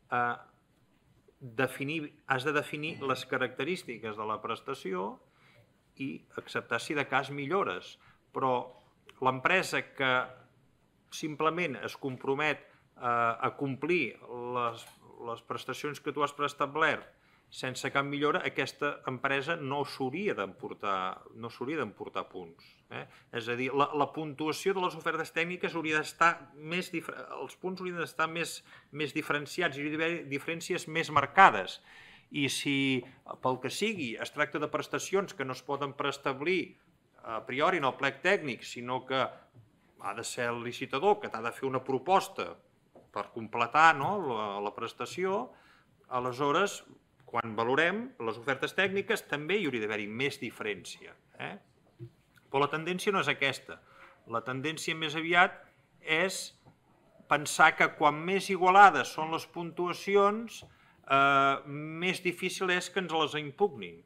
has de definir les característiques de la prestació i acceptar si de cas millores. Però l'empresa que simplement es compromet a complir les prestacions que tu has preestablert sense cap millora, aquesta empresa no s'hauria d'emportar punts. És a dir, la puntuació de les ofertes tècniques hauria d'estar més... els punts haurien d'estar més diferenciats, hi hauria d'haver diferències més marcades. I si, pel que sigui, es tracta de prestacions que no es poden preestablir a priori en el plec tècnic, sinó que ha de ser el licitador que t'ha de fer una proposta per completar la prestació, aleshores, quan valorem les ofertes tècniques, també hi hauria d'haver-hi més diferència. Però la tendència no és aquesta. La tendència més aviat és pensar que quan més igualades són les puntuacions, més difícil és que ens les impugnin.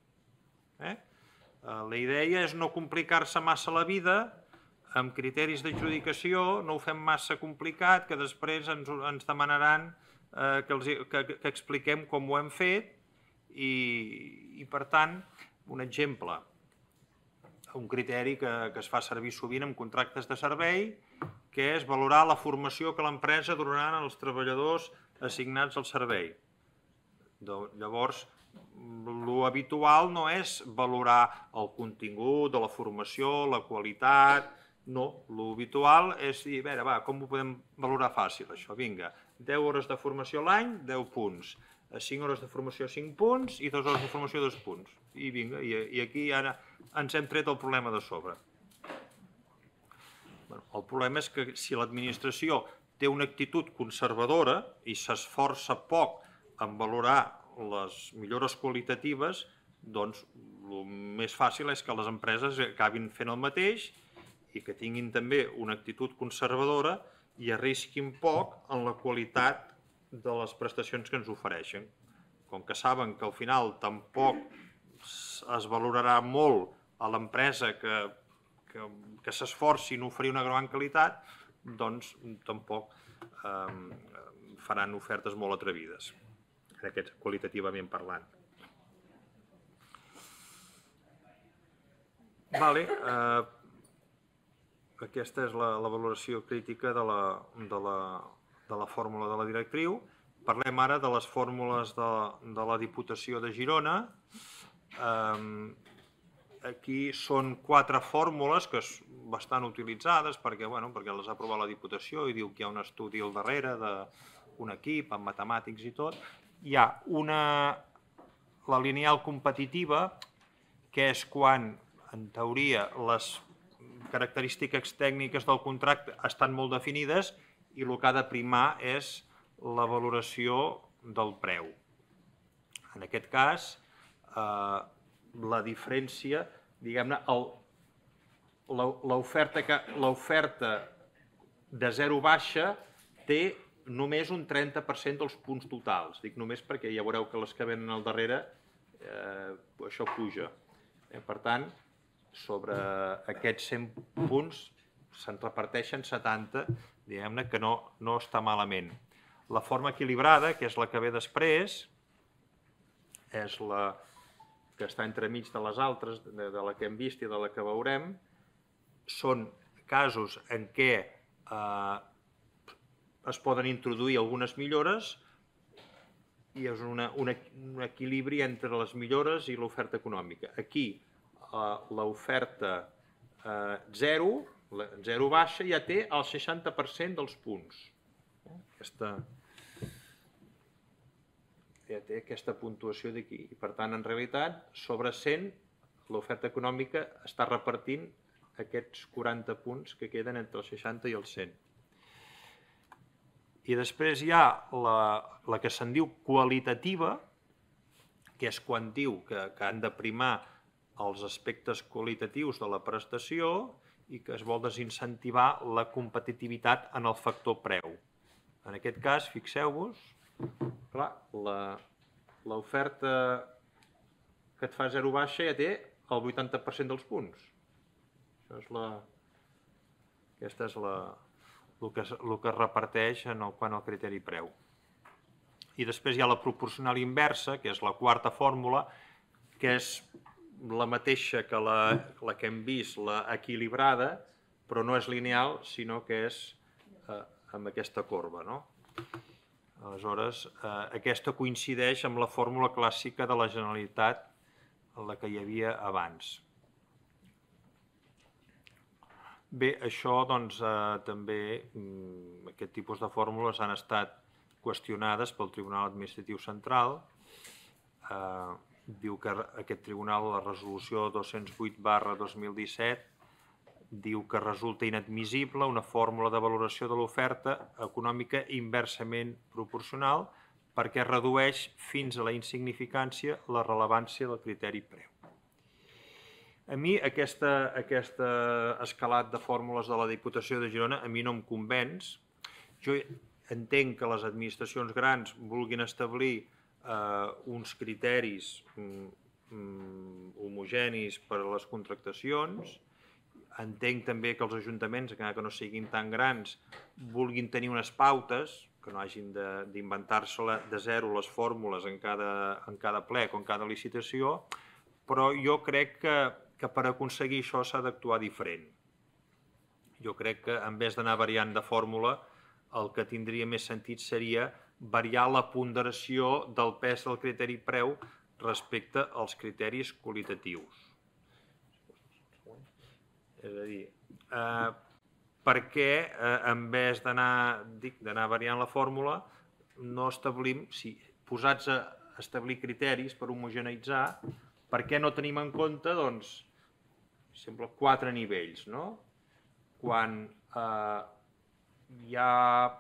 La idea és no complicar-se massa la vida amb criteris d'adjudicació, no ho fem massa complicat, que després ens demanaran que expliquem com ho hem fet i, per tant, un exemple, un criteri que es fa servir sovint en contractes de servei, que és valorar la formació que l'empresa donarà als treballadors assignats al servei. Llavors, l'habitual no és valorar el contingut de la formació, la qualitat, no. L'habitual és dir, a veure, va, com ho podem valorar fàcil, això? Vinga, deu hores de formació a l'any, deu punts. cinc hores de formació, cinc punts, i dues hores de formació, dos punts. I vinga, i aquí ara ens hem tret el problema de sobre. El problema és que si l'administració té una actitud conservadora i s'esforça poc en valorar les millores qualitatives, doncs el més fàcil és que les empreses acabin fent el mateix i que tinguin també una actitud conservadora i arrisquin poc en la qualitat de les prestacions que ens ofereixen. Com que saben que al final tampoc es valorarà molt a l'empresa que s'esforci en oferir una gran qualitat, doncs tampoc faran ofertes molt atrevides, qualitativament parlant. Aquesta és la valoració crítica de la fórmula de la directriu. Parlem ara de les fórmules de la Diputació de Girona. Aquí són quatre fórmules que són bastant utilitzades perquè les ha aprovat la Diputació i diu que hi ha un estudi al darrere d'un equip amb matemàtics i tot. Hi ha la lineal competitiva, que és quan, en teoria, les característiques tècniques del contracte estan molt definides i el que ha de primar és la valoració del preu. En aquest cas, la diferència, diguem-ne, l'oferta de zero baixa té només un trenta per cent dels punts totals. Dic només perquè ja veureu que les que venen al darrere, això puja. Per tant, sobre aquests cent punts se'n reparteixen setanta, diguem-ne que no està malament. La forma equilibrada, que és la que ve després, és la que està entremig de les altres, de la que hem vist i de la que veurem, són casos en què es poden introduir algunes millores i és un equilibri entre les millores i l'oferta econòmica. Aquí, l'oferta zero, zero baixa, ja té el seixanta per cent dels punts. Ja té aquesta puntuació d'aquí. I, per tant, en realitat, sobre cent, l'oferta econòmica està repartint aquests quaranta punts que queden entre el seixanta i el cent. I després hi ha la que se'n diu qualitativa, que és quan diu que han de primar els aspectes qualitatius de la prestació i que es vol desincentivar la competitivitat en el factor preu. En aquest cas, fixeu-vos, clar, l'oferta que et fa zero baixa ja té el vuitanta per cent dels punts. Aquesta és el que es reparteix quant al criteri preu. I després hi ha la proporcional inversa, que és la quarta fórmula, que és la mateixa que la que hem vist, la equilibrada, però no és lineal, sinó que és amb aquesta corba. Aleshores, aquesta coincideix amb la fórmula clàssica de la Generalitat, la que hi havia abans. Bé, això, doncs, també, aquest tipus de fórmules han estat qüestionades pel Tribunal Administratiu Central. Diu que aquest tribunal, la resolució dos-cents vuit barra dos mil disset, diu que resulta inadmissible una fórmula de valoració de l'oferta econòmica inversament proporcional perquè redueix fins a la insignificància la rellevància del criteri preu. A mi aquest escalat de fórmules de la Diputació de Girona a mi no em convenç. Jo entenc que les administracions grans vulguin establir uns criteris homogenis per a les contractacions. Entenc també que els ajuntaments, encara que no siguin tan grans, vulguin tenir unes pautes, que no hagin d'inventar-se de zero les fórmules en cada plec o en cada licitació, però jo crec que per aconseguir això s'ha d'actuar diferent. Jo crec que en vez d'anar variant de fórmula, el que tindria més sentit seria variar la ponderació del pes del criteri preu respecte als criteris qualitatius. És a dir, per què en vez d'anar variant la fórmula no establim, si posats a establir criteris per homogeneitzar, per què no tenim en compte, doncs, sembla quatre nivells, no? Quan hi ha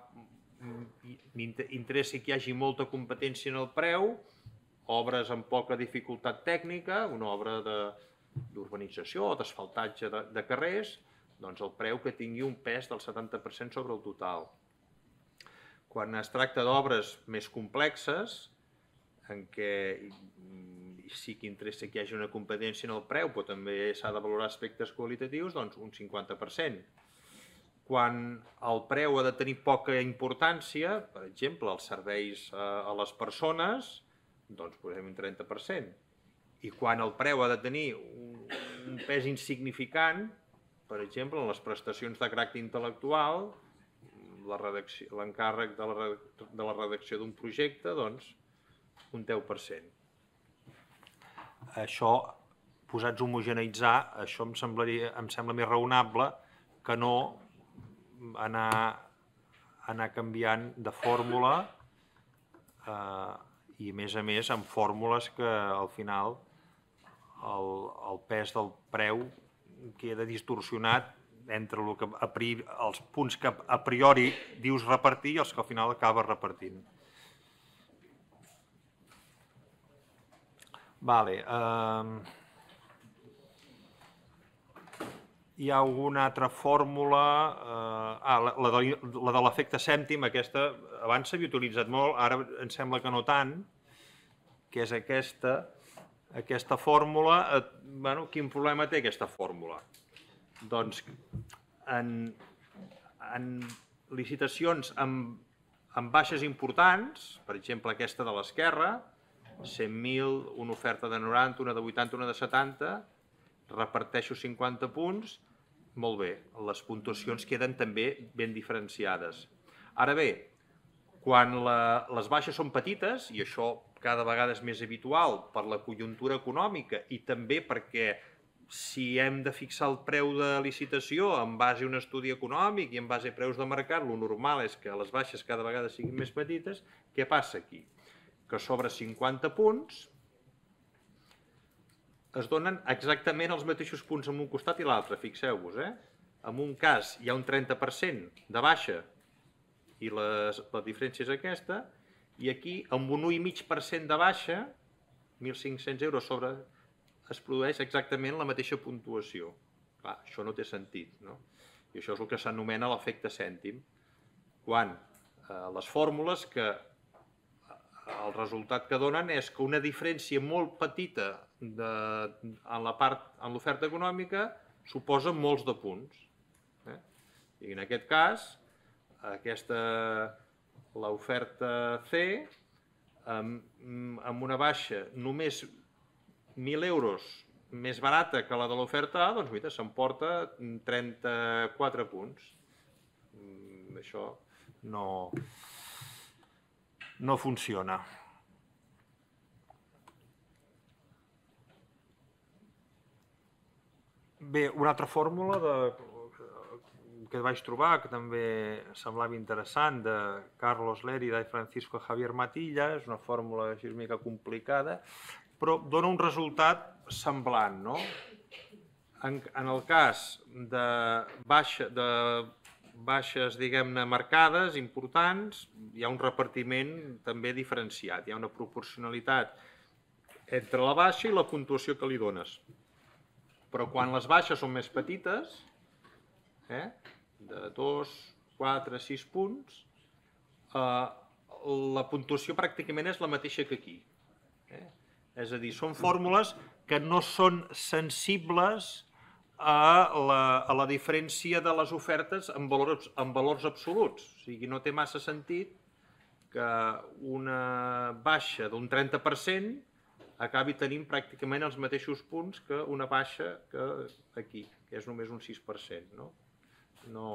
interessa que hi hagi molta competència en el preu, obres amb poca dificultat tècnica, una obra d'urbanització o d'asfaltatge de carrers, doncs el preu que tingui un pes del setanta per cent sobre el total. Quan es tracta d'obres més complexes, en què sí que interessa que hi hagi una competència en el preu, però també s'ha de valorar aspectes qualitatius, doncs un cinquanta per cent. Quan el preu ha de tenir poca importància, per exemple, els serveis a les persones, doncs posem un trenta per cent. I quan el preu ha de tenir un pes insignificant, per exemple, en les prestacions de caràcter intel·lectual, l'encàrrec de la redacció d'un projecte, doncs un deu per cent. Això, posats a homogeneitzar, això em sembla més raonable que no anar canviant de fórmula i, a més a més, amb fórmules que al final el pes del preu queda distorsionat entre els punts que a priori dius repartir i els que al final acabes repartint. Vale. Hi ha alguna altra fórmula... Ah, la de l'efecte cèntim, aquesta abans s'havia utilitzat molt, ara em sembla que no tant, que és aquesta, aquesta fórmula. Bueno, quin problema té aquesta fórmula? Doncs en licitacions amb baixes importants, per exemple aquesta de l'esquerra, cent mil, una oferta de noranta, una de vuitanta, una de setanta, reparteixo cinquanta punts, molt bé, les puntuacions queden també ben diferenciades. Ara bé, quan les baixes són petites, i això cada vegada és més habitual per la conjuntura econòmica i també perquè si hem de fixar el preu de licitació en base a un estudi econòmic i en base a preus de mercat, el normal és que les baixes cada vegada siguin més petites. Què passa aquí? Que sobre cinquanta punts es donen exactament els mateixos punts en un costat i l'altre, fixeu-vos. En un cas hi ha un trenta per cent de baixa i la diferència és aquesta, i aquí amb un un coma cinc per cent de baixa, mil cinc-cents euros sobre, es produeix exactament la mateixa puntuació. Clar, això no té sentit, no? I això és el que s'anomena l'efecte cèntim, quan les fórmules que el resultat que donen és que una diferència molt petita en l'oferta econòmica suposa molts de punts. I en aquest cas, l'oferta C amb una baixa només mil euros més barata que la de l'oferta A, doncs mira, s'emporta trenta-quatre punts. Això no, no funciona. Bé, una altra fórmula de, que vaig trobar, que també semblava interessant, de Carlos Lérida i Francisco Javier Matilla, és una fórmula així una mica complicada, però dona un resultat semblant, no? En, en el cas de, baixa, de baixes, diguem-ne, marcades, importants, hi ha un repartiment també diferenciat, hi ha una proporcionalitat entre la baixa i la puntuació que li dones. Però quan les baixes són més petites, eh, de dos, quatre, sis punts, eh, la puntuació pràcticament és la mateixa que aquí. Eh? És a dir, són fórmules que no són sensibles a la, a la diferència de les ofertes en valors, en valors absoluts. O sigui, no té massa sentit que una baixa d'un trenta per cent acabi tenint pràcticament els mateixos punts que una baixa que aquí, que és només un sis per cent. No? No...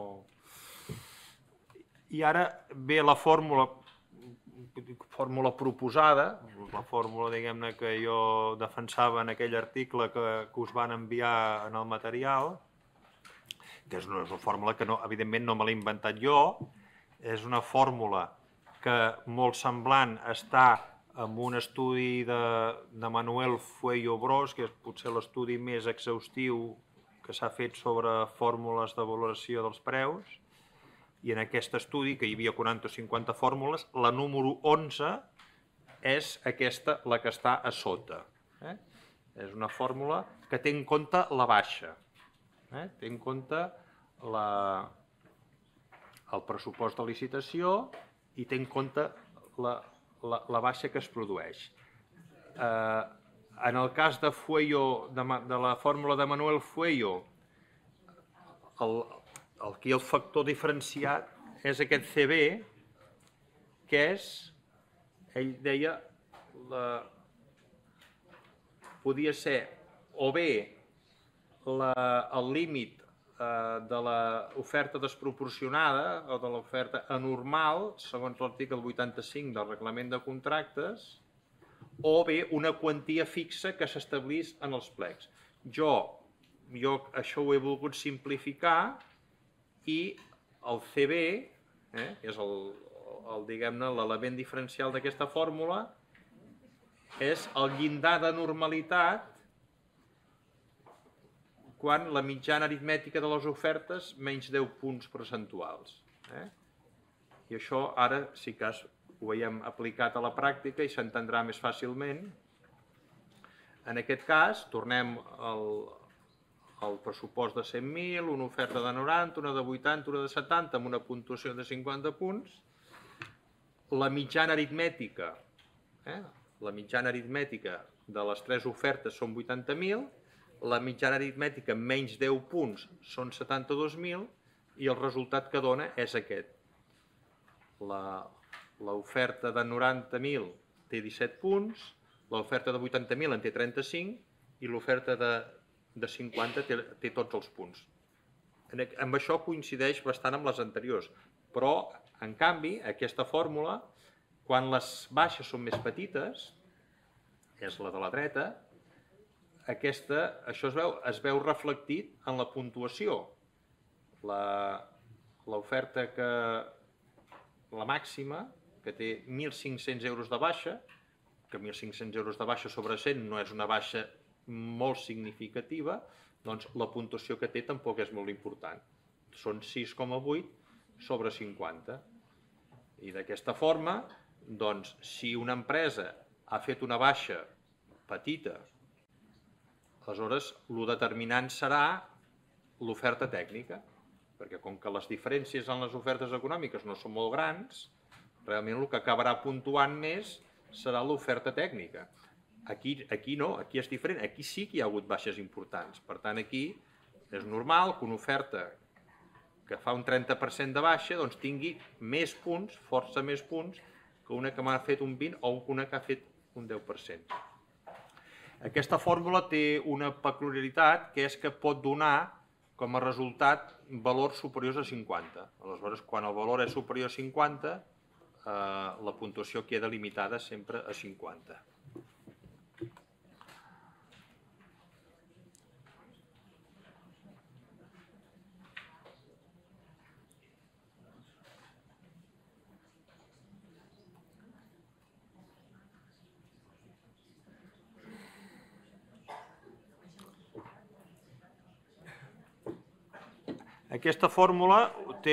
I ara ve la fórmula, fórmula proposada, la fórmula, diguem-ne, que jo defensava en aquell article que, que us van enviar en el material, que és una, és una fórmula que, no, evidentment, no me l'he inventat jo, és una fórmula que molt semblant està amb un estudi de, de Manuel Fueyo Bros, que és potser l'estudi més exhaustiu que s'ha fet sobre fórmules de valoració dels preus, i en aquest estudi, que hi havia quaranta o cinquanta fórmules, la número onze és aquesta, la que està a sota. Eh? És una fórmula que té en compte la baixa, eh? té en compte la, el pressupost de licitació i té en compte la, la, la baixa que es produeix. Eh, en el cas de Fueyo, de, de la fórmula de Manuel Fueyo, el, el, aquí el factor diferenciat és aquest C B, que és, ell deia, la, podia ser o bé la, el límit eh, de l'oferta desproporcionada o de l'oferta anormal, segons l'article vuitanta-cinc del Reglament de Contractes, o bé una quantia fixa que s'establís en els plecs. Jo, jo això ho he volgut simplificar i el C B, eh, que és el, el, diguem-ne, l'element diferencial d'aquesta fórmula, és el llindar de normalitat quan la mitjana aritmètica de les ofertes menys deu punts percentuals. Eh? I això ara sí que ho veiem aplicat a la pràctica i s'entendrà més fàcilment. En aquest cas, tornem al, al pressupost de cent mil, una oferta de noranta, una de vuitanta, una de setanta, amb una puntuació de cinquanta punts. La mitjana aritmètica, eh? la mitjana aritmètica de les tres ofertes són vuitanta mil, la mitjana aritmètica menys deu punts són setanta-dos mil i el resultat que dona és aquest. L'oferta de noranta mil té disset punts, l'oferta de vuitanta mil en té trenta-cinc i l'oferta de, de cinquanta té, té tots els punts. Amb això coincideix bastant amb les anteriors, però, en canvi, aquesta fórmula, quan les baixes són més petites, és la de la dreta, aquesta, això es veu, es veu reflectit en la puntuació. L'oferta que, la màxima, que té mil cinc-cents euros de baixa, que mil cinc-cents euros de baixa sobre cent no és una baixa molt significativa, doncs la puntuació que té tampoc és molt important. Són sis coma vuit sobre cinquanta. I d'aquesta forma, doncs, si una empresa ha fet una baixa petita, aleshores, el determinant serà l'oferta tècnica, perquè com que les diferències en les ofertes econòmiques no són molt grans, realment el que acabarà puntuant més serà l'oferta tècnica. Aquí, aquí no, aquí és diferent, aquí sí que hi ha hagut baixes importants. Per tant, aquí és normal que una oferta que fa un trenta per cent de baixa doncs tingui més punts, força més punts, que una que m'ha fet un vint o una que ha fet un deu per cent. Aquesta fórmula té una peculiaritat, que és que pot donar com a resultat valors superiors a cinquanta. Aleshores, quan el valor és superior a cinquanta, la puntuació queda limitada sempre a cinquanta. Aquesta fórmula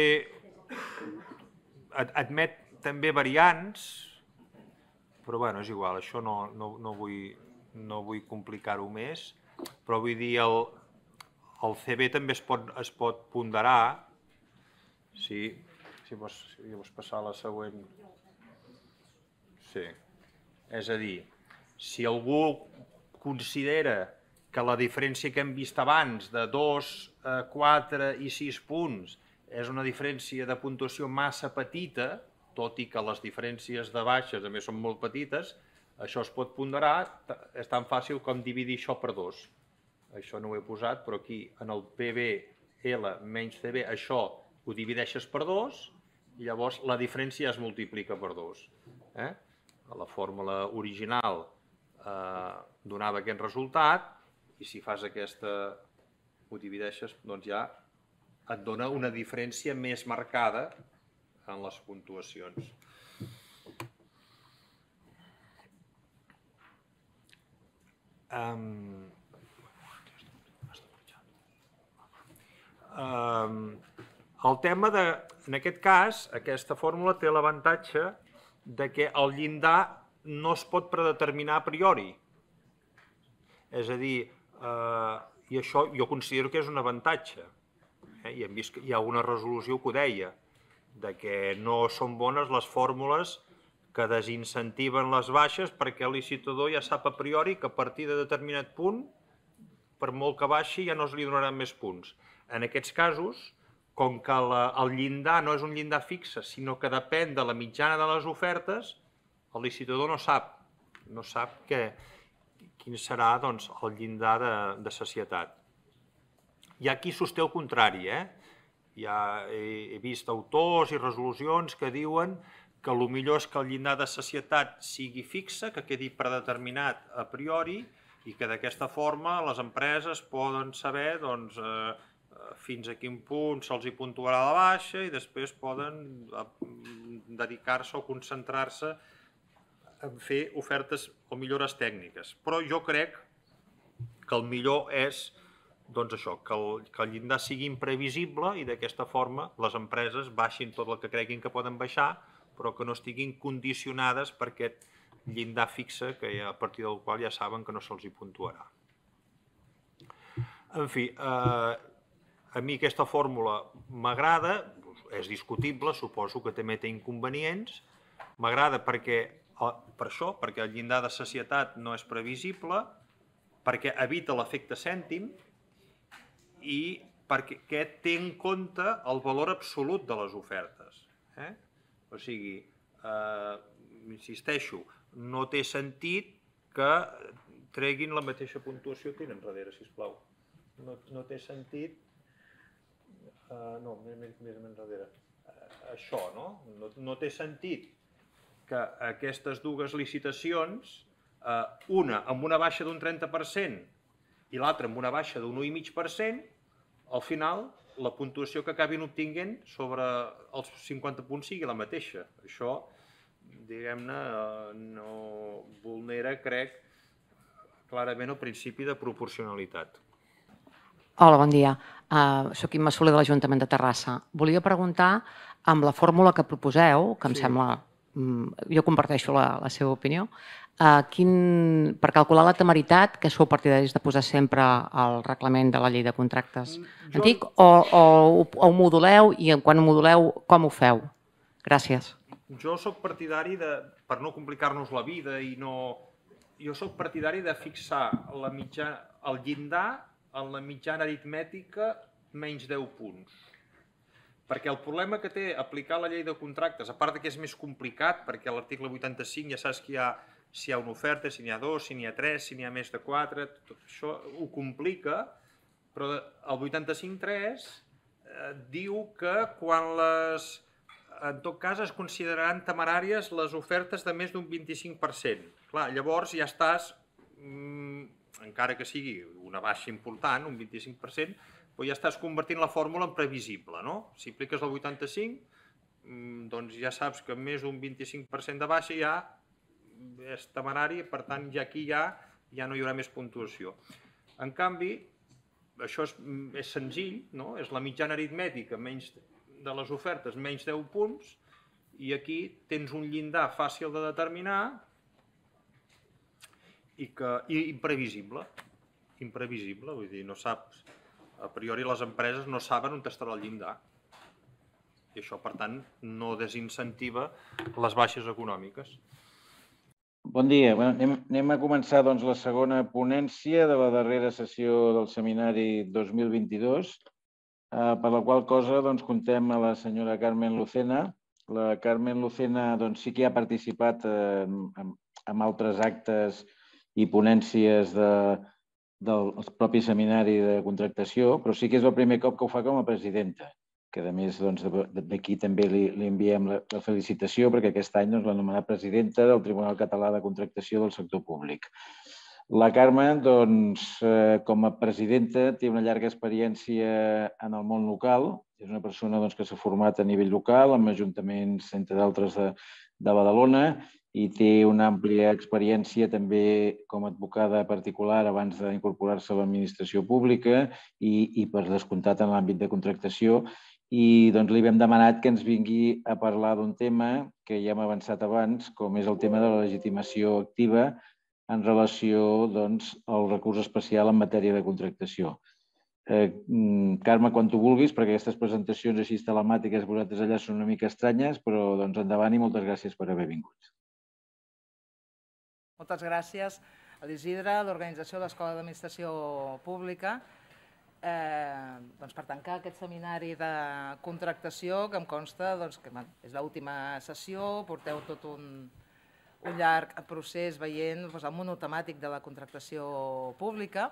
admet també variants, però bé, és igual, això no vull complicar-ho més, però vull dir, el C B també es pot ponderar, si vols passar a la següent. Sí, és a dir, si algú considera que la diferència que hem vist abans de dos, quatre i sis punts és una diferència de puntuació massa petita, tot i que les diferències de baixes també són molt petites, això es pot ponderar, és tan fàcil com dividir això per dos. Això no ho he posat, però aquí en el P B L menys C B això ho divideixes per dos i llavors la diferència es multiplica per dos. La fórmula original donava aquest resultat, i si fas aquesta, ho divideixes, doncs ja et dona una diferència més marcada en les puntuacions. El tema de, en aquest cas, aquesta fórmula té l'avantatge que el llindar no es pot predeterminar a priori. És a dir, i això jo considero que és un avantatge. I hem vist que hi ha una resolució que ho deia, que no són bones les fórmules que desincentiven les baixes perquè el licitador ja sap a priori que a partir de determinat punt, per molt que baixi, ja no es li donaran més punts. En aquests casos, com que el llindar no és un llindar fixe, sinó que depèn de la mitjana de les ofertes, el licitador no sap, no sap quin serà el llindar de sacietat. Hi ha qui sosté el contrari. He vist autors i resolucions que diuen que el millor és que el llindar de sacietat sigui fixe, que quedi predeterminat a priori i que d'aquesta forma les empreses poden saber fins a quin punt se'ls hi puntuarà la baixa i després poden dedicar-se o concentrar-se en fer ofertes o millores tècniques. Però jo crec que el millor és que el llindar sigui imprevisible i d'aquesta forma les empreses baixin tot el que creguin que poden baixar, però que no estiguin condicionades per aquest llindar fixe a partir del qual ja saben que no se'ls hi puntuarà. En fi, a mi aquesta fórmula m'agrada, és discutible, suposo que també té inconvenients, m'agrada perquè per això, perquè el llindar de sacietat no és previsible, perquè evita l'efecte cèntim i perquè té en compte el valor absolut de les ofertes. O sigui, insisteixo, no té sentit que treguin la mateixa puntuació. Tira enrere, sisplau. No té sentit... No, més enrere. Això, no? No té sentit que aquestes dues licitacions, una amb una baixa d'un trenta per cent i l'altra amb una baixa d'un un coma cinc per cent, al final la puntuació que acabin obtinguent sobre els cinquanta punts sigui la mateixa. Això, diguem-ne, no vulnera, crec, clarament el principi de proporcionalitat. Hola, bon dia. Soc Imma Soler de l'Ajuntament de Terrassa. Volia preguntar, amb la fórmula que proposeu, que em sembla... Jo comparteixo la seva opinió, per calcular la temeritat, que sou partidaris de posar sempre el reglament de la llei de contractes antic, o ho moduleu i quan ho moduleu, com ho feu? Gràcies. Jo soc partidari, per no complicar-nos la vida, jo soc partidari de fixar el llindar en la mitjana aritmètica menys deu punts. Perquè el problema que té aplicar la llei de contractes, a part que és més complicat, perquè a l'article vuitanta-cinc ja saps que hi ha, si hi ha una oferta, si n'hi ha dos, si n'hi ha tres, si n'hi ha més de quatre, tot això ho complica, però el vuitanta-cinc tres eh, diu que quan les, en tot cas es consideraran temeràries les ofertes de més d'un vint-i-cinc per cent. Clar, llavors ja estàs, mm, encara que sigui una baixa important, un vint-i-cinc per cent, però ja estàs convertint la fórmula en previsible, no? Si apliques el vuitanta-cinc, doncs ja saps que més d'un vint-i-cinc per cent de baixa ja és temerari, per tant, ja aquí ja, ja no hi haurà més puntuació. En canvi, això és, és senzill, no? És la mitjana aritmètica menys de les ofertes, menys deu punts, i aquí tens un llindar fàcil de determinar i, que, i imprevisible. Imprevisible, vull dir, no saps, a priori les empreses no saben on estarà el llindar. I això, per tant, no desincentiva les baixes econòmiques. Bon dia. Bueno, anem, anem a començar doncs, la segona ponència de la darrera sessió del seminari dos mil vint-i-dos, eh, per la qual cosa doncs, contem a la senyora Carmen Lucena. La Carmen Lucena doncs, sí que ha participat eh, en, en altres actes i ponències de, del propi seminari de contractació, però sí que és el primer cop que ho fa com a presidenta, que a més d'aquí també li, li enviem la, la felicitació perquè aquest any doncs, l'ha nomenat presidenta del Tribunal Català de Contractació del Sector Públic. La Carme, doncs, eh, com a presidenta, té una llarga experiència en el món local. És una persona doncs, que s'ha format a nivell local, amb ajuntaments, entre d'altres, de, de Badalona, i té una àmplia experiència també com a advocada particular abans d'incorporar-se a l'administració pública i, i per descomptat en l'àmbit de contractació. I doncs, li hem demanat que ens vingui a parlar d'un tema que ja hem avançat abans, com és el tema de la legitimació activa en relació doncs, al recurs especial en matèria de contractació. Eh, Carme, quan tu vulguis, perquè aquestes presentacions així telemàtiques vosaltres allà són una mica estranyes, però doncs, endavant i moltes gràcies per haver vingut. Moltes gràcies a l'Isidre, a l'Organització de l'Escola d'Administració Pública, Eh, doncs per tancar aquest seminari de contractació que em consta doncs, que bueno, és l'última sessió, porteu tot un, un llarg procés veient doncs, el monotemàtic de la contractació pública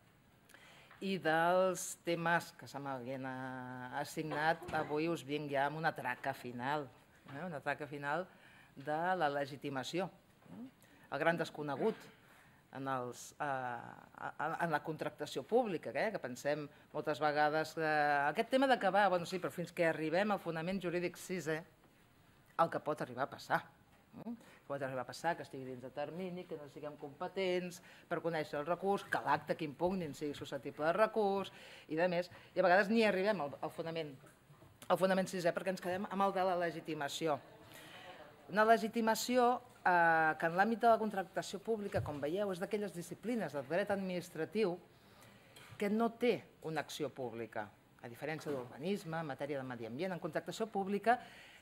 i dels temes que se m'havien assignat. Avui us vinc ja amb una traca final, eh? una traca final de la legitimació, eh? El gran desconegut En, els, eh, en la contractació pública, eh? que pensem moltes vegades que eh, aquest tema d'acabar, bueno, sí, però fins que arribem al fonament jurídic sisè, el que pot arribar a passar. Eh? Pot arribar a passar que estigui dins de termini, que no siguem competents per conèixer el recurs, que l'acte que impugnin sigui susceptible de recurs i de més. I a vegades ni arribem al, al, fonament, al fonament sisè perquè ens quedem amb el de la legitimació. Una legitimació eh, que en l'àmbit de la contractació pública, com veieu, és d'aquelles disciplines del dret administratiu que no té una acció pública. A diferència d'urbanisme, en matèria de medi ambient, en contractació pública,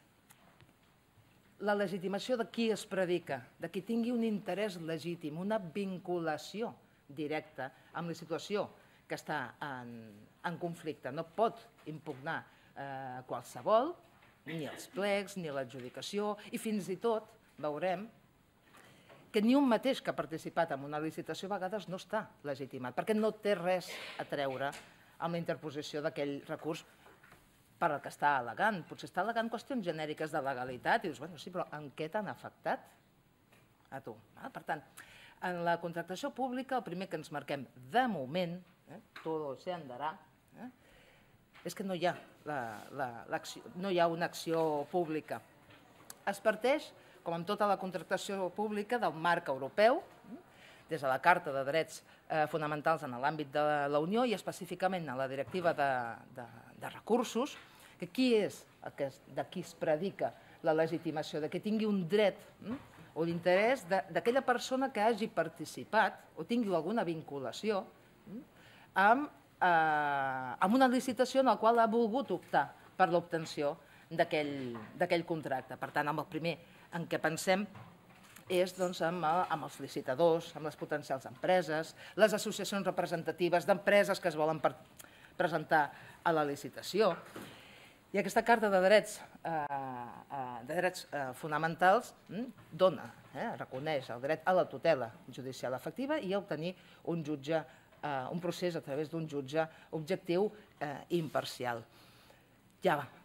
la legitimació de qui es predica, de qui tingui un interès legítim, una vinculació directa amb la situació que està en, en conflicte. No pot impugnar eh, qualsevol, ni els plecs, ni l'adjudicació, i fins i tot veurem que ni un mateix que ha participat en una licitació a vegades no està legitimat, perquè no té res a treure amb la interposició d'aquell recurs per al que està al·legant. Potser està al·legant qüestions genèriques de legalitat i dius, bueno, sí, però en què t'han afectat a tu? Per tant, en la contractació pública el primer que ens marquem de moment, eh, todo se andará, eh, és que no hi ha, la, la, no hi ha una acció pública. Es parteix, com amb tota la contractació pública, del marc europeu, des de la Carta de Drets eh, Fonamentals en l'àmbit de la Unió i específicament en la Directiva de, de, de Recursos, que qui és el que, de qui es predica la legitimació, de que tingui un dret hm, o l'interès d'aquella persona que hagi participat o tingui alguna vinculació hm, amb Eh, amb una licitació en la qual ha volgut optar per l'obtenció d'aquell contracte. Per tant, amb el primer en què pensem és doncs, amb, amb els licitadors, amb les potencials empreses, les associacions representatives d'empreses que es volen per, presentar a la licitació. I aquesta Carta de Drets, de drets Fonamentals dona, reconeix el dret a la tutela judicial efectiva i a obtenir un jutge, un procés a través d'un jutge objectiu i imparcial. Ja va.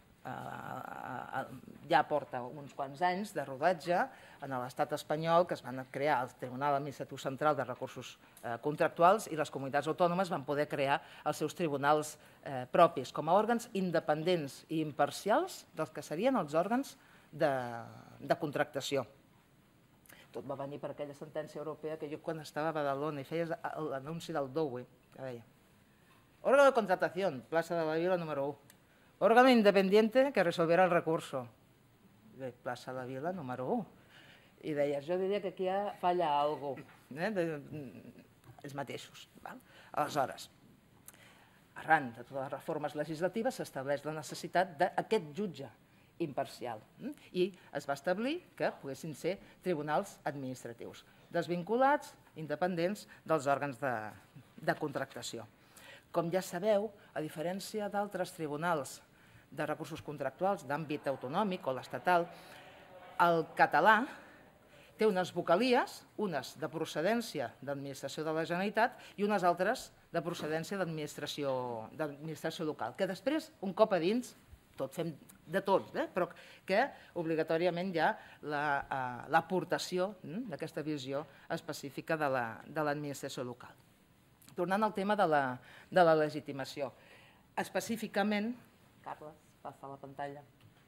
Ja porta uns quants anys de rodatge en l'estat espanyol que es van crear el Tribunal Administratiu Central de Recursos Contractuals i les comunitats autònomes van poder crear els seus tribunals propis com a òrgans independents i imparcials dels que serien els òrgans de contractació. Tot va venir per aquella sentència europea que jo quan estava a Badalona i feia l'anunci del D O U E, que deia Órgano de Contratación, plaça de la Vila número u. Órgano independiente que resolverà el recurso. Plaça de la Vila número u. I deies, jo diria que aquí falla alguna cosa, els mateixos. Aleshores, arran de totes les reformes legislatives s'estableix la necessitat d'aquest jutge imparcial i es va establir que poguessin ser tribunals administratius, desvinculats, independents dels òrgans de contractació. Com ja sabeu, a diferència d'altres tribunals de recursos contractuals d'àmbit autonòmic o l'estatal, el català té unes vocalies, unes de procedència d'administració de la Generalitat i unes altres de procedència d'administració local, que després, un cop a dins, tot fem de tots, però que obligatòriament hi ha l'aportació d'aquesta visió específica de l'administració local. Tornant al tema de la legitimació, específicament, Carles, passa la pantalla,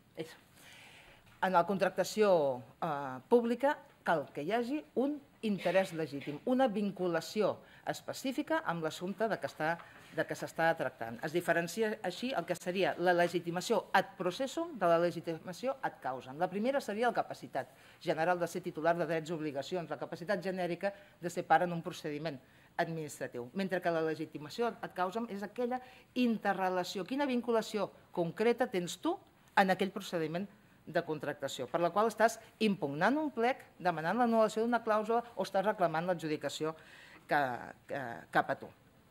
en la contractació pública cal que hi hagi un interès legítim, una vinculació específica amb l'assumpte de què s'està tractant. Es diferencia així el que seria la legitimació ad processum de la legitimació ad causam. La primera seria la capacitat general de ser titular de drets i obligacions, la capacitat genèrica de ser part en un procediment administratiu, mentre que la legitimació ad causam és aquella interrelació, quina vinculació concreta tens tu en aquell procediment de contractació, per la qual estàs impugnant un plec, demanant l'anul·lació d'una clàusula o estàs reclamant l'adjudicació cap a tu.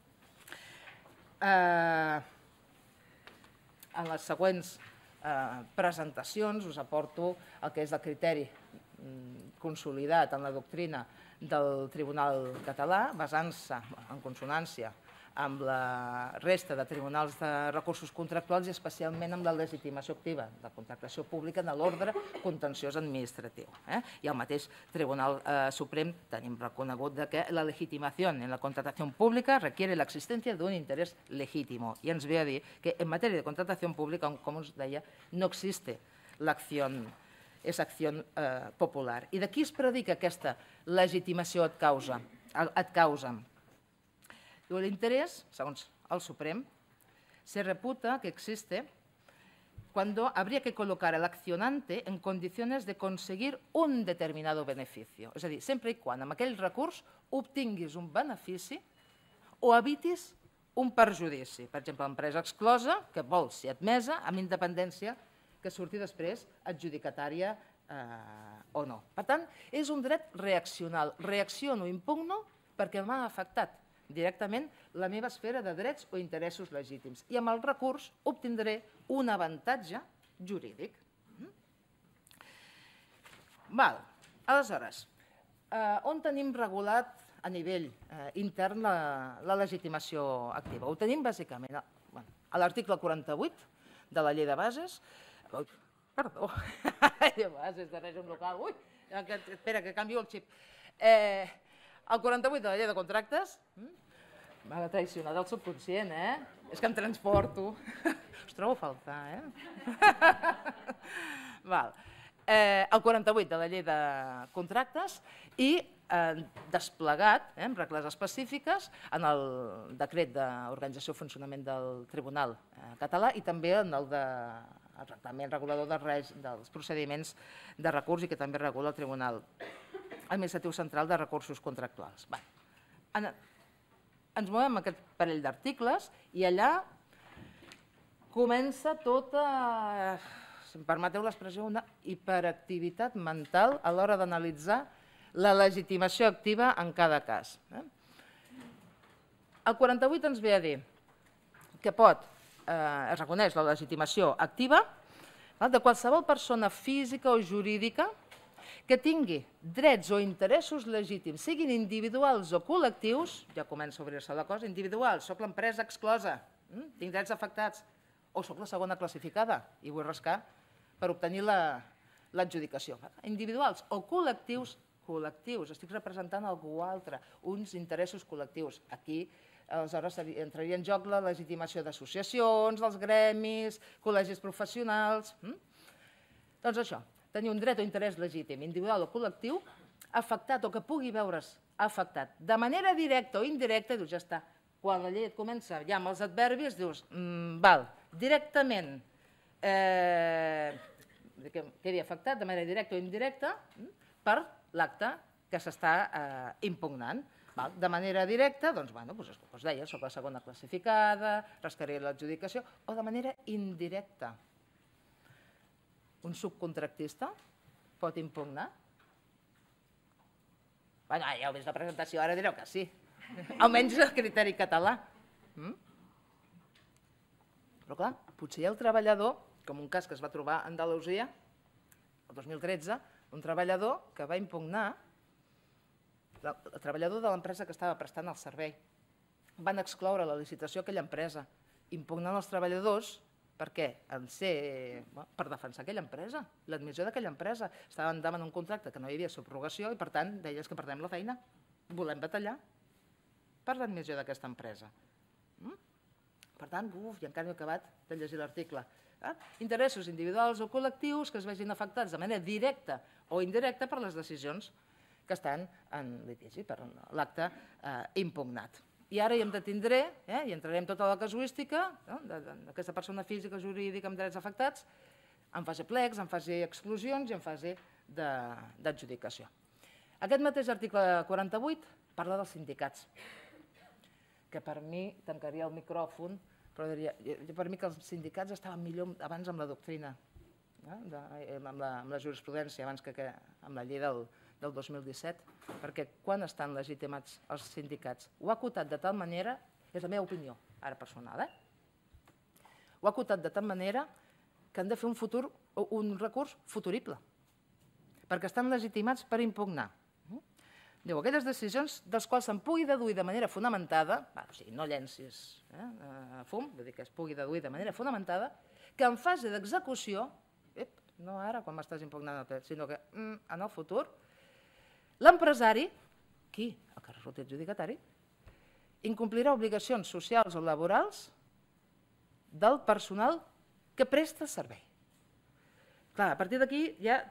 En les següents presentacions us aporto el que és el criteri consolidat en la doctrina del Tribunal Català, basant-se en consonància amb la resta de tribunals de recursos contractuals i especialment amb la legitimació activa de contractació pública en l'ordre contenciós administratiu. I al mateix Tribunal Suprem tenim reconegut que la legitimació en la contratació pública requiere l'existència d'un interès legítimo i ens ve a dir que en matèria de contratació pública, com us deia, no existe l'acció és acció popular. I d'aquí es predica aquesta legitimació ad causam. El interés, segons el Suprem, se reputa que existe cuando habría que colocar al accionante en condiciones de conseguir un determinado beneficio. És a dir, sempre i quan amb aquell recurs obtinguis un benefici o evitis un perjudici. Per exemple, l'empresa exclosa que vol ser admesa amb independència que surti després adjudicatària o no. Per tant, és un dret reaccional. Reacciono, impugno, perquè m'ha afectat directament la meva esfera de drets o interessos legítims. I amb el recurs obtindré un avantatge jurídic. Aleshores, on tenim regulat a nivell intern la legitimació activa? Ho tenim bàsicament a l'article quaranta-vuit de la Llei de Bases. Perdó, de bases de règim local. Ui, espera, que canvio el xip. El quaranta-vuit de la Llei de Contractes, m'ha traicionat el subconscient, eh? És que em transporto. Us trobo a faltar, eh? El quaranta-vuit de la Llei de Contractes i desplegat amb regles específiques en el decret d'organització i funcionament del Tribunal Català i també en el de el reglament regulador dels procediments de recurs i que també regula el Tribunal Administratiu Central de Recursos Contractuals. Ens movem aquest parell d'articles i allà comença tota, si em permeteu l'expressió, una hiperactivitat mental a l'hora d'analitzar la legitimació activa en cada cas. El quaranta-vuit ens ve a dir que pot es reconeix la legitimació activa de qualsevol persona física o jurídica que tingui drets o interessos legítims, siguin individuals o col·lectius, ja comença a obrir-se la cosa, individuals, soc l'empresa exclosa, tinc drets afectats, o soc la segona classificada i vull rascar per obtenir l'adjudicació. Individuals o col·lectius, col·lectius, estic representant algú altre, uns interessos col·lectius. Aquí, aleshores, entraria en joc la legitimació d'associacions, dels gremis, col·legis professionals. Doncs això, tenir un dret o interès legítim, individual o col·lectiu, afectat o que pugui veure's afectat de manera directa o indirecta, dius, ja està. Quan la llei et comença ja amb els adverbis, dius, val, directament quedi afectat de manera directa o indirecta per l'acte que s'està impugnant. De manera directa, doncs, bueno, doncs deia, soc la segona classificada, rascaré l'adjudicació, o de manera indirecta. Un subcontractista pot impugnar? Bueno, ja heu vist la presentació, ara direu que sí. Almenys el criteri català. Però clar, potser hi ha el treballador, com un cas que es va trobar a Andalusia, el dos mil tretze, un treballador que va impugnar, el treballador de l'empresa que estava prestant el servei. Van excloure la licitació aquella empresa, impugnant els treballadors. Per què? Per defensar aquella empresa, l'admissió d'aquella empresa. Estaven demanant un contracte que no hi havia subrogació i, per tant, deies que perdem la feina. Volem batallar per l'admissió d'aquesta empresa. Per tant, uf, i encara no he acabat de llegir l'article. Interessos individuals o col·lectius que es vegin afectats de manera directa o indirecta per les decisions que estan en litigi, per l'acte impugnat. I ara hi em detindré i entraré en tota la casuística d'aquesta persona física o jurídica amb drets afectats en fase plecs, en fase exclusions i en fase d'adjudicació. Aquest mateix article quaranta-vuit parla dels sindicats, que per mi tancaria el micròfon, però diria, per mi que els sindicats estaven millor abans amb la doctrina, amb la jurisprudència, abans que amb la llei del del dos mil disset, perquè quan estan legitimats els sindicats? Ho ha acotat de tal manera, és la meva opinió, ara personal, ho ha acotat de tal manera que han de fer un futur, un recurs futurible, perquè estan legitimats per impugnar. Diu, aquelles decisions dels quals se'n pugui deduir de manera fonamentada, o sigui, no llencis fum, vull dir que es pugui deduir de manera fonamentada, que en fase d'execució, no ara quan m'estàs impugnant, sinó que en el futur, l'empresari, qui? El que resulti adjudicatari, incomplirà obligacions socials o laborals del personal que presta el servei. Clar, a partir d'aquí hi ha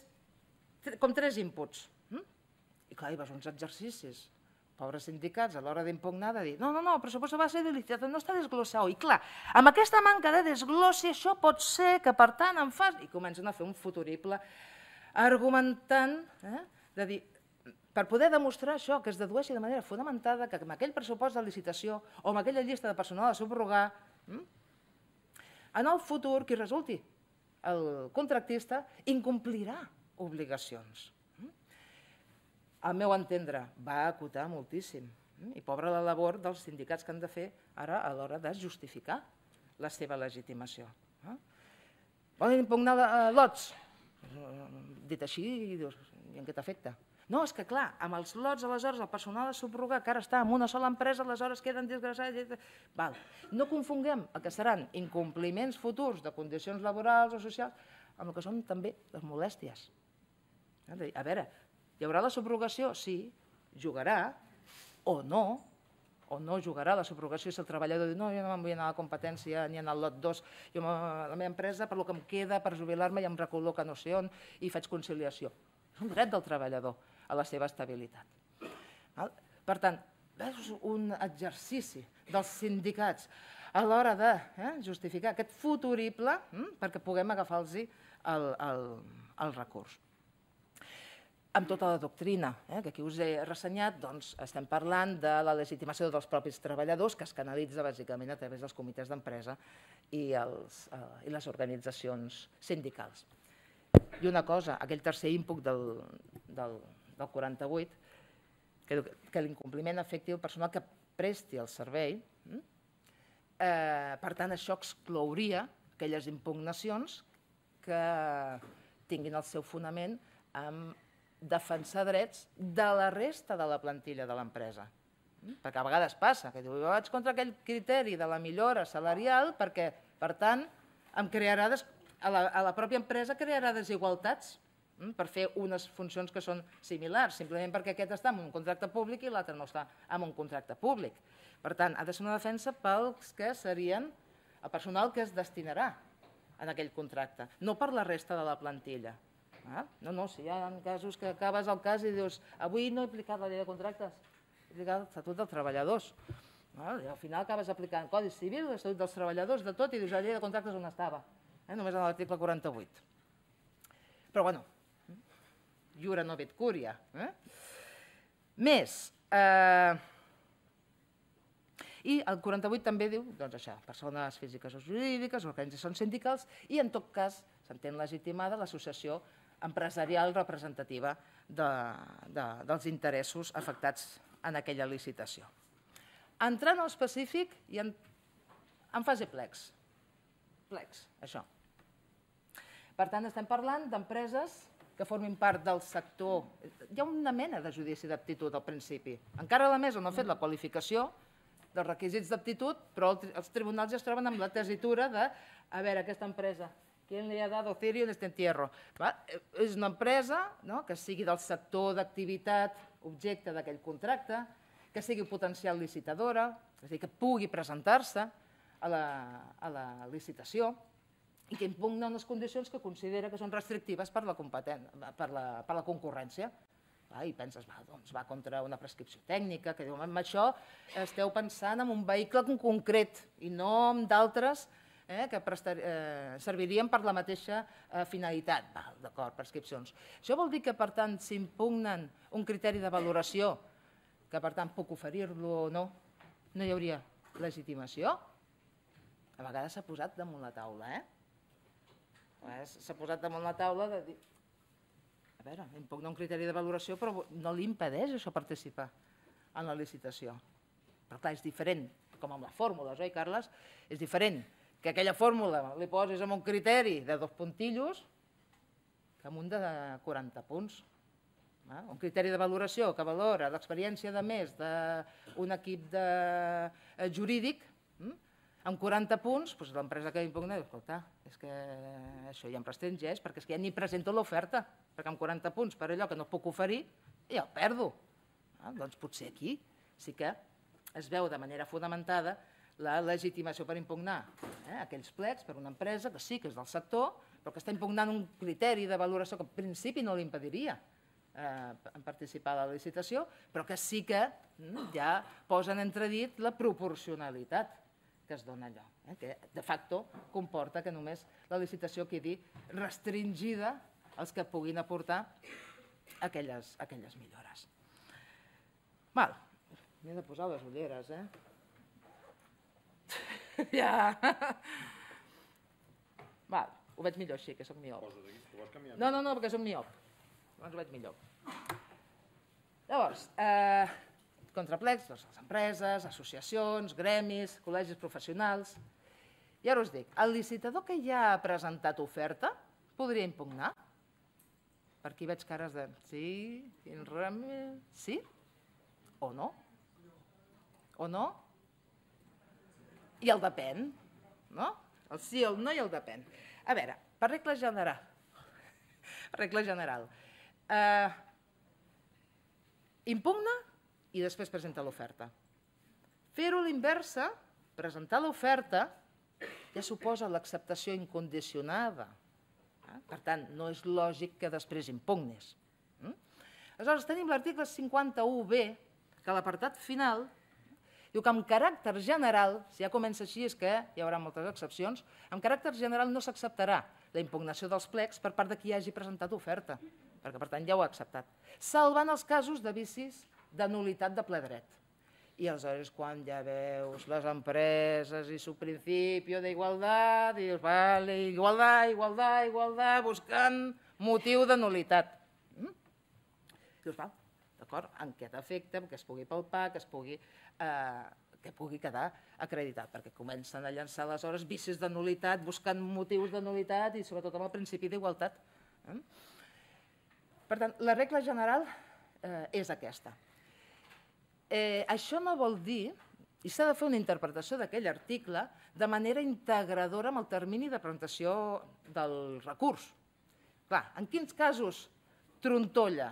com tres inputs. I clar, hi vas uns exercicis. Pobres sindicats, a l'hora d'impugnar, de dir no, no, no, el pressupost va ser de licitació, no està desglossat. I clar, amb aquesta manca de desglossi, això pot ser que, per tant, en fas... I comencen a fer un futurible argumentant, de dir, per poder demostrar això, que es dedueixi de manera fonamentada, que amb aquell pressupost de licitació o amb aquella llista de personal a subrogar, en el futur, qui resulti el contractista incomplirà obligacions. Al meu entendre, va acotar moltíssim. I pobra la labor dels sindicats que han de fer ara a l'hora de justificar la seva legitimació. Volen impugnar lots? Dit així, dius, i en què t'afecta? No, és que clar, amb els lots, aleshores, el personal a subrogar, que ara està en una sola empresa, aleshores queden desgraçats. No confonguem el que seran incompliments futurs de condicions laborals o socials amb el que són també les molèsties. A veure, hi haurà la subrogació? Sí, jugarà, o no, o no jugarà la subrogació si el treballador diu no, jo no me'n vull anar a la competència ni anar al lot dos, jo a la meva empresa, per lo que em queda per jubilar-me, ja em recol·loca no sé on i faig conciliació. És un dret del treballador a la seva estabilitat. Per tant, és un exercici dels sindicats a l'hora de justificar aquest futurible perquè puguem agafar-los el recurs. Amb tota la doctrina que aquí us he ressenyat, doncs estem parlant de la legitimació dels propis treballadors, que es canalitza bàsicament a través dels comitès d'empresa i les organitzacions sindicals. I una cosa, aquell tercer input del quaranta-vuit, que l'incompliment afecti el personal que presti el servei, Per tant, això exclouria aquelles impugnacions que tinguin el seu fonament en defensar drets de la resta de la plantilla de l'empresa. Perquè a vegades passa, que diu, jo vaig contra aquell criteri de la millora salarial perquè, per tant, em crearà, a la pròpia empresa crearà desigualtats per fer unes funcions que són similars, simplement perquè aquest està en un contracte públic i l'altre no està en un contracte públic. Per tant, ha de ser una defensa pels que serien el personal que es destinarà en aquell contracte, no per la resta de la plantilla. No, no, si hi ha casos que acabes el cas i dius avui no he aplicat la llei de contractes, he aplicat l'Estatut dels Treballadors. I al final acabes aplicant Codi Civil, l'Estatut dels Treballadors, de tot, i dius la llei de contractes on estava? Només en l'article quaranta-vuit. Però, bueno, iura no vet curia. Més, i el quaranta-vuit també diu, doncs això, persones físiques o jurídiques, organitzacions sindicals, i en tot cas s'entén legitimada l'associació empresarial representativa dels interessos afectats en aquella licitació. Entrant al específic i en fase plecs. Plecs, això. Per tant, estem parlant d'empreses que formin part del sector. Hi ha una mena de judici d'aptitud al principi. Encara la mesa no ha fet la qualificació dels requisits d'aptitud, però els tribunals ja es troben amb la tesitura de a veure, aquesta empresa, ¿quién le ha dado cirio en este entierro? És una empresa que sigui del sector d'activitat objecte d'aquell contracte, que sigui potencial licitadora, és a dir, que pugui presentar-se a la licitació i que impugna unes condicions que considera que són restrictives per la concurrència. I penses, doncs va contra una prescripció tècnica, que diu, amb això esteu pensant en un vehicle concret i no en d'altres que servirien per la mateixa finalitat. D'acord, prescripcions. Això vol dir que, per tant, s'impugnen un criteri de valoració, que, per tant, puc oferir-lo o no, no hi hauria legitimació? A vegades s'ha posat damunt la taula, eh? S'ha posat damunt la taula de dir, a veure, impugna un criteri de valoració, però no li impedeix això participar en la licitació. Però clar, és diferent, com amb les fórmules, oi, Carles? És diferent que aquella fórmula li posis amb un criteri de dos puntillos que amb un de quaranta punts. Un criteri de valoració que valora l'experiència de més d'un equip jurídic, amb quaranta punts, l'empresa que impugna diu, escolta, és que això ja em restringeix perquè és que ja ni presento l'oferta, perquè amb quaranta punts per allò que no puc oferir ja el perdo. Doncs potser aquí sí que es veu de manera fonamentada la legitimació per impugnar aquells plecs per una empresa que sí que és del sector, però que està impugnant un criteri de valoració que en principi no li impediria participar a la licitació, però que sí que ja posen entredit la proporcionalitat que es dona allò, que de facto comporta que només la licitació quedi restringida als que puguin aportar aquelles millores. Val, m'he de posar les ulleres, eh? Ja. Val, ho veig millor així, que soc miop. No, no, no, perquè soc miop. Llavors ho veig millor. Llavors, contraplecs, les empreses, associacions, gremis, col·legis professionals. I ara us dic, el licitador que ja ha presentat oferta podria impugnar? Per aquí veig cares de sí, sí o no? O no? I el depèn, no? El sí, el no i el depèn. A veure, per regla general, regla general, impugna i després presenta l'oferta. Fer-ho a l'inversa, presentar l'oferta, ja suposa l'acceptació incondicionada. Per tant, no és lògic que després impugnis. Aleshores, tenim l'article cinquanta-u be, que a l'apartat final diu que amb caràcter general, si ja comença així és que hi haurà moltes excepcions, amb caràcter general no s'acceptarà la impugnació dels plecs per part de qui hagi presentat oferta, perquè per tant ja ho ha acceptat, salvant els casos de vicis de nul·litat de ple dret. I aleshores quan ja veus les empreses i su principi d'igualtat, dius, vale, igualtat, igualtat, igualtat, buscant motiu de nul·litat. Dius, val, d'acord, en què t'afecta, que es pugui palpar, que es pugui que pugui quedar acreditat, perquè comencen a llançar aleshores vicis de nul·litat, buscant motius de nul·litat i sobretot amb el principi d'igualtat. Per tant, la regla general és aquesta. Això no vol dir, i s'ha de fer una interpretació d'aquell article de manera integradora amb el termini de presentació del recurs. Clar, en quins casos trontolla?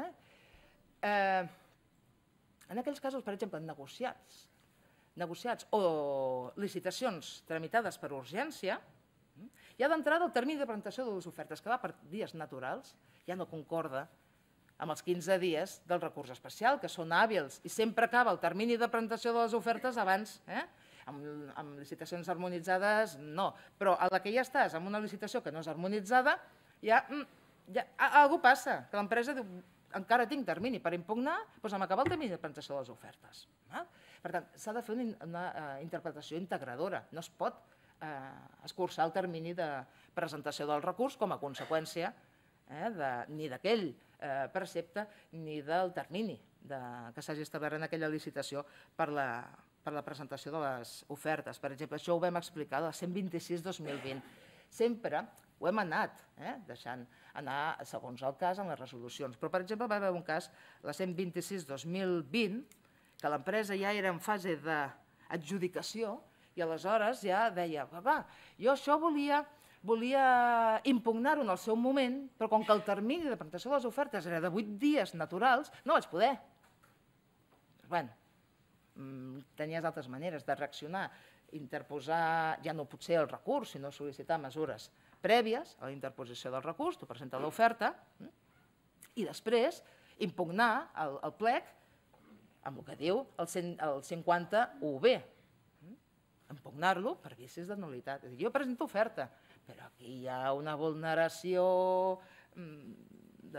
En aquells casos, per exemple, negociats, negociats o licitacions tramitades per urgència, ja d'entrada el termini de presentació de les ofertes, que va per dies naturals, ja no concorda amb els quinze dies del recurs especial, que són hàbils, i sempre acaba el termini de presentació de les ofertes abans. Amb licitacions harmonitzades, no. Però a la que ja estàs amb una licitació que no és harmonitzada, ja alguna cosa passa, que l'empresa diu encara tinc termini per impugnar, doncs em acaba el termini de presentació de les ofertes. Per tant, s'ha de fer una interpretació integradora. No es pot escurçar el termini de presentació del recurs com a conseqüència ni d'aquell precepte ni del termini que s'hagi establert en aquella licitació per la presentació de les ofertes. Per exemple, això ho vam explicar a la cent vint-i-sis dos mil vint. Sempre ho hem anat deixant anar segons el cas en les resolucions. Però, per exemple, va haver un cas, la cent vint-i-sis dos mil vint, que l'empresa ja era en fase d'adjudicació i aleshores ja deia, va, jo això volia impugnar-ho en el seu moment, però com que el termini de presentació de les ofertes era de vuit dies naturals, no vaig poder. Bé, tenies altres maneres de reaccionar, interposar, ja no potser el recurs, sinó sol·licitar mesures prèvies a la interposició del recurs, tu presentes l'oferta i després impugnar el plec amb el que diu el cinquanta u B, impugnar-lo per vicis de nul·litat. Jo presento oferta, però aquí hi ha una vulneració de...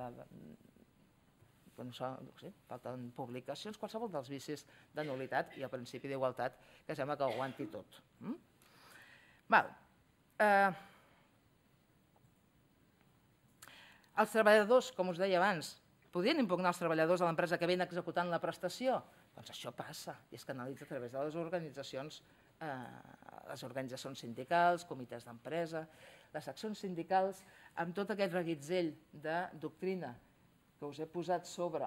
falten publicacions, qualsevol dels vicis de nul·litat i el principi d'igualtat que sembla que ho aguanti tot. Els treballadors, com us deia abans, podrien impugnar els treballadors de l'empresa que ven executant la prestació? Doncs això passa i es canalitza a través de les organitzacions, les organitzacions sindicals, comitès d'empresa, les seccions sindicals, amb tot aquest reguitzell de doctrina que us he posat sobre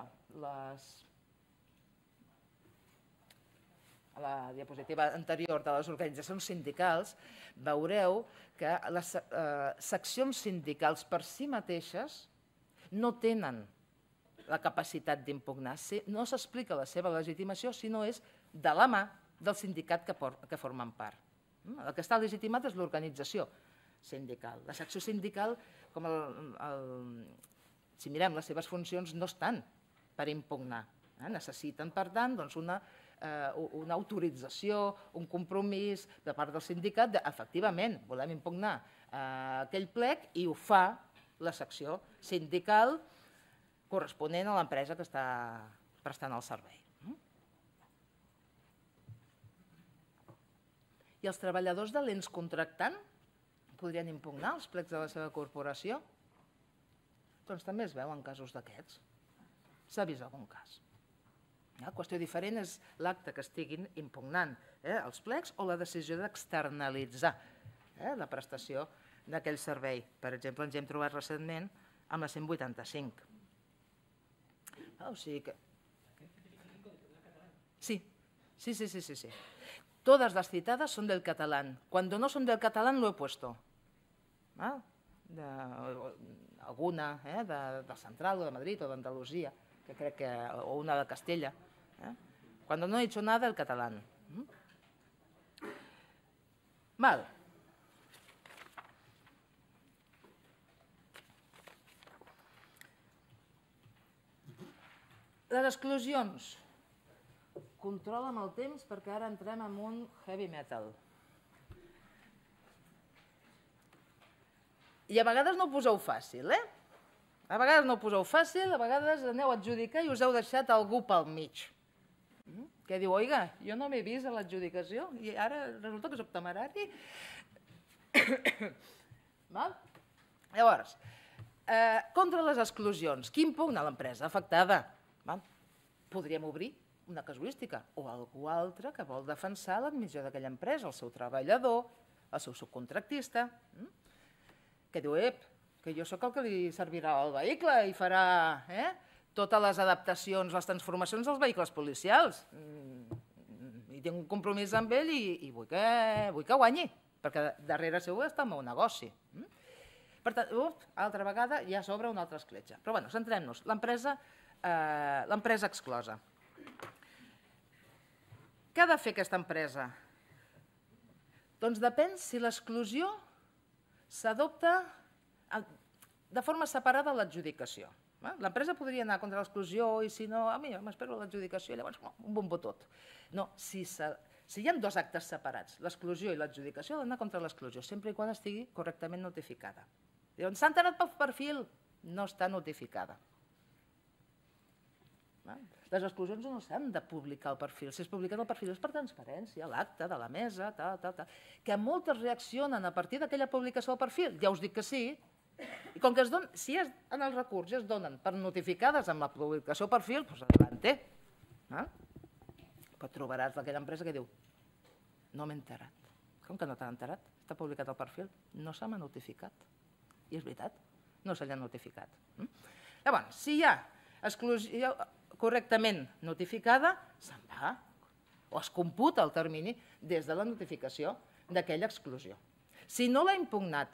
la diapositiva anterior de les organitzacions sindicals, veureu que les seccions sindicals per si mateixes no tenen la capacitat d'impugnar. No s'explica la seva legitimació si no és de la mà del sindicat que formen part. El que està legitimat és l'organització sindical. La secció sindical, si mirem les seves funcions, no estan per impugnar. Necessiten, per tant, una autorització, un compromís de part del sindicat d'efectivament volem impugnar aquell plec i ho fa la secció sindical corresponent a l'empresa que està prestant el servei. I els treballadors de l'ens contractant podrien impugnar els plecs de la seva corporació? Doncs també es veuen casos d'aquests. S'ha vist algun cas. La qüestió diferent és l'acte que estiguin impugnant els plecs o la decisió d'externalitzar la prestació d'aquell servei. Per exemple, ens hem trobat recentment amb la cent vuitanta-cinc. O sigui que... Sí, sí, sí, sí, sí. Todas las citadas son del catalán. Cuando no son del catalán lo he puesto. Alguna de Central o de Madrid o d'Andalusia, que crec que... o una de Castella. Cuando no he hecho nada, el catalán. Val. Les exclusions. Control amb el temps perquè ara entrem en un heavy metal. I a vegades no ho poseu fàcil, eh? A vegades no ho poseu fàcil, a vegades aneu a adjudicar i us heu deixat algú pel mig. Que diu, oiga, jo no m'he vist a l'adjudicació i ara resulta que soc temerari. Llavors, contra les exclusions, qui impugna l'empresa afectada? Podríem obrir una casuística, o algú altre que vol defensar l'admissió d'aquella empresa, el seu treballador, el seu subcontractista, que diu, ep, que jo sóc el que li servirà al vehicle i farà totes les adaptacions, les transformacions dels vehicles policials. I tinc un compromís amb ell i vull que guanyi, perquè darrere seu està el meu negoci. Per tant, altra vegada ja s'obre una altra escletxa. Però bé, centrem-nos. L'empresa exclosa. Què ha de fer aquesta empresa? Doncs depèn si l'exclusió s'adopta de forma separada de l'adjudicació. L'empresa podria anar contra l'exclusió i si no, a mi m'espero l'adjudicació i llavors un bombo tot. No, si hi ha dos actes separats, l'exclusió i l'adjudicació, ha d'anar contra l'exclusió, sempre i quan estigui correctament notificada. Diuen, s'ha enterat pel perfil, no està notificada. Les exclusions no s'han de publicar al perfil. Si es publica el perfil és per transparència, l'acte de la mesa, tal, tal, tal. Que moltes reaccionen a partir d'aquella publicació del perfil, ja us dic que sí, i com que es donen, si en el recurs ja es donen per notificades amb la publicació del perfil, doncs endavant. Però trobaràs d'aquella empresa que diu, no m'he enterat. Com que no t'ha enterat? Està publicat el perfil? No se m'ha notificat. I és veritat, no se li ha notificat. Llavors, si hi ha exclusió correctament notificada, se'n va o es computa el termini des de la notificació d'aquella exclusió. Si no l'ha impugnat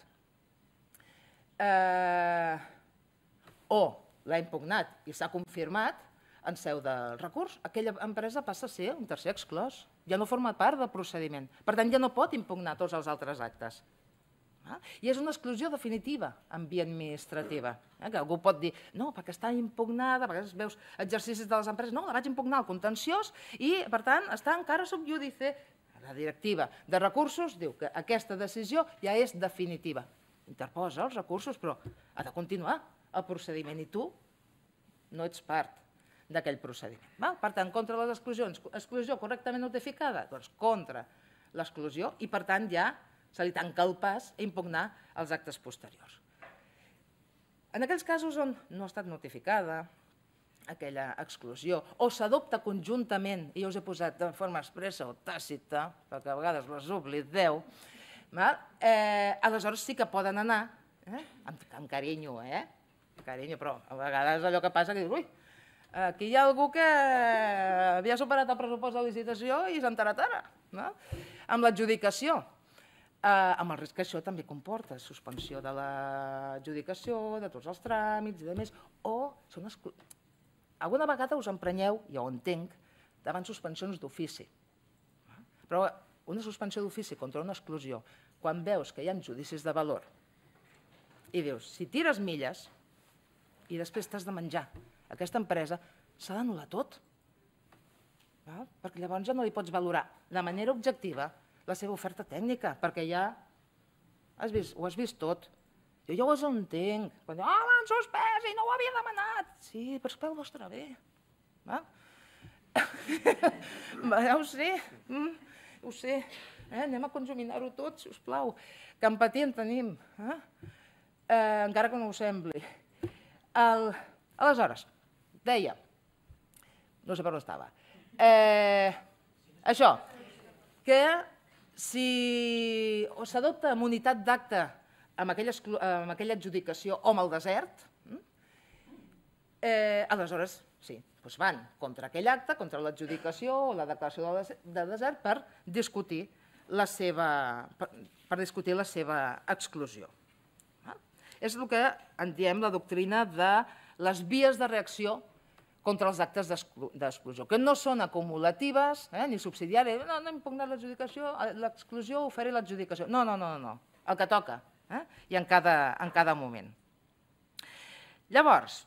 o l'ha impugnat i s'ha confirmat en seu del recurs, aquella empresa passa a ser un tercer exclòs, ja no forma part del procediment. Per tant, ja no pot impugnar tots els altres actes. I és una exclusió definitiva en via administrativa. Que algú pot dir, no, perquè està impugnada, perquè veus exercicis de les empreses, no, la vaig impugnar al contenciós i, per tant, està encara sub judice. La directiva de recursos diu que aquesta decisió ja és definitiva. Interposa els recursos, però ha de continuar el procediment i tu no ets part d'aquell procediment. Per tant, contra les exclusions, exclusió correctament notificada, doncs contra l'exclusió i, per tant, ja se li tanca el pas a impugnar els actes posteriors. En aquells casos on no ha estat notificada aquella exclusió o s'adopta conjuntament, i jo us he posat de forma expressa o tàcita, perquè a vegades les oblideu, aleshores sí que poden anar, amb carinyo, eh? Carinyo, però a vegades allò que passa que dius, ui, aquí hi ha algú que havia superat el pressupost de licitació i s'ha enterat ara, amb l'adjudicació. Amb el risc que això també comporta, suspensió de l'adjudicació, de tots els tràmits i demés, o alguna vegada us emprenyeu, ja ho entenc, davant suspensions d'ofici. Però una suspensió d'ofici contra una exclusió, quan veus que hi ha judicis de valor i dius, si tires milles i després t'has de menjar aquesta empresa, s'ha d'anul·lar tot. Perquè llavors ja no li pots valorar de manera objectiva la seva oferta tècnica, perquè ja ho has vist tot. Jo ja ho entenc. Quan diu, ah, l'han suspès i no ho havia demanat. Sí, però és pel vostre bé. Ja ho sé, ho sé. Anem a conjuminar-ho tot, sisplau. Que empatia en tenim, encara que no ho sembli. Aleshores, deia, no sé per on estava, això, que si s'adopta amb unitat d'acte amb aquella adjudicació o amb el desert, aleshores sí, van contra aquell acte, contra l'adjudicació o la declaració de desert per discutir la seva exclusió. És el que en diem la doctrina de les vies de reacció contra els actes d'exclusió, que no són acumulatives ni subsidiàries. No, no he impugnat l'exclusió, ho faré l'adjudicació. No, no, no, no, el que toca i en cada moment. Llavors,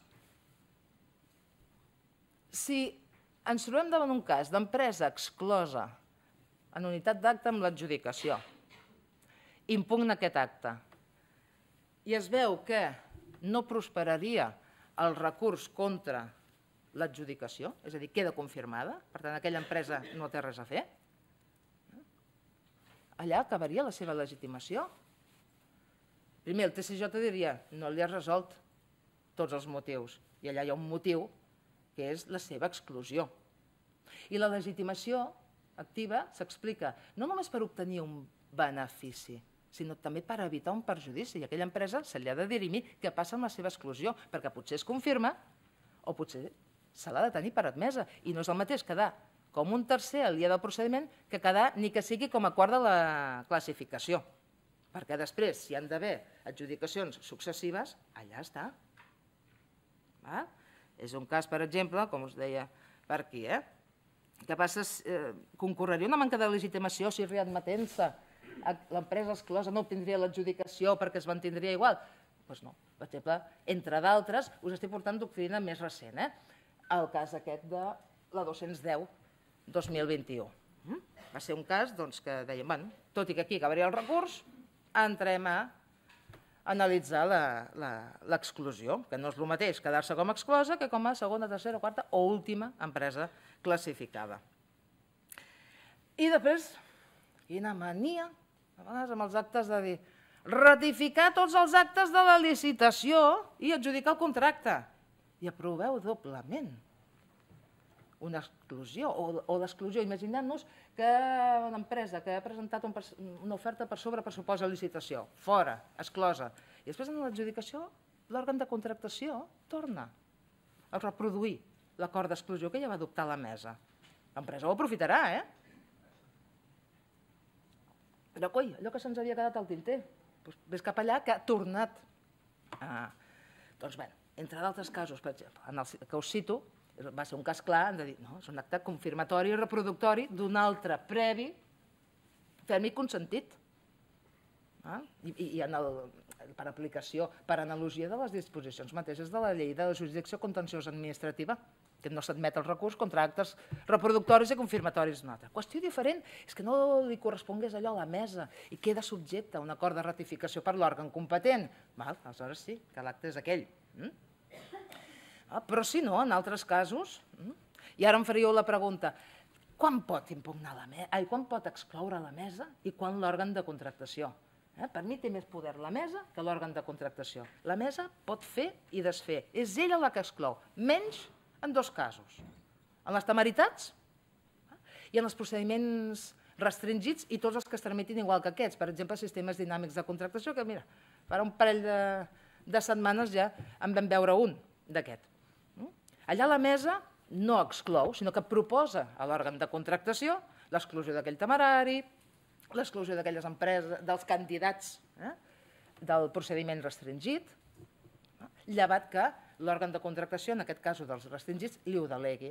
si ens trobem davant un cas d'empresa exclosa en unitat d'acte amb l'adjudicació, impugna aquest acte i es veu que no prosperaria el recurs contra l'adjudicació, és a dir, queda confirmada, per tant, aquella empresa no té res a fer, allà acabaria la seva legitimació. Primer, el T C J diria, no li has resolt tots els motius, i allà hi ha un motiu que és la seva exclusió. I la legitimació activa s'explica no només per obtenir un benefici, sinó també per evitar un perjudici. I a aquella empresa se li ha de dirimir què passa amb la seva exclusió, perquè potser es confirma o potser se l'ha de tenir per admesa. I no és el mateix quedar com un tercer al dia del procediment que quedar ni que sigui com a quart de la classificació. Perquè després, si hi han d'haver adjudicacions successives, allà està. És un cas, per exemple, com us deia per aquí, que passa, concorreria una manca de legitimació si readmetent-se l'empresa exclosa no obtindria l'adjudicació perquè es mantindria igual? Doncs no. Per exemple, entre d'altres, us estic portant doctrina més recent, el cas aquest de la dos-cents deu dos mil vint-i-u. Va ser un cas que dèiem, bueno, tot i que aquí acabaria el recurs, entrem a analitzar l'exclusió, que no és el mateix quedar-se com a exclosa que com a segona, tercera, quarta o última empresa classificada. I després, quina mania, a vegades amb els actes de dir ratificar tots els actes de la licitació i adjudicar el contracte. I aproveu doblement una exclusió o l'exclusió. Imaginem-nos que una empresa que ha presentat una oferta per sobre pressupost de licitació, fora, exclosa, i després en l'adjudicació l'òrgan de contractació torna a reproduir l'acord d'exclusió que ja va adoptar la mesa. L'empresa ho aprofitarà, eh? Però, coi, allò que se'ns havia quedat al tinter, ves cap allà que ha tornat. Doncs bé, entre d'altres casos, per exemple, que us cito, va ser un cas clar, hem de dir, no, és un acte confirmatori i reproductori d'un altre previ fèrmic consentit. I per aplicació, per analogia de les disposicions mateixes de la llei de la jurisdicció contenciosa administrativa, que no s'admet el recurs contra actes reproductoris i confirmatoris d'un altre. Qüestió diferent és que no li correspongués allò a la mesa i queda subjecte a un acord de ratificació per l'òrgan competent. Aleshores sí, que l'acte és aquell. Però si no, en altres casos, i ara em faríeu la pregunta, quan pot impugnar la mesa, quan pot excloure la mesa i quan l'òrgan de contractació? Per mi té més poder la mesa que l'òrgan de contractació. La mesa pot fer i desfer. És ella la que exclou, menys en dos casos. En les temeritats i en els procediments restringits i tots els que es tramitin igual que aquests. Per exemple, sistemes dinàmics de contractació, que mira, farà un parell de setmanes ja en vam veure un d'aquest. Allà la mesa no exclou, sinó que proposa a l'òrgan de contractació l'exclusió d'aquell temerari, l'exclusió d'aquelles empreses, dels candidats del procediment restringit, llevat que l'òrgan de contractació, en aquest cas dels restringits, li ho delegui.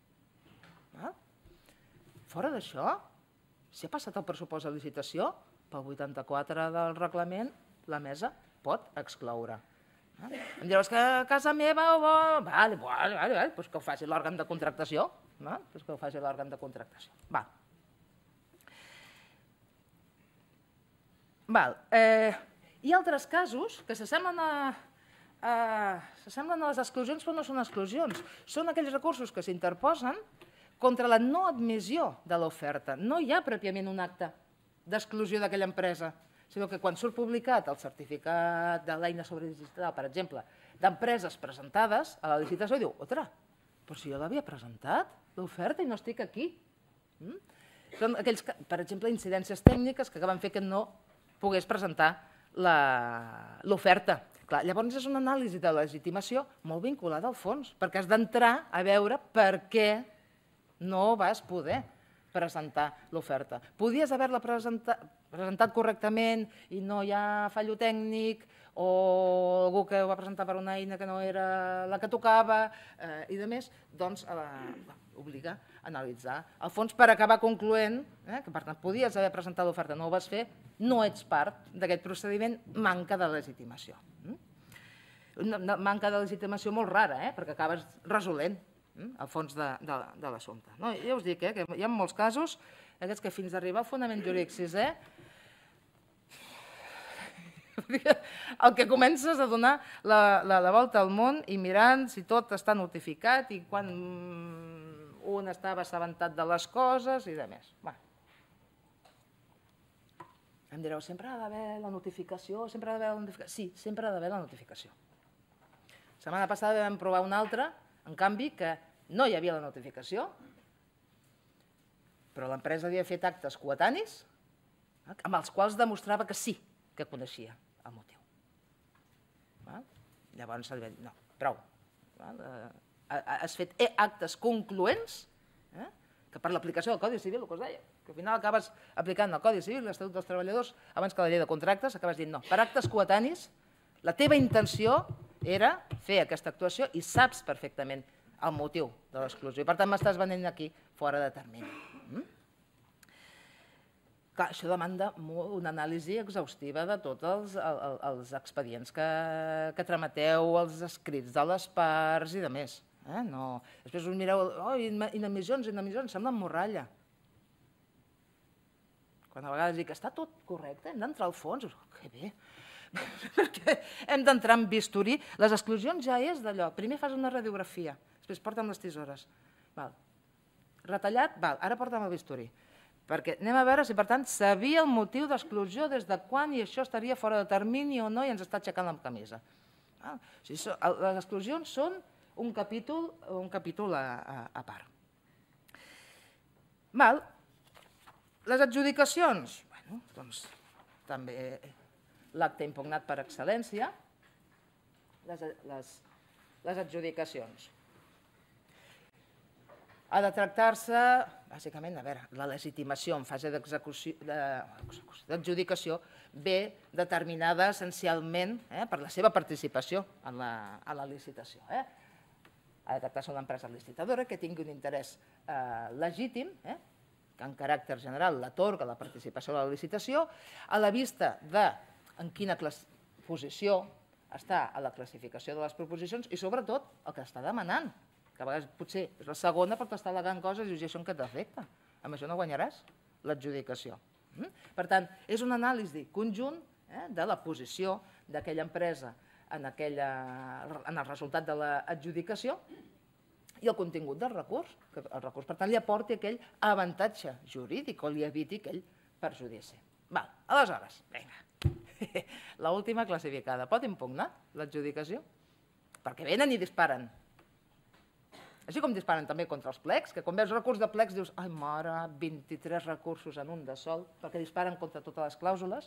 Fora d'això, si ha passat el pressupost de licitació, pel vuitanta-quatre del reglament, la mesa pot excloure. Em diràs que a casa meva... Vale, vale, vale, doncs que ho faci l'òrgan de contractació. Doncs que ho faci l'òrgan de contractació. Va. Val. Hi ha altres casos que s'assemblen a... s'assemblen a les exclusions, però no són exclusions. Són aquells recursos que s'interposen contra la no admissió de l'oferta. No hi ha pròpiament un acte d'exclusió d'aquella empresa, sinó que quan surt publicat el certificat de l'eina sobredigital, per exemple, d'empreses presentades a la licitació, diu, ostres, però si jo l'havia presentat, l'oferta, i no estic aquí. Són aquells, per exemple, incidències tècniques que van fer que no pogués presentar l'oferta. Llavors és una anàlisi de legitimació molt vinculada al fons, perquè has d'entrar a veure per què no vas poder presentar l'oferta. Podies haver-la presentat correctament i no hi ha fallo tècnic o algú que ho va presentar per una eina que no era la que tocava i de més, doncs obliga a analitzar el fons per acabar concloent que, per tant, podies haver presentat l'oferta, no ho vas fer, no ets part d'aquest procediment, manca de legitimació. Una manca de legitimació molt rara, perquè acabes resolent el fons de l'assumpte. Ja us dic que hi ha molts casos, aquests que fins a arribar al fonament jurídic sisè, el que comences a donar la volta al món i mirant si tot està notificat i quan un estava assabentat de les coses i de més. Em direu, sempre ha d'haver la notificació, sempre ha d'haver la notificació. Sí, sempre ha d'haver la notificació. La setmana passada vam provar una altra, en canvi, que no hi havia la notificació però l'empresa havia fet actes coetanis amb els quals demostrava que sí que coneixia el motiu. Llavors se li va dir, no, prou. Has fet actes concloents que per l'aplicació del Codi Civil, el que us deia, que al final acabes aplicant el Codi Civil, l'Estatut dels Treballadors, abans que la llei de contractes, acabes dient no. Per actes coetanis, la teva intenció era fer aquesta actuació i saps perfectament el motiu de l'exclusió. I per tant m'estàs venent aquí fora de termini. Clar, això demanda una anàlisi exhaustiva de tots els expedients que trameteu, els escrits de les parts i de més. Després us mireu, oh, inadmissions, inadmissions, sembla morralla. Quan a vegades dic que està tot correcte, hem d'entrar al fons, que bé, perquè hem d'entrar en bisturí. Les exclusions ja és d'allò, primer fas una radiografia, després porta'm les tisores. Retallat, ara porta'm el bisturí. Perquè anem a veure si, per tant, sabia el motiu d'exclusió des de quan i això estaria fora de termini o no i ens està aixecant la camisa. Les exclusions són un capítol a part. Les adjudicacions, doncs també l'acte impugnat per excel·lència, les adjudicacions. Ha de tractar-se, bàsicament, a veure, la legitimació en fase d'adjudicació ve determinada essencialment per la seva participació en la licitació. Ha de tractar-se una empresa licitadora que tingui un interès legítim, que en caràcter general l'atorga la participació a la licitació, a la vista de en quina posició està a la classificació de les proposicions i, sobretot, el que està demanant, que a vegades potser és la segona però t'està al·legant coses i dius, i això en què t'afecta? Amb això no guanyaràs l'adjudicació. Per tant, és una anàlisi conjunt de la posició d'aquella empresa en el resultat de l'adjudicació i el contingut del recurs, que el recurs, per tant, li aporti aquell avantatge jurídic o li eviti aquell perjudici. Aleshores, vinga, l'última classificada. Pot impugnar l'adjudicació? Perquè venen i disparen. Així com disparen també contra els plecs, que quan veus recurs de plecs dius ai mare, vint-i-tres recursos en un de sol, perquè disparen contra totes les clàusules,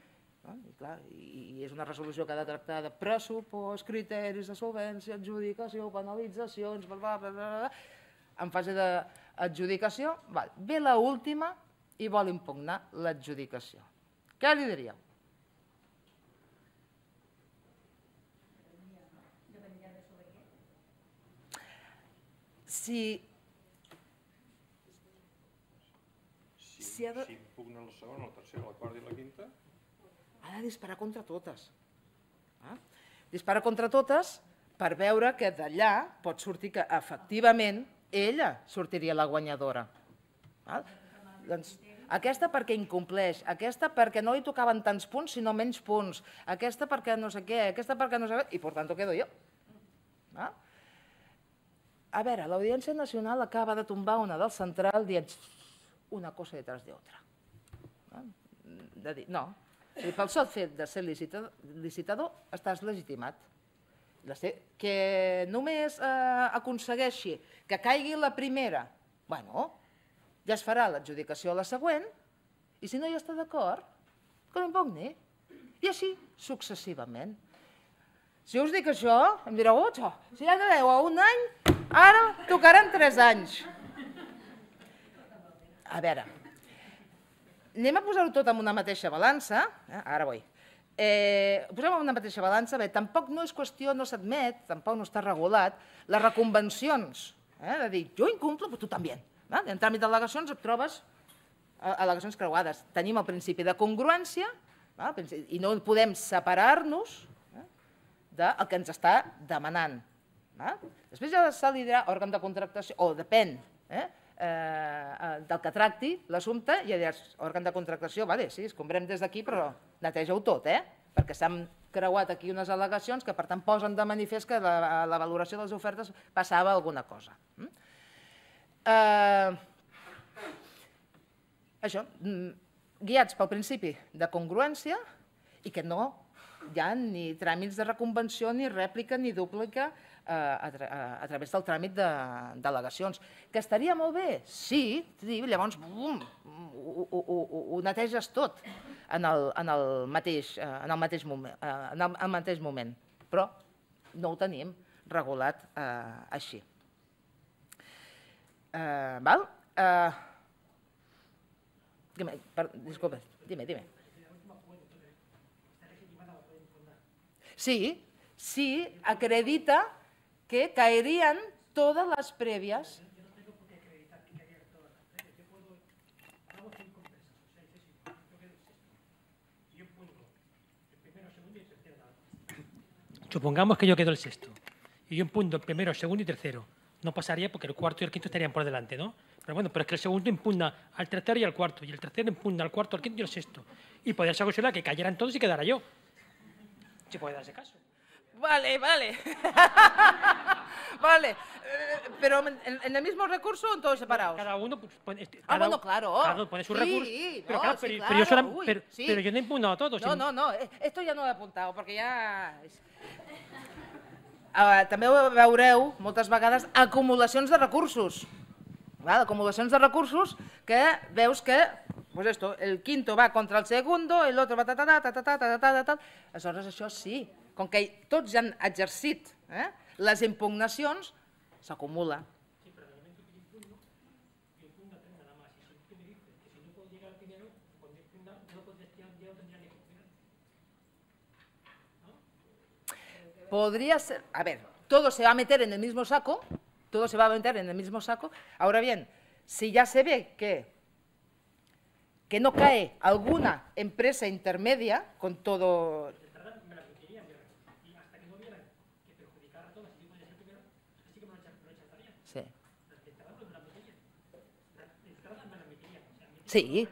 i és una resolució que ha de tractar de pressupost, criteris de solvència, adjudicació, penalitzacions, en fase d'adjudicació, ve l'última i vol impugnar l'adjudicació. Què li diríeu? Si impugna la segona, la tercera, la quarta i la quinta... Ha de disparar contra totes. Dispara contra totes per veure que d'allà pot sortir que efectivament ella sortiria la guanyadora. Aquesta perquè incompleix, aquesta perquè no li tocaven tants punts sinó menys punts, aquesta perquè no sé què, aquesta perquè no sé què, i per tant ho quedo jo. A veure, l'Audiència Nacional acaba de tombar una del Central dient una cosa detrás de otra. No, pel sol fet de ser licitador estàs legitimat. Que només aconsegueixi que caigui la primera, bueno, ja es farà l'adjudicació a la següent i si no hi està d'acord, que no impugni. I així successivament. Si us dic això, em direu, oh, si ja que deu a un any, ara tocaran tres anys. A veure, anem a posar-ho tot en una mateixa balança, ara vull, posem en una mateixa balança, bé, tampoc no és qüestió, no s'admet, tampoc no està regulat, les reconvencions, de dir, jo incumplo, però tu també. En tràmit d'al·legacions et trobes al·legacions creuades. Tenim el principi de congruència i no podem separar-nos del que ens està demanant. Després ja se li dirà òrgan de contractació, o depèn del que tracti l'assumpte, i ja diràs, òrgan de contractació, sí, escombrem des d'aquí, però neteja-ho tot, perquè s'han creuat aquí unes al·legacions que per tant posen de manifest que a la valoració de les ofertes passava alguna cosa. Això, guiats pel principi de congruència i que no hi ha ni tràmits de reconvenció, ni rèplica, ni dúplica a través del tràmit de delegacions. Que estaria molt bé? Sí, llavors ho neteges tot en el mateix moment, però no ho tenim regulat així. Val? Disculpa, dime, dime. Sí, sí, acredita que caerían todas las previas. Supongamos que yo quedo el sexto y yo impunto el primero, el segundo y tercero. No pasaría porque el cuarto y el quinto estarían por delante, ¿no? Pero bueno, pero es que el segundo impugna al tercero y al cuarto, y el tercero impugna al cuarto, al quinto y al sexto. Y podría ser posible que cayeran todos y quedara yo. ¿Se puede dar ese caso? Vale, vale. Vale. Pero en el mismo recurso o en todos separados. Cada uno pone... Ah, bueno, claro. Cada uno pone su recurso. Sí, pero, no, claro, sí, pero, claro. pero, yo sola, Uy, pero, sí. pero yo no he impugnado a todos. No, no, no. Esto ja no ho he apuntat, perquè ja... Uh, també veureu, moltes vegades, acumulacions de recursos. ¿Vale? Acumulacions de recursos que veus que pues esto, el quinto va contra el segundo, el otro va ta ta ta ta ta ta ta ta ta ta. Aleshores, això sí, com que tots ja han exercit eh, les impugnacions, s'acumula. Podría ser, a ver, todo se va a meter en el mismo saco, todo se va a meter en el mismo saco. Ahora bien, si ya se ve que, que no cae alguna empresa intermedia con todo... Sí. Sí.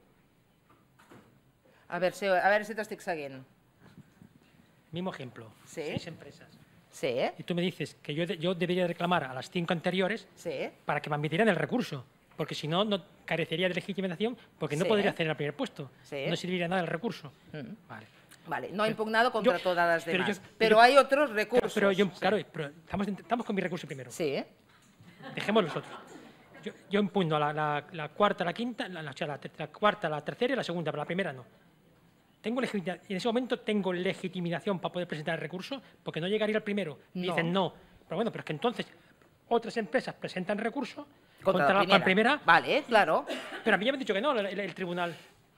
A ver si, a ver si te estic seguint. Mismo ejemplo, sí. Seis empresas. Sí. Y tú me dices que yo, yo debería reclamar a las cinco anteriores sí. para que me admitieran el recurso, porque si no, no carecería de legitimación, porque no sí. podría hacer el primer puesto. Sí. No serviría nada el recurso. Mm. Vale. Vale, no ha impugnado contra yo, todas las demás. Pero, yo, pero, pero hay otros recursos. Pero, pero yo, sí. claro, pero estamos, estamos con mi recurso primero. Sí. Dejemos los otros. Yo, yo impugno la, la, la cuarta, la quinta, la, la, la, la cuarta, la tercera y la segunda, pero la primera no. Tengo legitimización, en ese momento tengo legitimación para poder presentar el recurso, porque no llegaría al primero. Me no. dicen no. Pero bueno, pero es que entonces otras empresas presentan recurso contra, contra la, primera. la primera. Vale, claro. Pero a mí ya me han dicho que no, el, el, el tribunal.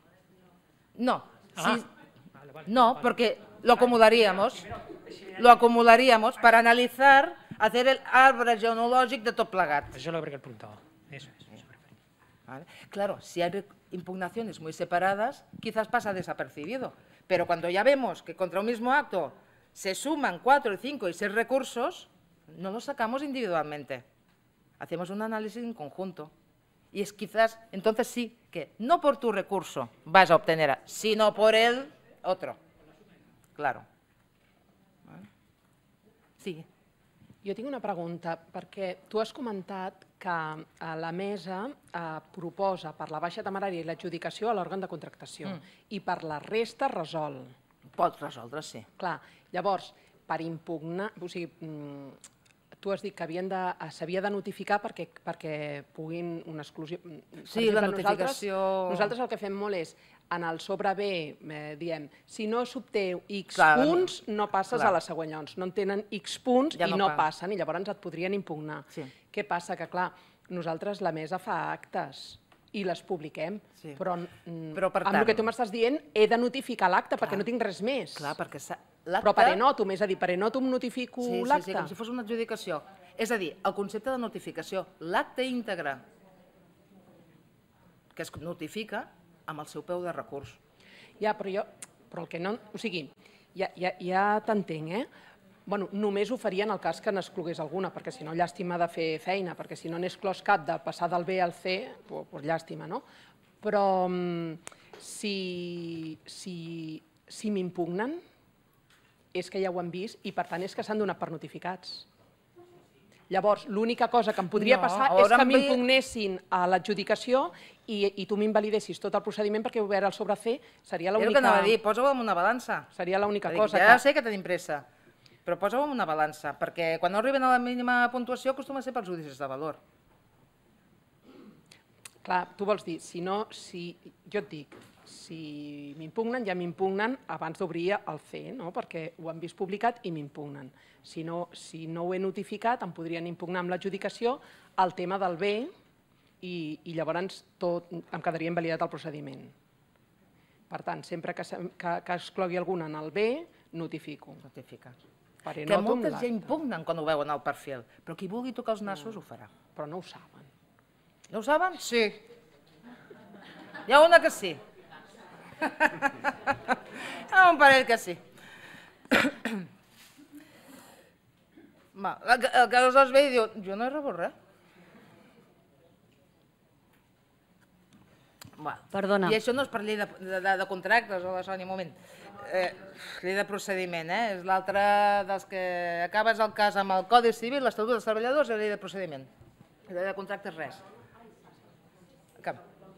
No. Ah, sí. vale, vale, no, vale. porque lo acumularíamos. Lo acumularíamos para analizar, hacer el arbre genealógic de tot plegat. Eso es lo que he preguntado. Eso es. Eso ¿Vale? Claro, si hay impugnaciones muy separadas, quizás pasa desapercibido. Pero cuando ya vemos que contra un mismo acto se suman cuatro, cinco y seis recursos, no los sacamos individualmente. Hacemos un análisis en conjunto. Y es quizás, entonces sí, que no por tu recurso vas a obtener, sino por el otro. Claro. ¿Vale? Sí. Jo tinc una pregunta, perquè tu has comentat que la mesa proposa per la baixa temerària i l'adjudicació a l'òrgan de contractació i per la resta resol. Pot resoldre, sí. Clar, llavors, per impugnar... O sigui, tu has dit que s'havia de notificar perquè puguin una exclusió... Sí, la notificació... Nosaltres el que fem molt és, en el sobre B, diem, si no s'obté X punts, no passes a la següent. Llavors, no en tenen X punts i no passen, i llavors et podrien impugnar. Què passa? Que, clar, nosaltres la mesa fa actes i les publiquem, però amb el que tu m'estàs dient he de notificar l'acte perquè no tinc res més. Clar, perquè però per enotum, és a dir, per enotum notifico l'acte. Sí, sí, com si fos una adjudicació. És a dir, el concepte de notificació, l'acte íntegre que es notifica amb el seu peu de recurs. Ja, però jo... Però el que no... O sigui, ja t'entenc, eh? Bueno, només ho faria en el cas que n'exclogués alguna, perquè si no, llàstima de fer feina, perquè si no n'és clos cap de passar del B al C, doncs llàstima, no? Però si m'impugnen, és que ja ho han vist i, per tant, és que s'han donat per notificats. Llavors, l'única cosa que em podria passar és que m'impugnessin a l'adjudicació i tu m'invalidessis tot el procediment perquè obert el sobre C seria l'única... És el que anava a dir, posa-ho en una balança. Seria l'única cosa. Ja sé que tenim pressa. però posa-ho en una balança, perquè quan no arriben a la mínima puntuació acostuma a ser pels judicis de valor. Clar, tu vols dir, si no, si, jo et dic, si m'impugnen, ja m'impugnen abans d'obrir el C E, no? Perquè ho han vist publicat i m'impugnen. Si no, si no ho he notificat, em podrien impugnar amb l'adjudicació el tema del bé i, i llavors tot, em quedaria invalidat el procediment. Per tant, sempre que, que, que exclogui alguna en el bé, notifico. Notifica. Perquè Que noto amb moltes ja l'acte. impugnen quan ho veuen al perfil, però qui vulgui tocar els nassos ho farà. Però no ho saben. No ho saben? Sí. Hi ha una que sí. Hi ha un parell que sí. Va, el que el que aleshores ve i diu, jo no he rebut res. Va. Perdona. I això no és per llei de, de, de contractes o de Sònia, un moment. Eh, llei de procediment, eh? És l'altre dels que acabes el cas amb el Codi Civil, l'Estatut dels Treballadors i la llei de procediment. La llei de contractes, res. Cap.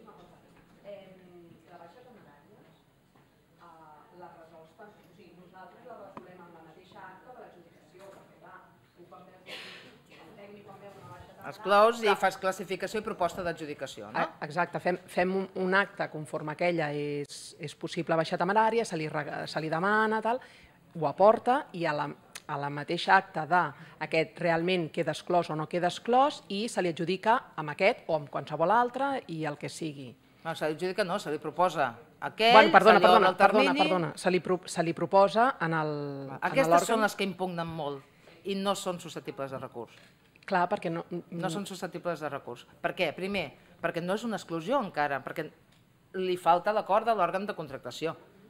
Exclous i fas classificació i proposta d'adjudicació, no? Exacte, fem, fem un, un acte conforme aquella és, és possible baixa temerària, se li, se li demana, tal, ho aporta i a la, a la mateixa acte d'aquest realment queda exclòs o no queda exclòs i se li adjudica amb aquest o amb qualsevol altre i el que sigui. No, se li adjudica no, se li proposa aquell, Bueno, perdona, se li obre perdona, el termini... perdona, perdona, se li, pro, se li proposa en el en Aquestes l'òrgan. són les que impugnen molt i no són susceptibles de recurs. Clar, perquè no... No són susceptibles de recurs. Per què? Primer, perquè no és una exclusió encara, perquè li falta l'acord de l'òrgan de contractació.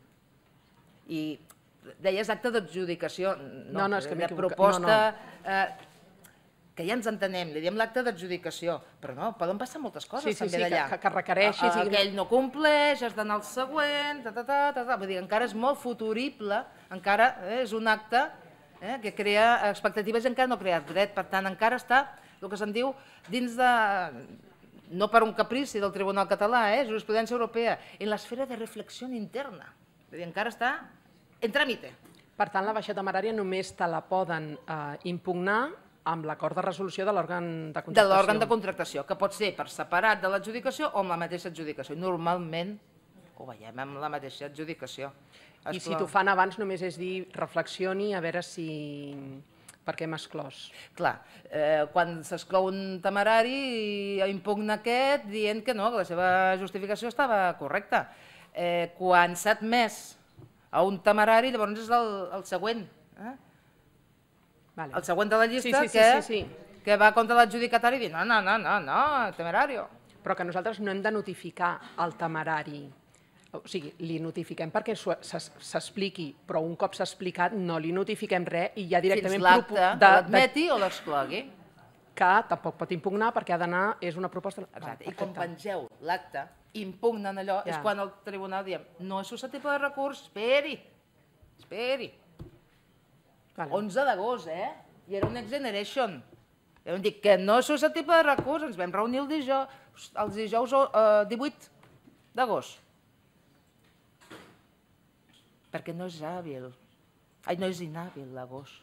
I deies acte d'adjudicació, no, No, no, és que m'he de equivocat. proposta... No, no. Eh, que ja ens entenem, li diem l'acte d'adjudicació, però no, poden passar moltes coses Sí, sí, també sí, d'allà. que- que requereixis i- Aquell no compleix, has d'anar al següent, ta, ta, ta, ta, ta. Vull dir, encara és molt futurible, encara eh, és un acte eh, que crea expectatives i encara no ha creat dret, per tant, encara està, el que se'n diu, dins de, no per un caprici del Tribunal Català, eh, jurisprudència europea, en l'esfera de reflexió interna. Vull dir, encara està en tràmite. Per tant, la baixa temerària només te la poden eh, impugnar amb l'acord de resolució de l'òrgan de contractació. De l'òrgan de contractació, que pot ser per separat de l'adjudicació o amb la mateixa adjudicació. Normalment ho veiem amb la mateixa adjudicació. I si t'ho fan abans només és dir reflexioni a veure si... per què m'ha exclòs. Clar, eh, quan s'exclou un temerari impugna aquest dient que no, que la seva justificació estava correcta. Eh, quan s'ha admès a un temerari, llavors és el, el següent. Eh? Vale. El següent de la llista Sí, sí, sí, que, sí, sí. que va contra l'adjudicatari i diu no, no, no, no, no, temerario. Però que nosaltres no hem de notificar el temerari. O sigui, li notifiquem perquè s'expliqui, però un cop s'ha explicat no li notifiquem res i ja directament... Fins l'acte l'admeti o l'exclogui. Que tampoc pot impugnar perquè ha d'anar, és una proposta... Exacte. I com pengeu l'acte, impugnen allò, és quan el tribunal diem no és susceptible de recurs, esperi, esperi. onze d'agost, eh? I era un Next Generation. I vam dir que no és susceptible de recurs, ens vam reunir el dijous, els dijous divuit d'agost. Perquè no és hàbil. Ai, no és inhàbil l'agost.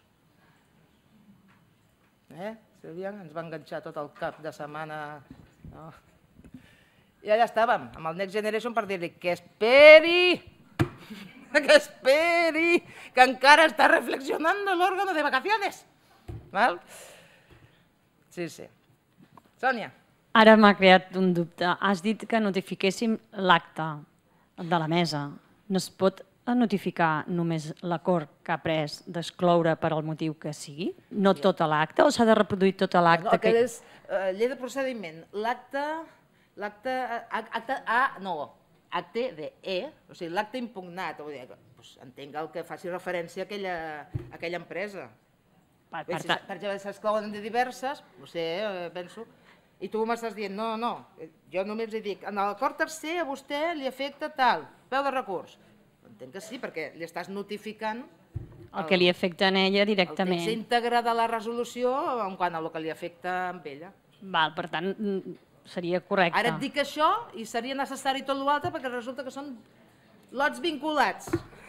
Eh? Sílvia, ens va enganxar tot el cap de setmana. No. I allà estàvem, amb el Next Generation per dir-li que esperi, que esperi, que encara està reflexionando l'òrgano de vacaciones. Val? Sí, sí. Sònia. Ara m'ha creat un dubte. Has dit que notifiquéssim l'acte de la mesa. No es pot notificar només l'acord que ha pres d'excloure per al motiu que sigui? No tota l'acte o s'ha de reproduir tota l'acte? No, aquell és llei de procediment. L'acte, l'acte, acte A, no, acte de E, o sigui, l'acte impugnat, entenc el que faci referència a aquella empresa. Per exemple, s'exclouen de diverses, no sé, penso, i tu m'estàs dient, no, no, jo només li dic, en l'acord tercer a vostè li afecta tal, peu de recurs. Entenc que sí, perquè li estàs notificant el que li afecta a ella directament. El text íntegre de la resolució en quant a el que li afecta a ella. Val, per tant, seria correcte. Ara et dic això i seria necessari tot l'altre perquè resulta que són lots vinculats.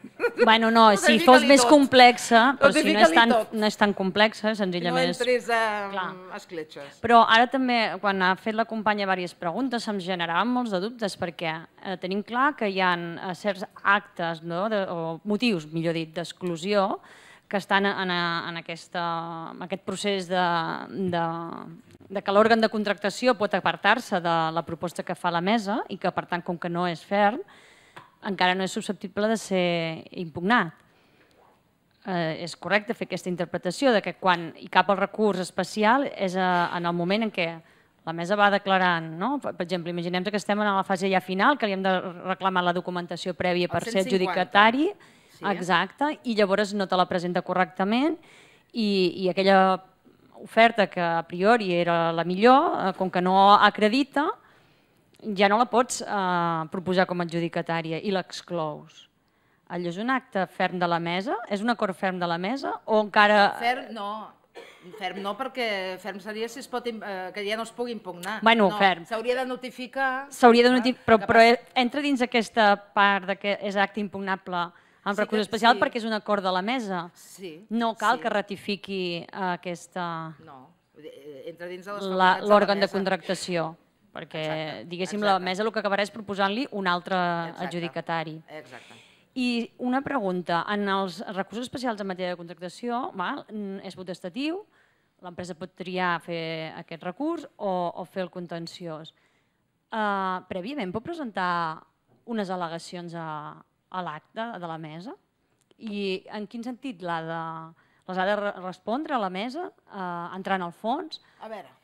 Bueno, no, si fos més complexa, però si no és tan complexa, senzillament... No entres a escletxes. Però ara també, quan ha fet la companya diverses preguntes, se'm generaven molts de dubtes, perquè tenim clar que hi ha certs actes, o motius, millor dit, d'exclusió, que estan en aquest procés de que l'òrgan de contractació pot apartar-se de la proposta que fa la mesa i que, per tant, com que no és ferm, encara no és susceptible de ser impugnat. És correcte fer aquesta interpretació que quan hi cap el recurs especial és en el moment en què la mesa va declarant, per exemple, imaginem que estem en la fase ja final, que li hem de reclamar la documentació prèvia per ser adjudicatari, exacte, i llavors no te la presenta correctament i aquella oferta que a priori era la millor, com que no acredita, ja no la pots proposar com a adjudicatària i l'exclous. Allò és un acte ferm de la mesa? És un acord ferm de la mesa? O encara... Ferm no. Ferm no, perquè ferm seria que ja no es pugui impugnar. Bueno, ferm. S'hauria de notificar... S'hauria de notificar, però entra dins aquesta part que és acte impugnable amb recurs especial perquè és un acord de la mesa. Sí. No cal que ratifiqui aquesta... No, entra dins de les facultats de la mesa. L'òrgan de contractació. Perquè, diguéssim, la mesa el que acabarà és proposant-li un altre adjudicatari. Exacte. I una pregunta, en els recursos especials en matèria de contractació és potestatiu, l'empresa pot triar fer aquest recurs o fer el contenciós. Prèviament pot presentar unes al·legacions a l'acte de la mesa? I en quin sentit les ha de respondre a la mesa, entrant al fons? A veure,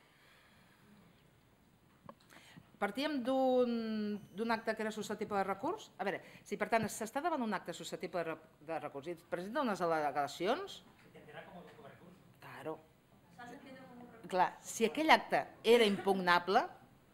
partíem d'un acte que era susceptible de recurs. A veure, si per tant s'està davant un acte susceptible de recurs i es presenta unes al·legacions... Claro. Clar, si aquell acte era impugnable,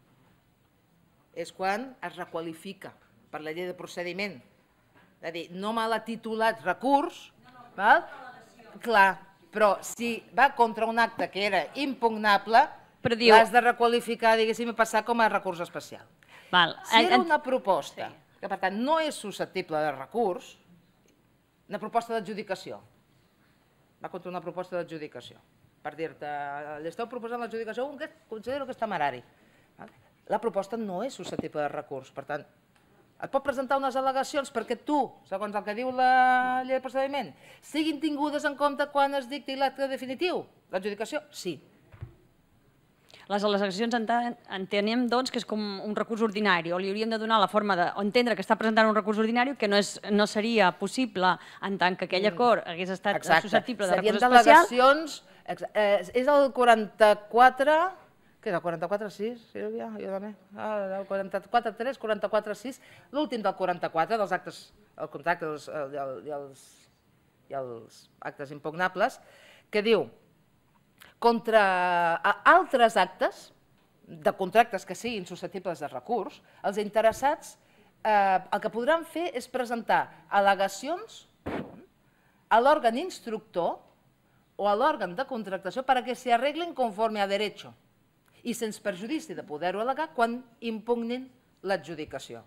és quan es requalifica per la llei de procediment. És a dir, no me l'ha titulat recurs, clar, però si va contra un acte que era impugnable, l'has de requalificar, diguéssim, i passar com a recurs especial. Si era una proposta que, per tant, no és susceptible de recurs, una proposta d'adjudicació, va contra una proposta d'adjudicació, per dir-te, li esteu proposant l'adjudicació, un que considero que és temerari. La proposta no és susceptible de recurs, per tant, et pot presentar unes al·legacions perquè tu, segons el que diu la llei de procediment, siguin tingudes en compte quan es dicti l'acte definitiu. L'adjudicació, sí. Les al·legacions entenem doncs, que és com un recurs ordinari, o li hauríem de donar la forma d'entendre que està presentant un recurs ordinari que no seria possible en tant que aquell acord hagués estat susceptible de recurs especial. Serien delegacions, és el quaranta-quatre, què és el quaranta-quatre sis, Sílvia? El quaranta-quatre tres, quaranta-quatre sis, l'últim del quaranta-quatre, dels actes, el contracte i els actes impugnables, que diu contra altres actes de contractes que siguin susceptibles de recurs, els interessats el que podran fer és presentar al·legacions a l'òrgan instructor o a l'òrgan de contractació perquè se arreglen conforme a derecho i sense perjudici de poder-ho al·legar quan impugnin l'adjudicació.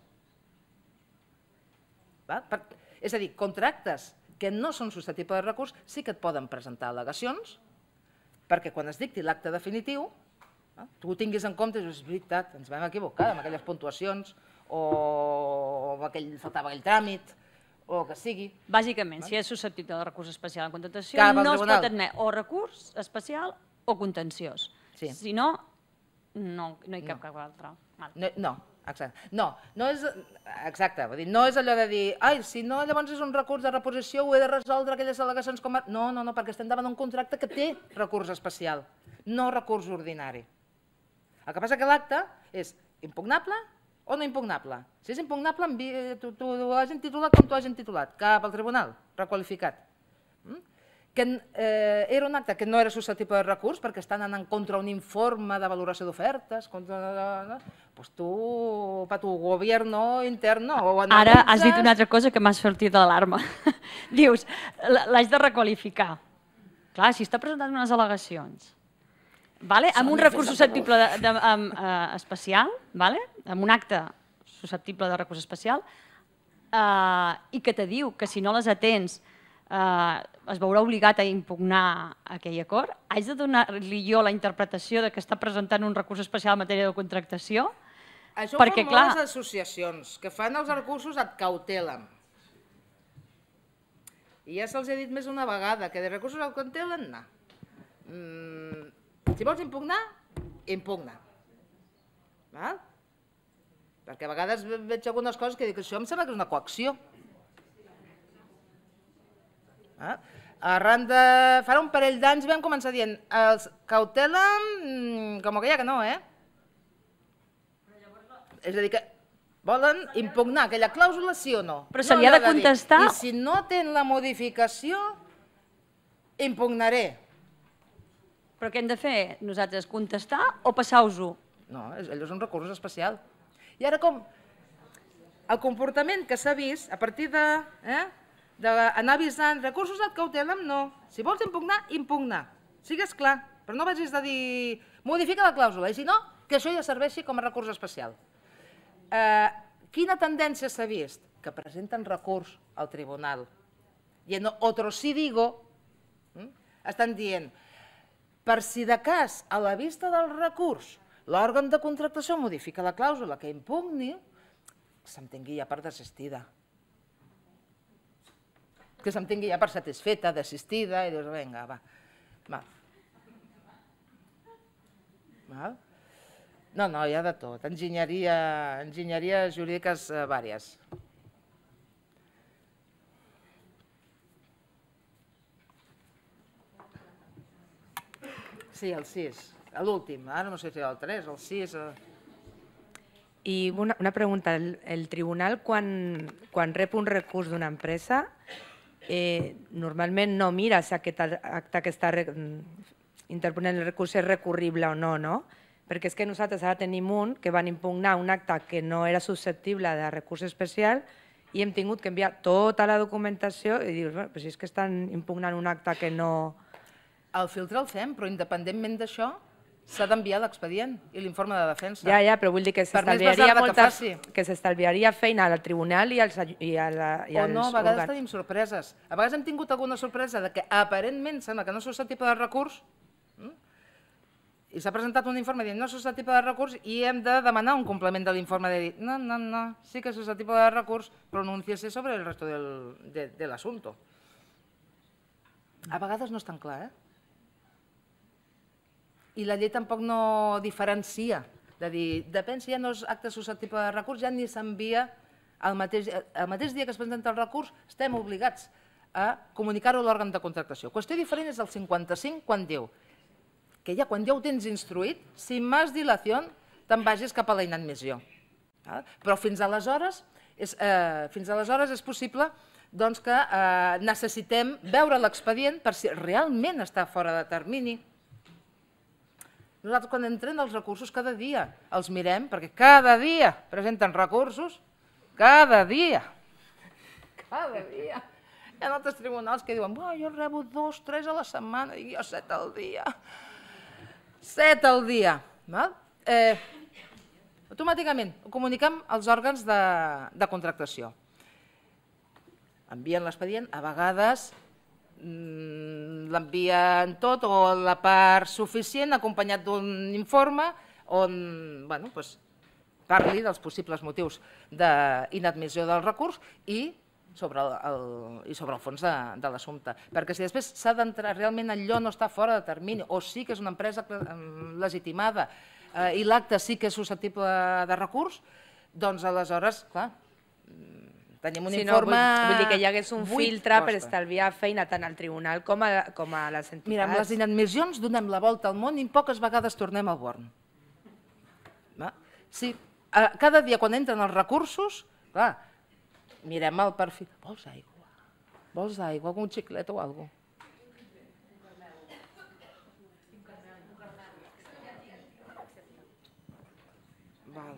És a dir, contractes que no són susceptibles de recurs sí que et poden presentar al·legacions perquè quan es dicti l'acte definitiu, tu ho tinguis en compte i dius, és veritat, ens vam equivocar amb aquelles puntuacions o faltava aquell tràmit o el que sigui. Bàsicament, si és susceptible de recurs especial en contractació, no es pot admetre o recurs especial o contenciós. Si no, no hi cap cap altre. No, exacte. No, no és... Exacte, no és allò de dir, ai, si no, llavors és un recurs de reposició, ho he de resoldre aquelles al·legacions com a... No, no, no, perquè estem davant d'un contracte que té recurs especial, no recurs ordinari. El que passa que l'acte és impugnable o no impugnable. Si és impugnable, tu ho hagin titulat com tu hagin titulat, cap al tribunal, requalificat. Que era un acte que no era susceptible de recurs perquè estan anant contra un informe de valoració d'ofertes, doncs tu, per tu gobierno interno... Ara has dit una altra cosa que m'has sortit de l'alarma. Dius, l'haig de requalificar. Clar, si està presentant unes al·legacions, amb un recurs susceptible especial, amb un acte susceptible de recurs especial, i que te diu que si no les atens es veurà obligat a impugnar aquell acord, haig de donar-li jo la interpretació de que està presentant un recurs especial en matèria de contractació? Això ho fan moltes associacions, que fan els recursos ad cautelam. I ja se'ls ha dit més una vegada, que de recursos ad cautelam, no. Si vols impugnar, impugna. Perquè a vegades veig algunes coses que dic que això em sembla que és una coacció. Arran de... Farà un parell d'anys vam començar dient els cautelam, com que ja que no, eh? És a dir, que volen impugnar aquella clàusula, sí o no? Però se li ha de contestar... I si no ten la modificació, impugnaré. Però què hem de fer? Nosaltres contestar o passar-vos-ho? No, allò és un recurs especial. I ara com el comportament que s'ha vist a partir de... d'anar avisant, recursos ad cautelam, no. Si vols impugnar, impugna. Sigues clar, però no vagis de dir modifica la clàusula, i si no, que això ja serveixi com a recurs especial. Quina tendència s'ha vist? Que presenten recurs al tribunal. I en otro sí digo, estan dient, per si de cas, a la vista del recurs, l'òrgan de contractació modifica la clàusula que impugni, se'm tingui ja per desistida. Que se'm tingui ja per satisfeta, desistida, i dius, vinga, va. Val? No, no, hi ha de tot. Enginyeries jurídiques vàries. Sí, el sis. L'últim. Ara no sé si el tres, el sis... I una pregunta. El tribunal, quan rep un recurs d'una empresa, normalment no mira si aquest acte que està interponent el recurs és recurrible o no, no? Perquè és que nosaltres ara tenim un que van impugnar un acte que no era susceptible de recurs especial i hem tingut que enviar tota la documentació i dius, però si és que estan impugnant un acte que no... El filtre el fem, però independentment d'això s'ha d'enviar l'expedient i l'informe de defensa. Ja, ja, però vull dir que s'estalviaria feina al tribunal i als òrgans. O no, a vegades tenim sorpreses. A vegades hem tingut alguna sorpresa de que aparentment sembla que no és susceptible de recurs i s'ha presentat un informe dient no és susceptible de recurs i hem de demanar un complement de l'informe de dir no, no, no, sí que és susceptible de recurs, pronunciar-se sobre el resto de l'assumpte. A vegades no és tan clar, eh? I la llei tampoc no diferencia, de dir, depèn si ja no és acte susceptible de recurs, ja ni s'envia el mateix dia que es presenta el recurs, estem obligats a comunicar-ho a l'òrgan de contractació. Qüestió diferent és el cinquanta-cinc quan diu que ja quan ja ho tens instruït, sin más dilación, te'n vagis cap a la inadmissió. Però fins aleshores és possible que necessitem veure l'expedient per si realment està fora de termini. Nosaltres quan entrem els recursos cada dia els mirem, perquè cada dia presenten recursos, cada dia, cada dia. Hi ha altres tribunals que diuen jo rebo dos, tres a la setmana i jo set al dia. Set al dia. Automàticament ho comuniquem als òrgans de contractació. Envien l'expedient, a vegades l'envien tot o la part suficient acompanyat d'un informe on parli dels possibles motius d'inadmissió del recurs i sobre el fons de l'assumpte. Perquè si després s'ha d'entrar realment allò no està fora de termini o sí que és una empresa legitimada i l'acte sí que és susceptible de recurs, doncs aleshores, clar, tenim un informe... Vull dir que hi hagués un filtre per estalviar feina tant al tribunal com a les entitats. Mira, amb les inadmissions donem la volta al món i poques vegades tornem al Born. Sí, cada dia quan entren els recursos, clar, mirem el perfil. Vols aigua? Vols aigua? Algun xiclet o alguna cosa? Val.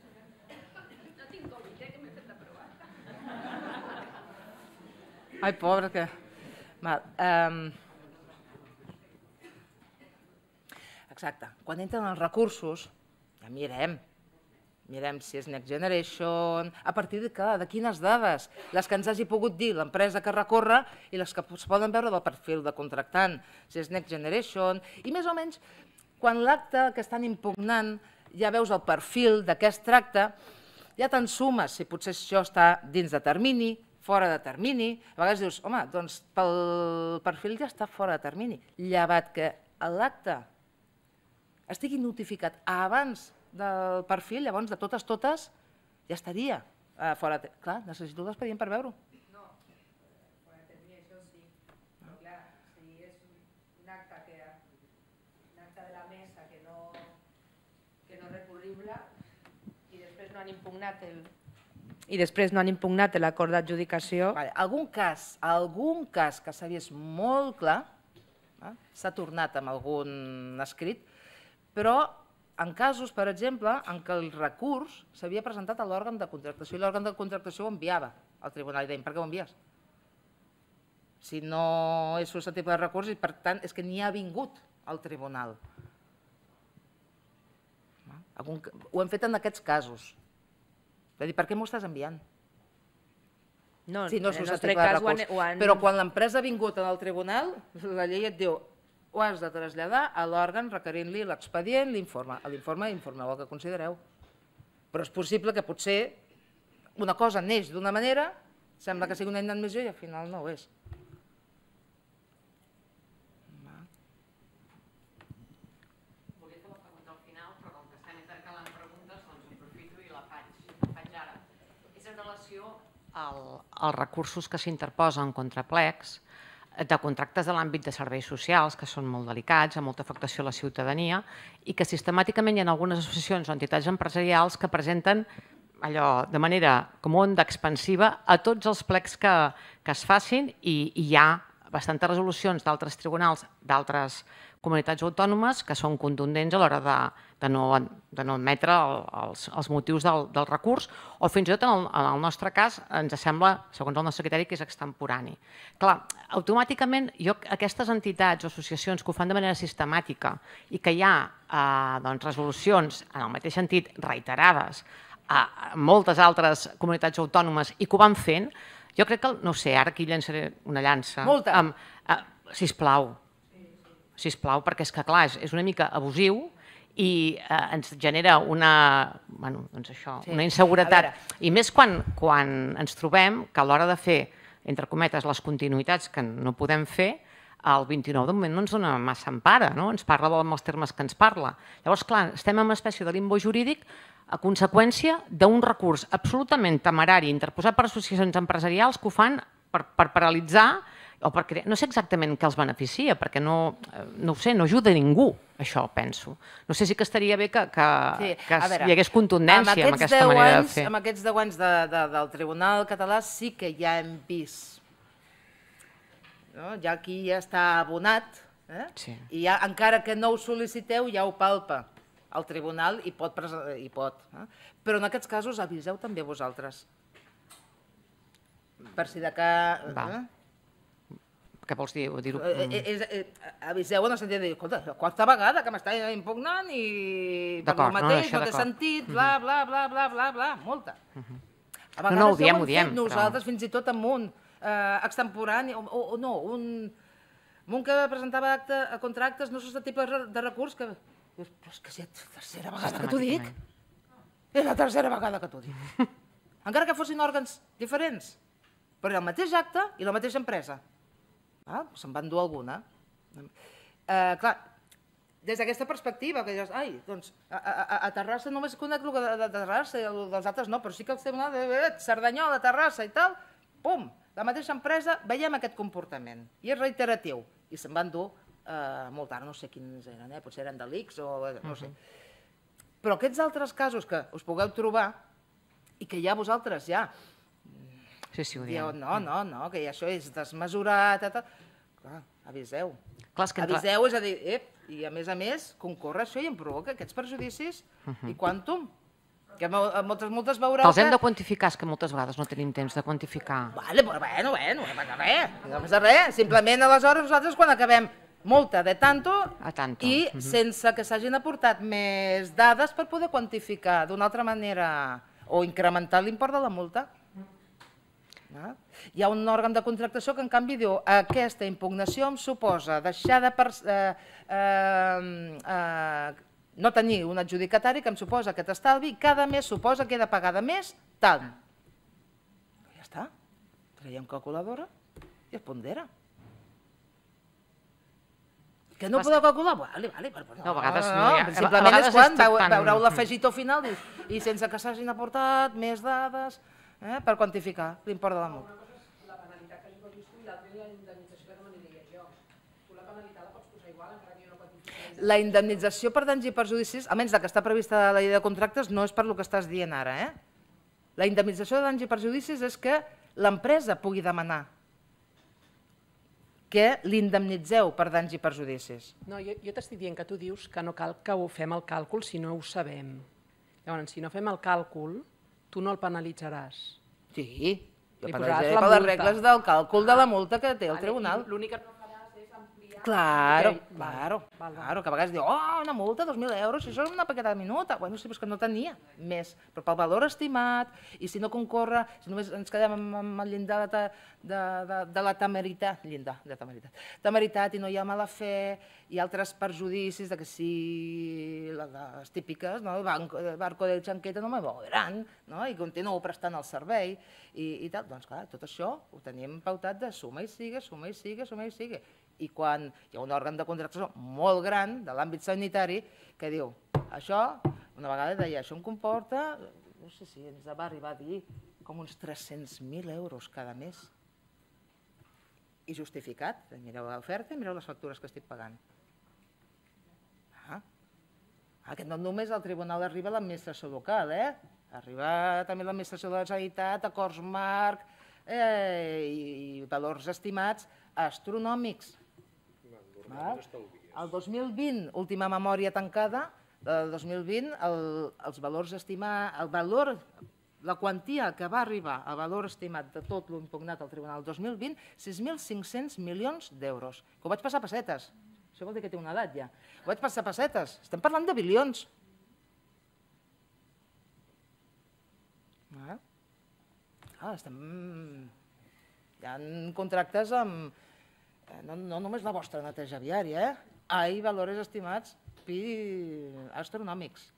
Ai, pobre, que... Exacte. Quan entren els recursos, ja mirem. mirem si és Next Generation, a partir de, de quines dades, les que ens hagi pogut dir l'empresa que recorre i les que es poden veure del perfil de contractant, si és Next Generation, i més o menys, quan l'acte que estan impugnant ja veus el perfil de què es tracta, ja te'n sumes si potser això està dins de termini, fora de termini, a vegades dius, home, doncs pel perfil ja està fora de termini, llevat que l'acte estigui notificat abans del perfil, llavors de totes, totes, ja estaria fora de termini. Clar, necessito l'expedient per veure-ho. No, fora de termini això sí. Però clar, si és un acte que un acte de la mesa que no que no és recurrible i després no han impugnat el i després no han impugnat l'acord d'adjudicació. Algun cas, algun cas que s'ha vist molt clar, s'ha tornat amb algun escrit, però en casos, per exemple, en què el recurs s'havia presentat a l'òrgan de contractació i l'òrgan de contractació ho enviava al tribunal i deien, per què ho envies? Si no és susceptible de recurs i, per tant, és que ni ha vingut al tribunal. Ho hem fet en aquests casos. És a dir, per què m'ho estàs enviant? Si no és susceptible de recurs. Però quan l'empresa ha vingut al tribunal, la llei et diu ho has de traslladar a l'òrgan requerint-li l'expedient, l'informe. A l'informe informeu el que considereu. Però és possible que potser una cosa neix d'una manera, sembla que sigui una inadmissió i al final no ho és. Volia fer la pregunta al final, però com que estem intercalant preguntes, doncs aprofito i la faig ara. És en relació als recursos que s'interposen contra plecs de contractes de l'àmbit de serveis socials, que són molt delicats, amb molta afectació a la ciutadania, i que sistemàticament hi ha algunes associacions o entitats empresarials que presenten allò de manera com onda expansiva a tots els plecs que es facin i hi ha bastantes resolucions d'altres tribunals, d'altres comunitats autònomes que són contundents a l'hora de no admetre els motius del recurs o fins i tot en el nostre cas ens sembla, segons el nostre criteri, que és extemporani. Clar, automàticament jo aquestes entitats o associacions que ho fan de manera sistemàtica i que hi ha resolucions en el mateix sentit reiterades a moltes altres comunitats autònomes i que ho van fent, jo crec que, no sé, ara aquí llançaré una llança. Molta. Sisplau, sisplau, perquè és que, clar, és una mica abusiu i ens genera una inseguretat. I més quan ens trobem que a l'hora de fer, entre cometes, les continuïtats que no podem fer, el vint-i-nou de moment no ens dona massa empara, ens parla amb els termes que ens parla. Llavors, clar, estem en una espècie de limbo jurídic a conseqüència d'un recurs absolutament temerari interposat per associacions empresarials que ho fan per paralitzar o per crear... No sé exactament què els beneficia, perquè no ho sé, no ajuda a ningú, això, penso. No sé si que estaria bé que hi hagués contundència en aquesta manera de fer. Amb aquests deu anys del Tribunal Català sí que ja hem vist. Ja aquí ja està abonat i encara que no ho sol·liciteu ja ho palpa al tribunal i pot. Però en aquests casos aviseu també vosaltres. Per si de que... Què vols dir? Aviseu en el sentit de dir, escolta, la quarta vegada que m'està impugnant i per el mateix no té sentit, bla, bla, bla, bla, bla, bla, molta. A vegades ja ho hem fet nosaltres, fins i tot amb un extemporani, o no, un que presentava contractes no susceptibles de recurs, que dius, però és que és la tercera vegada que t'ho dic. És la tercera vegada que t'ho dic. Encara que fossin òrgans diferents, però era el mateix acte i la mateixa empresa. Se'n van dur alguna. Clar, des d'aquesta perspectiva, que dius, ai, doncs, a Terrassa només conec el de Terrassa i dels altres no, però sí que el tribunal de Cerdanyola, Terrassa i tal, pum, la mateixa empresa, veiem aquest comportament. I és reiteratiu. I se'n van dur molt tard, no sé quins eren, potser eren de l'I C S o no sé. Però aquests altres casos que us pugueu trobar i que ja vosaltres ja... Dieu, no, no, no, que això és desmesurat, clar, aviseu. Aviseu, és a dir, ep, i a més a més, concorre això i em provoca aquests perjudicis i quantum. Que moltes multes veureu que... Els hem de quantificar, és que moltes vegades no tenim temps de quantificar. Vale, bueno, bueno, no passa res, no passa res. Simplement, aleshores, nosaltres quan acabem multa de tanto i sense que s'hagin aportat més dades per poder quantificar d'una altra manera o incrementar l'import de la multa. Hi ha un òrgan de contractació que en canvi diu aquesta impugnació em suposa deixar de no tenir un adjudicatari que em suposa aquest estalvi i cada mes suposa que he de pagar de més tant. Ja està, traiem calculadora i es pondera. Que no podeu calcular? Vale, vale. No, a vegades no. Simplement és quan veureu l'afegitó final i sense que s'hagin aportat més dades per quantificar l'import de la multa. La penalitat que jo he vist i l'altra la indemnització que no me n'hi deia jo. Tu la penalitat la pots posar igual encara que jo no quantifiqui. La indemnització per danys i perjudicis, almenys la que està prevista a la llei de contractes, no és per el que estàs dient ara. La indemnització de danys i perjudicis és que l'empresa pugui demanar que l'indemnitzeu per danys i perjudicis. No, jo t'estic dient que tu dius que no cal que ho fem el càlcul si no ho sabem. Llavors, si no fem el càlcul, tu no el penalitzaràs. Sí, jo penalitzaré per les regles del càlcul de la multa que té el tribunal. L'únic que no faràs és ampliar... Claro, claro, claro, que a vegades diu, oh, una multa, dos mil euros, si això és una paqueta minuta. Bueno, sí, però és que no tenia més, però pel valor estimat, i si no concorre, si només ens quedem amb el llindar de la temeritat, llindar de temeritat, temeritat i no hi ha mala fe, i altres perjudicis que si les típiques, el barco de Chanqueta no me moveran, i continuo prestant el servei, i tal, doncs clar, tot això ho teníem pautat de suma i sigue, suma i sigue, suma i sigue. I quan hi ha un òrgan de contractació molt gran de l'àmbit sanitari que diu, això, una vegada deia, això em comporta, no sé si ens va arribar a dir, com uns tres-cents mil euros cada mes. I justificat, mireu l'oferta i mireu les factures que estic pagant. Aquest no només al tribunal arriba l'administració local, eh? Arriba també l'administració de la Generalitat, acords marc i valors estimats astronòmics. El dos mil vint, última memòria tancada, del dos mil vint, els valors estimats, el valor, la quantia que va arribar al valor estimat de tot l'impugnat al tribunal el dos mil vint, sis mil cinc-cents milions d'euros. Que ho vaig passar a pessetes. Això vol dir que té una edat ja. Ho vaig passar a pessetes. Estem parlant de bilions. Hi ha contractes amb... No només la vostra neteja viària, eh? Hi ha valors estimats astronòmics.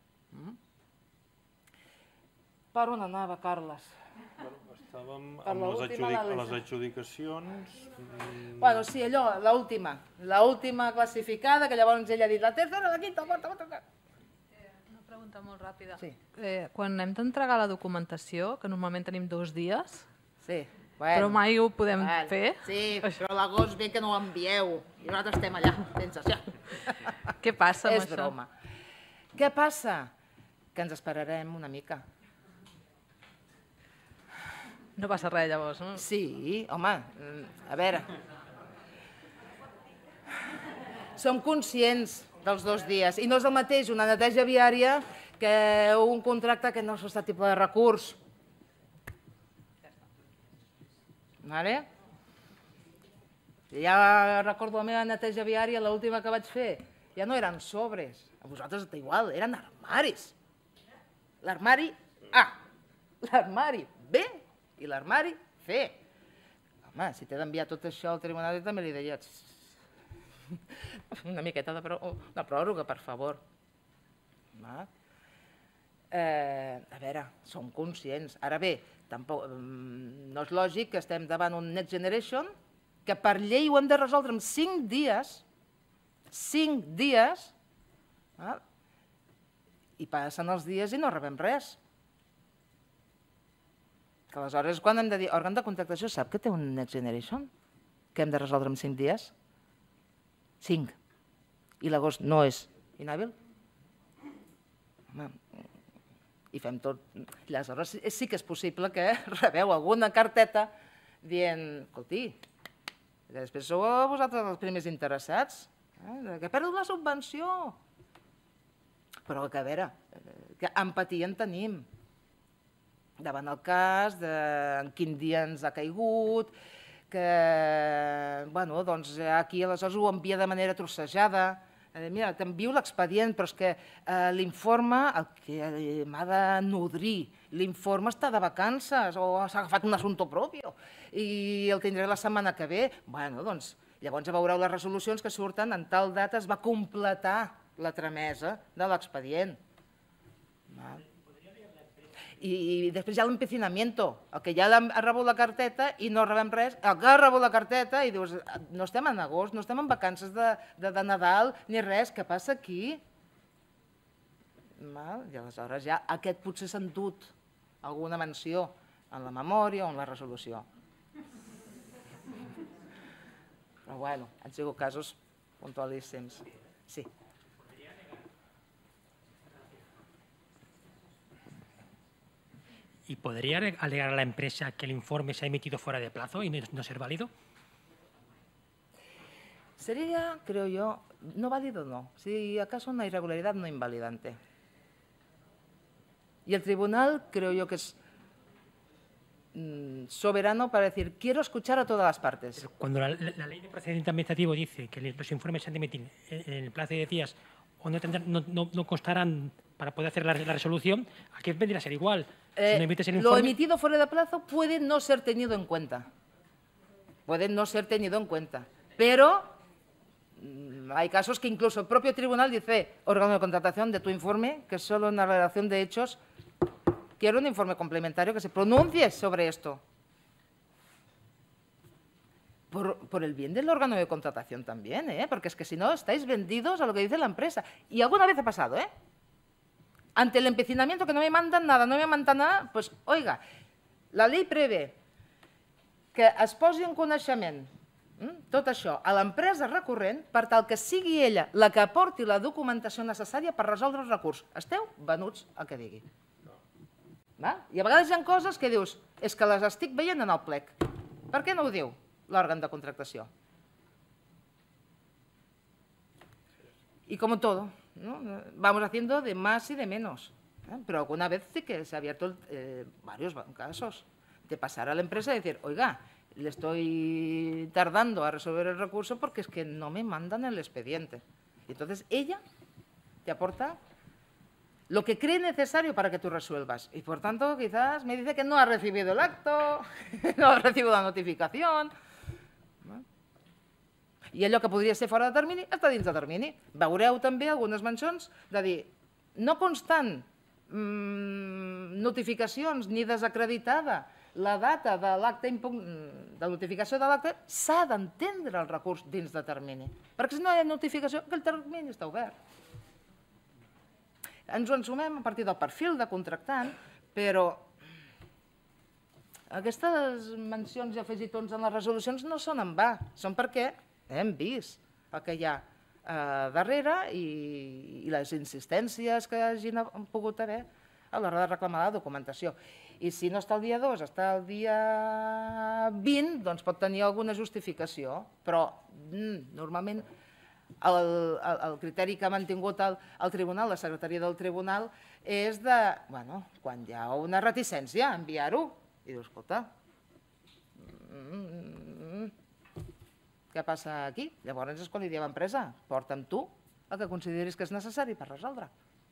Per on anava, Carles? Estàvem amb les adjudicacions... Bueno, sí, allò, l'última. L'última classificada, que llavors ell ha dit la tercera, la quinta, la quarta, la quarta... Una pregunta molt ràpida. Quan hem d'entregar la documentació, que normalment tenim dos dies... Sí. Però mai ho podem fer? Sí, però a l'agost bé que no ho envieu. I nosaltres estem allà, sensació. Què passa amb això? És broma. Què passa? Que ens esperarem una mica. No passa res, llavors, no? Sí, home, a veure. Som conscients dels dos dies. I no és el mateix una neteja viària que un contracte que no és aquest tipus de recurs. Ja recordo la meva neteja viària, l'última que vaig fer, ja no eren sobres, a vosaltres igual, eren armaris. L'armari A, l'armari B i l'armari C. Home, si t'he d'enviar tot això al tribunal, també li deia una miqueta de pròrroga, per favor. A veure, som conscients. Ara bé, no és lògic que estem davant un Next Generation que per llei ho hem de resoldre en cinc dies, cinc dies, i passen els dies i no rebem res. Aleshores, quan hem de dir, òrgan de contractació sap que té un Next Generation que hem de resoldre en cinc dies? Cinc. I l'agost no és inhàbil? Home, i fem tot. Aleshores sí que és possible que rebeu alguna carteta dient, escolti, després sou vosaltres els primers interessats, que perdo la subvenció. Però que a veure, que empatia en tenim. Davant el cas de en quin dia ens ha caigut, que, bueno, doncs aquí aleshores ho envia de manera trossejada. Mira, t'envio l'expedient, però és que l'informe, el que m'ha de nodrir, l'informe està de vacances o s'ha agafat un assumpte propi i el tindré la setmana que ve. Bueno, doncs llavors veureu les resolucions que surten en tal data es va completar la tramesa de l'expedient. I després hi ha l'empecinamiento, el que ja ha rebut la carteta i no rebem res, el que ha rebut la carteta i dius, no estem en agost, no estem en vacances de Nadal ni res, què passa aquí? I aleshores ja aquest potser s'ha endut alguna menció en la memòria o en la resolució. Però bueno, han sigut casos puntualíssims. Sí. ¿Y podría alegar a la empresa que el informe se ha emitido fuera de plazo y no ser válido? Sería, creo yo, no válido no, si acaso una irregularidad no invalidante. Y el tribunal creo yo que es mmm, soberano para decir, quiero escuchar a todas las partes. Pero cuando la, la ley de procedimiento administrativo dice que los informes se han de emitir en el plazo de días o no, tendrán, no, no, no constarán para poder hacer la, la resolución, aquí vendría a ser igual. Eh, si no emites el informe... Lo emitido fuera de plazo puede no ser tenido en cuenta. Puede no ser tenido en cuenta. Pero mmm, hay casos que incluso el propio tribunal dice, órgano de contratación de tu informe, que solo en la relación de hechos, quiero un informe complementario que se pronuncie sobre esto. Por, por el bien del órgano de contratación también, ¿eh? Porque es que si no, estáis vendidos a lo que dice la empresa. Y alguna vez ha pasado, ¿eh? Ante el empecinamiento que no me mandan nada, no me mandan nada, pues, oiga, la llei prevé que es posi en coneixement hm, tot això a l'empresa recurrent per tal que sigui ella la que aporti la documentació necessària per resoldre el recurs. Esteu venuts al que digui. Va? I a vegades hi ha coses que dius, és que les estic veient en el plec. Per què no ho diu l'òrgan de contractació? Y como todo, ¿no? Vamos haciendo de más y de menos. ¿eh? Pero alguna vez sí que se ha abierto eh, varios casos de pasar a la empresa y decir, oiga, le estoy tardando a resolver el recurso porque es que no me mandan el expediente. Y entonces ella te aporta lo que cree necesario para que tú resuelvas. Y por tanto, quizás me dice que no ha recibido el acto, no ha recibido la notificación. I allò que podria ser fora de termini està dins de termini. Veureu també algunes mencions de dir no constant mmm, notificacions ni desacreditada la data de l'acte de notificació de l'acte, s'ha d'entendre el recurs dins de termini. Perquè si no hi ha notificació, aquell termini està obert. Ens ho ensumem a partir del perfil de contractant, però aquestes mencions i afegitons en les resolucions no són en va, són perquè hem vist el que hi ha eh, darrere i, i les insistències que hagin pogut haver a l'hora de reclamar la documentació. I si no està el dia dos, està el dia vint, doncs pot tenir alguna justificació, però mm, normalment el, el, el criteri que ha mantingut el, el tribunal, la secretaria del tribunal, és de, bueno, quan hi ha una reticència, enviar-ho. I dius, escolta, mm, què passa aquí? Llavors és quan li diem a l'empresa, porta'm tu el que consideris que és necessari per resoldre.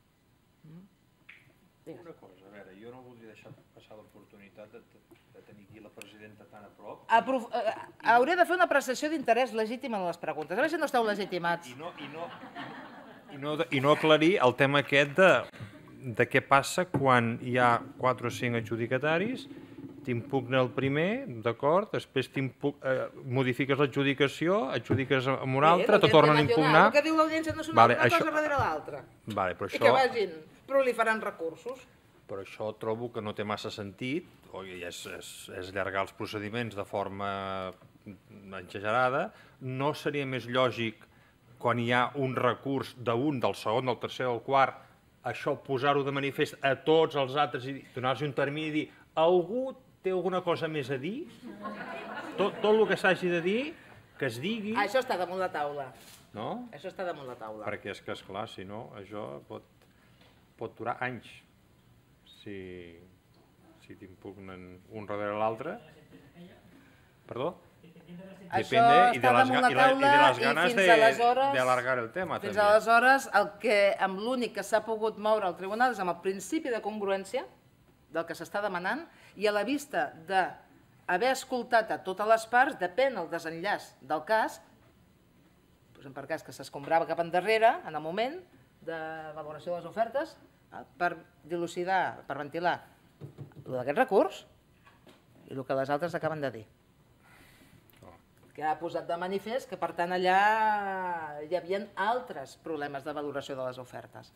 Una cosa, a veure, jo no voldria deixar passar l'oportunitat de, de tenir aquí la presidenta tan a prop. Aprof eh, hauré de fer una apreciació d'interès legítim en les preguntes. A veure si no esteu legitimats. I no, i no, i no, i no aclarir el tema aquest de, de què passa quan hi ha quatre o cinc adjudicataris, t'impugna el primer, d'acord, després eh, modifiques l'adjudicació, adjudiques amb un altre, te tornen a impugnar... El que diu l'Audiència Nacional, vale, una això... cosa darrere l'altra. Vale, però això... I que vagin proliferant recursos. Però això trobo que no té massa sentit, o és, és, és allargar els procediments de forma exagerada. No seria més lògic, quan hi ha un recurs d'un, del segon, del tercer o del quart, això posar-ho de manifest a tots els altres i donar-los un termini i dir algú té alguna cosa més a dir? Tot, tot el que s'hagi de dir, que es digui... Això està damunt la taula. No? Això està damunt la taula. Perquè és que, esclar, si no, això pot, pot durar anys. Si, si t'impugnen un darrere l'altre... Perdó? Això està damunt la taula i fins aleshores... de alargar el tema, Fins aleshores, amb l'únic que s'ha pogut moure al tribunal és amb el principi de congruència del que s'està demanant i a la vista d'haver escoltat a totes les parts, depèn el desenllaç del cas, per cas que s'escombrava cap endarrere en el moment de valoració de les ofertes, per dilucidar, per ventilar aquest recurs i el que les altres acaben de dir. Que ha posat de manifest que, per tant, allà hi havia altres problemes de valoració de les ofertes.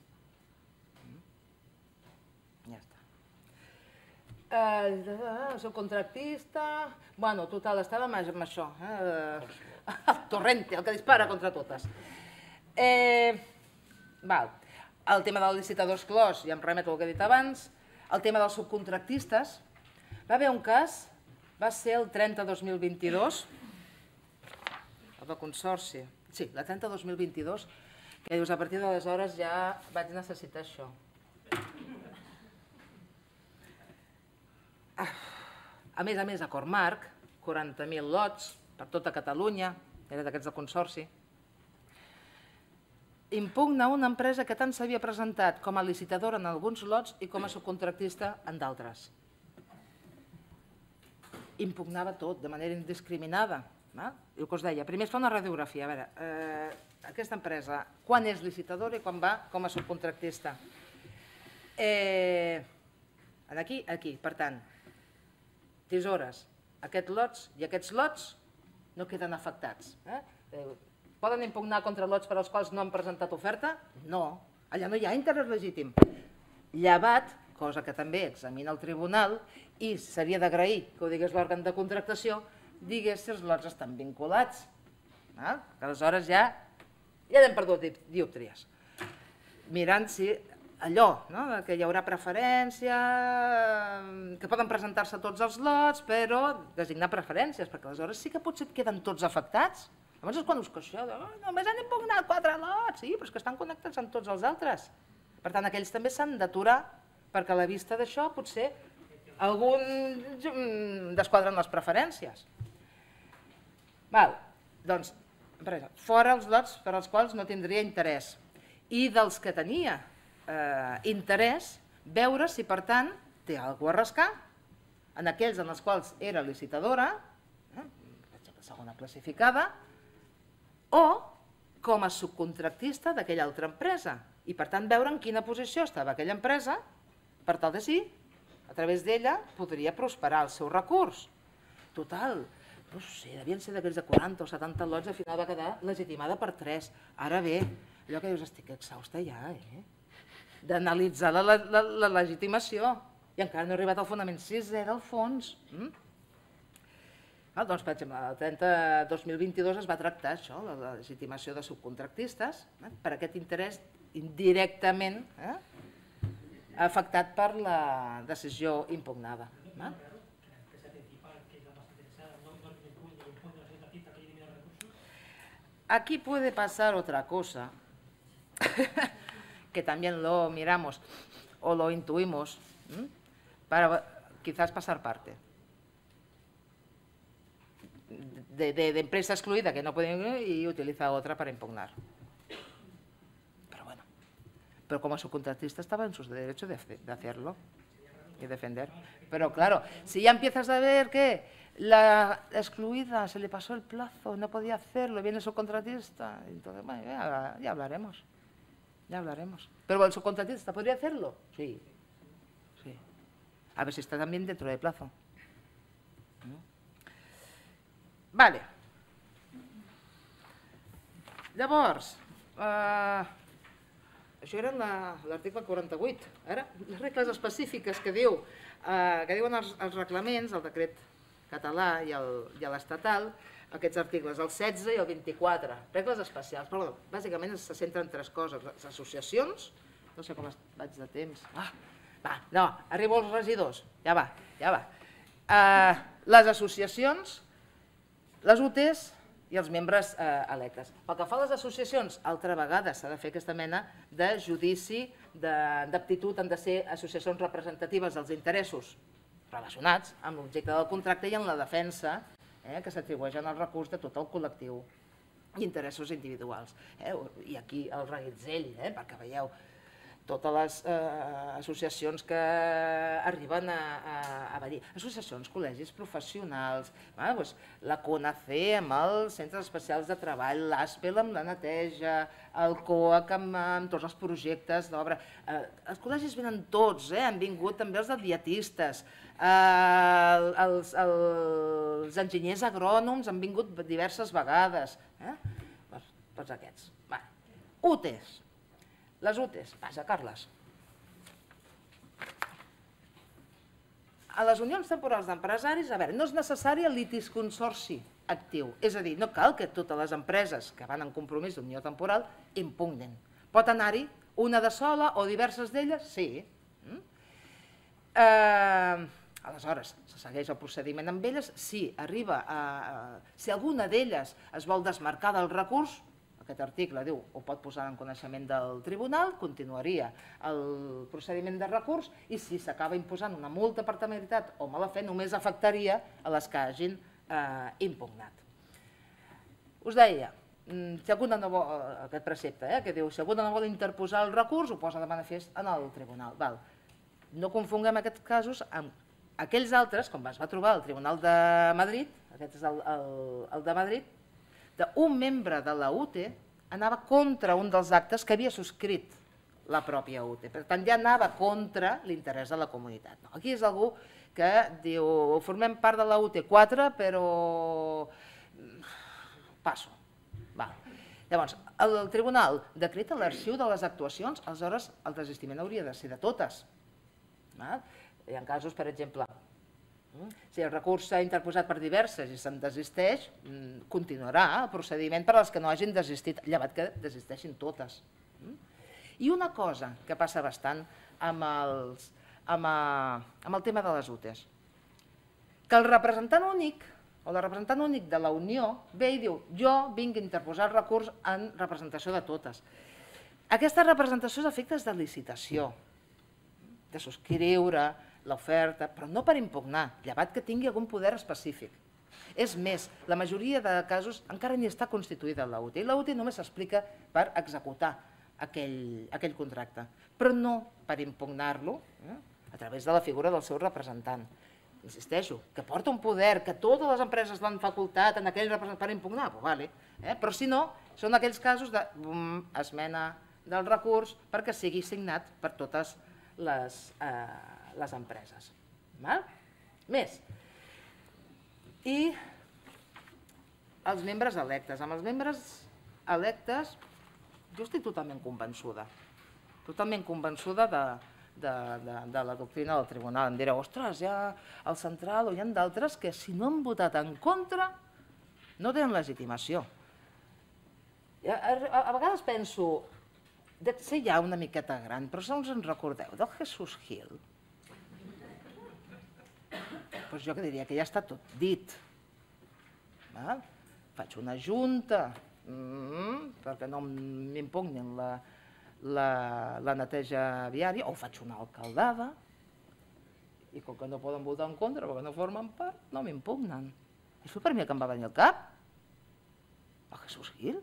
Ja està. El seu contractista... Bueno, total, estàvem amb això. El torrente, el que dispara contra totes. El tema del licitador exclòs, ja em remeto al que he dit abans. El tema dels subcontractistes. Va haver un cas, va ser el trenta dos mil vint-i-dos, el del Consorci. Sí, la trenta dos mil vint-i-dos, que dius, a partir d'aleshores ja vaig necessitar això. A més a més, a Cormarc, quaranta mil lots per tota Catalunya, era d'aquests del Consorci, impugna una empresa que tant s'havia presentat com a licitadora en alguns lots i com a subcontractista en d'altres. Impugnava tot de manera indiscriminada. I el que us deia, primer es fa una radiografia. A veure, aquesta empresa, quan és licitadora i quan va com a subcontractista? Aquí, aquí. Per tant, tisores, aquests lots i aquests lots no queden afectats. Poden impugnar contra lots per als quals no han presentat oferta? No, allà no hi ha interès legítim. Llevat, cosa que també examina el tribunal, i seria d'agrair que ho digués l'òrgan de contractació, digués si els lots estan vinculats. Aleshores ja hem perdut diòptries. Mirant si allò, que hi haurà preferència, que poden presentar-se tots els lots, però designar preferències, perquè aleshores sí que potser et queden tots afectats. Llavors és quan us queixeu, només han impugnat quatre lots, sí, però és que estan connectats amb tots els altres. Per tant, aquells també s'han d'aturar, perquè a la vista d'això potser algun desquadren les preferències. Doncs, fora els lots per als quals no tindria interès. I dels que tenia interès, veure si, per tant, té alguna cosa a rascar en aquells en els quals era licitadora, segona classificada, o com a subcontractista d'aquella altra empresa. I, per tant, veure en quina posició estava aquella empresa per tal de si, a través d'ella, podria prosperar el seu recurs. Total, no sé, devien ser d'aquells de quaranta o setanta lots, al final va quedar legitimada per tres. Ara bé, allò que dius, estic exhausta ja, eh? D'analitzar la legitimació. I encara no he arribat al fonament sisè del fons. Doncs, per exemple, el trenta dos mil vint-i-dos es va tractar això, la legitimació de subcontractistes, per aquest interès indirectament afectat per la decisió impugnada. Aquí puede pasar otra cosa, que también lo miramos o lo intuimos, para quizás pasar parte. De, de, de empresa excluida que no pueden y utiliza otra para impugnar. Pero bueno, pero como subcontratista estaba en su derecho de, de hacerlo y defender. Pero claro, si ya empiezas a ver que la excluida se le pasó el plazo, no podía hacerlo, viene el subcontratista, entonces bueno, ya, ya hablaremos, ya hablaremos. Pero el subcontratista podría hacerlo, sí, sí. A ver si está también dentro de plazo. Vale. Llavors, això era l'article quaranta-vuit. Ara, les regles específiques que diuen els reglaments, el decret català i l'estatal, aquests articles, el setze i el vint-i-quatre, regles especials, però bàsicament se centren en tres coses. Les associacions, no sé com vaig de temps, va, no, arribo als regidors, ja va, ja va. Les associacions, les U Tes i els membres electes. Pel que fa a les associacions, altra vegada s'ha de fer aquesta mena de judici d'aptitud, han de ser associacions representatives dels interessos relacionats amb l'objecte del contracte i en la defensa que s'atribueixen al recurs de tot el col·lectiu i interessos individuals. I aquí el reguitzell, perquè veieu totes les associacions que arriben a venir. Associacions, col·legis professionals, la CONACE amb els centres especials de treball, l'ASPEL amb la neteja, el COAC amb tots els projectes d'obra. Els col·legis venen tots, han vingut també els de dietistes, els enginyers agrònoms han vingut diverses vegades, tots aquests. U T Es. Les U T Es, vaja, Carles. A les unions temporals d'empresaris, a veure, no és necessari el litisconsorci actiu, és a dir, no cal que totes les empreses que van en compromís d'unió temporal impugnen. Pot anar-hi una de sola o diverses d'elles? Sí. Aleshores, se segueix el procediment amb elles, si arriba a... si alguna d'elles es vol desmarcar del recurs, aquest article diu, ho pot posar en coneixement del tribunal, continuaria el procediment de recurs i si s'acaba imposant una multa per temeritat o mala fe només afectaria a les que hagin impugnat. Us deia, si alguna no vol, aquest precepte, que diu, si alguna no vol interposar el recurs, ho posa de manifest en el tribunal. No confonguem aquests casos amb aquells altres, com es va trobar al Tribunal de Madrid, aquest és el de Madrid, d'un membre de la U T E anava contra un dels actes que havia subscrit la pròpia U T E. Per tant, ja anava contra l'interès de la comunitat. Aquí és algú que diu, formem part de la U T E quatre, però passo. Llavors, el tribunal decreta l'arxiu de les actuacions, aleshores el desistiment hauria de ser de totes. Hi ha casos, per exemple, si el recurs s'ha interposat per diverses i se'n desisteix, continuarà el procediment per als que no hagin desistit, llevat que desisteixin totes. I una cosa que passa bastant amb el tema de les U T Es, que el representant únic o la representant únic de la Unió ve i diu jo vinc a interposar el recurs en representació de totes. Aquesta representació és a efectes de licitació, de subscriure l'oferta, però no per impugnar, llevat que tingui algun poder específic. És més, la majoria de casos encara ni està constituïda la U T E i la U T E només s'explica per executar aquell contracte, però no per impugnar-lo a través de la figura del seu representant. Insisteixo, que porta un poder, que totes les empreses l'han facultat en aquell representant per impugnar, però si no, són aquells casos d'esmena del recurs perquè sigui signat per totes les les empreses. Més. I els membres electes. Amb els membres electes jo estic totalment convençuda. Totalment convençuda de la doctrina del tribunal. Em direu, ostres, hi ha el central o hi ha d'altres que si no han votat en contra no tenen legitimació. A vegades penso, de ser ja una miqueta gran, però si us en recordeu del Jesús Gil, doncs jo que diria que ja està tot dit. Faig una junta perquè no m'impugnin la neteja viària, o faig una alcaldada, i com que no poden votar en contra perquè no formen part, no m'impugnen. Això per mi que em va venir al cap. El Jesús Gil.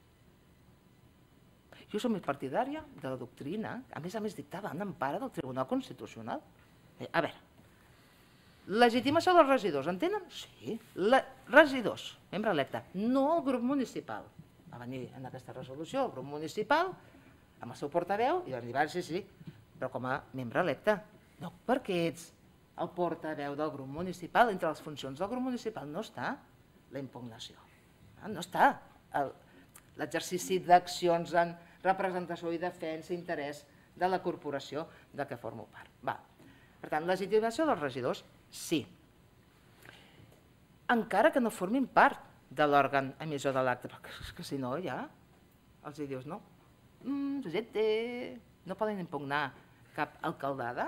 Jo soc més partidària de la doctrina, a més a més dictada en empara del Tribunal Constitucional. A veure, legitimació dels regidors, entenen? Sí. Regidors, membre electe, no el grup municipal. Va venir en aquesta resolució el grup municipal amb el seu portaveu i van dir, sí, sí, però com a membre electe. No, perquè ets el portaveu del grup municipal. Entre les funcions del grup municipal no està la impugnació. No està l'exercici d'accions en representació i defensa i interès de la corporació de què formo part. Per tant, legitimació dels regidors, sí. Encara que no formin part de l'òrgan emissor de l'acte, perquè si no ja els dius no. No poden impugnar cap alcaldada.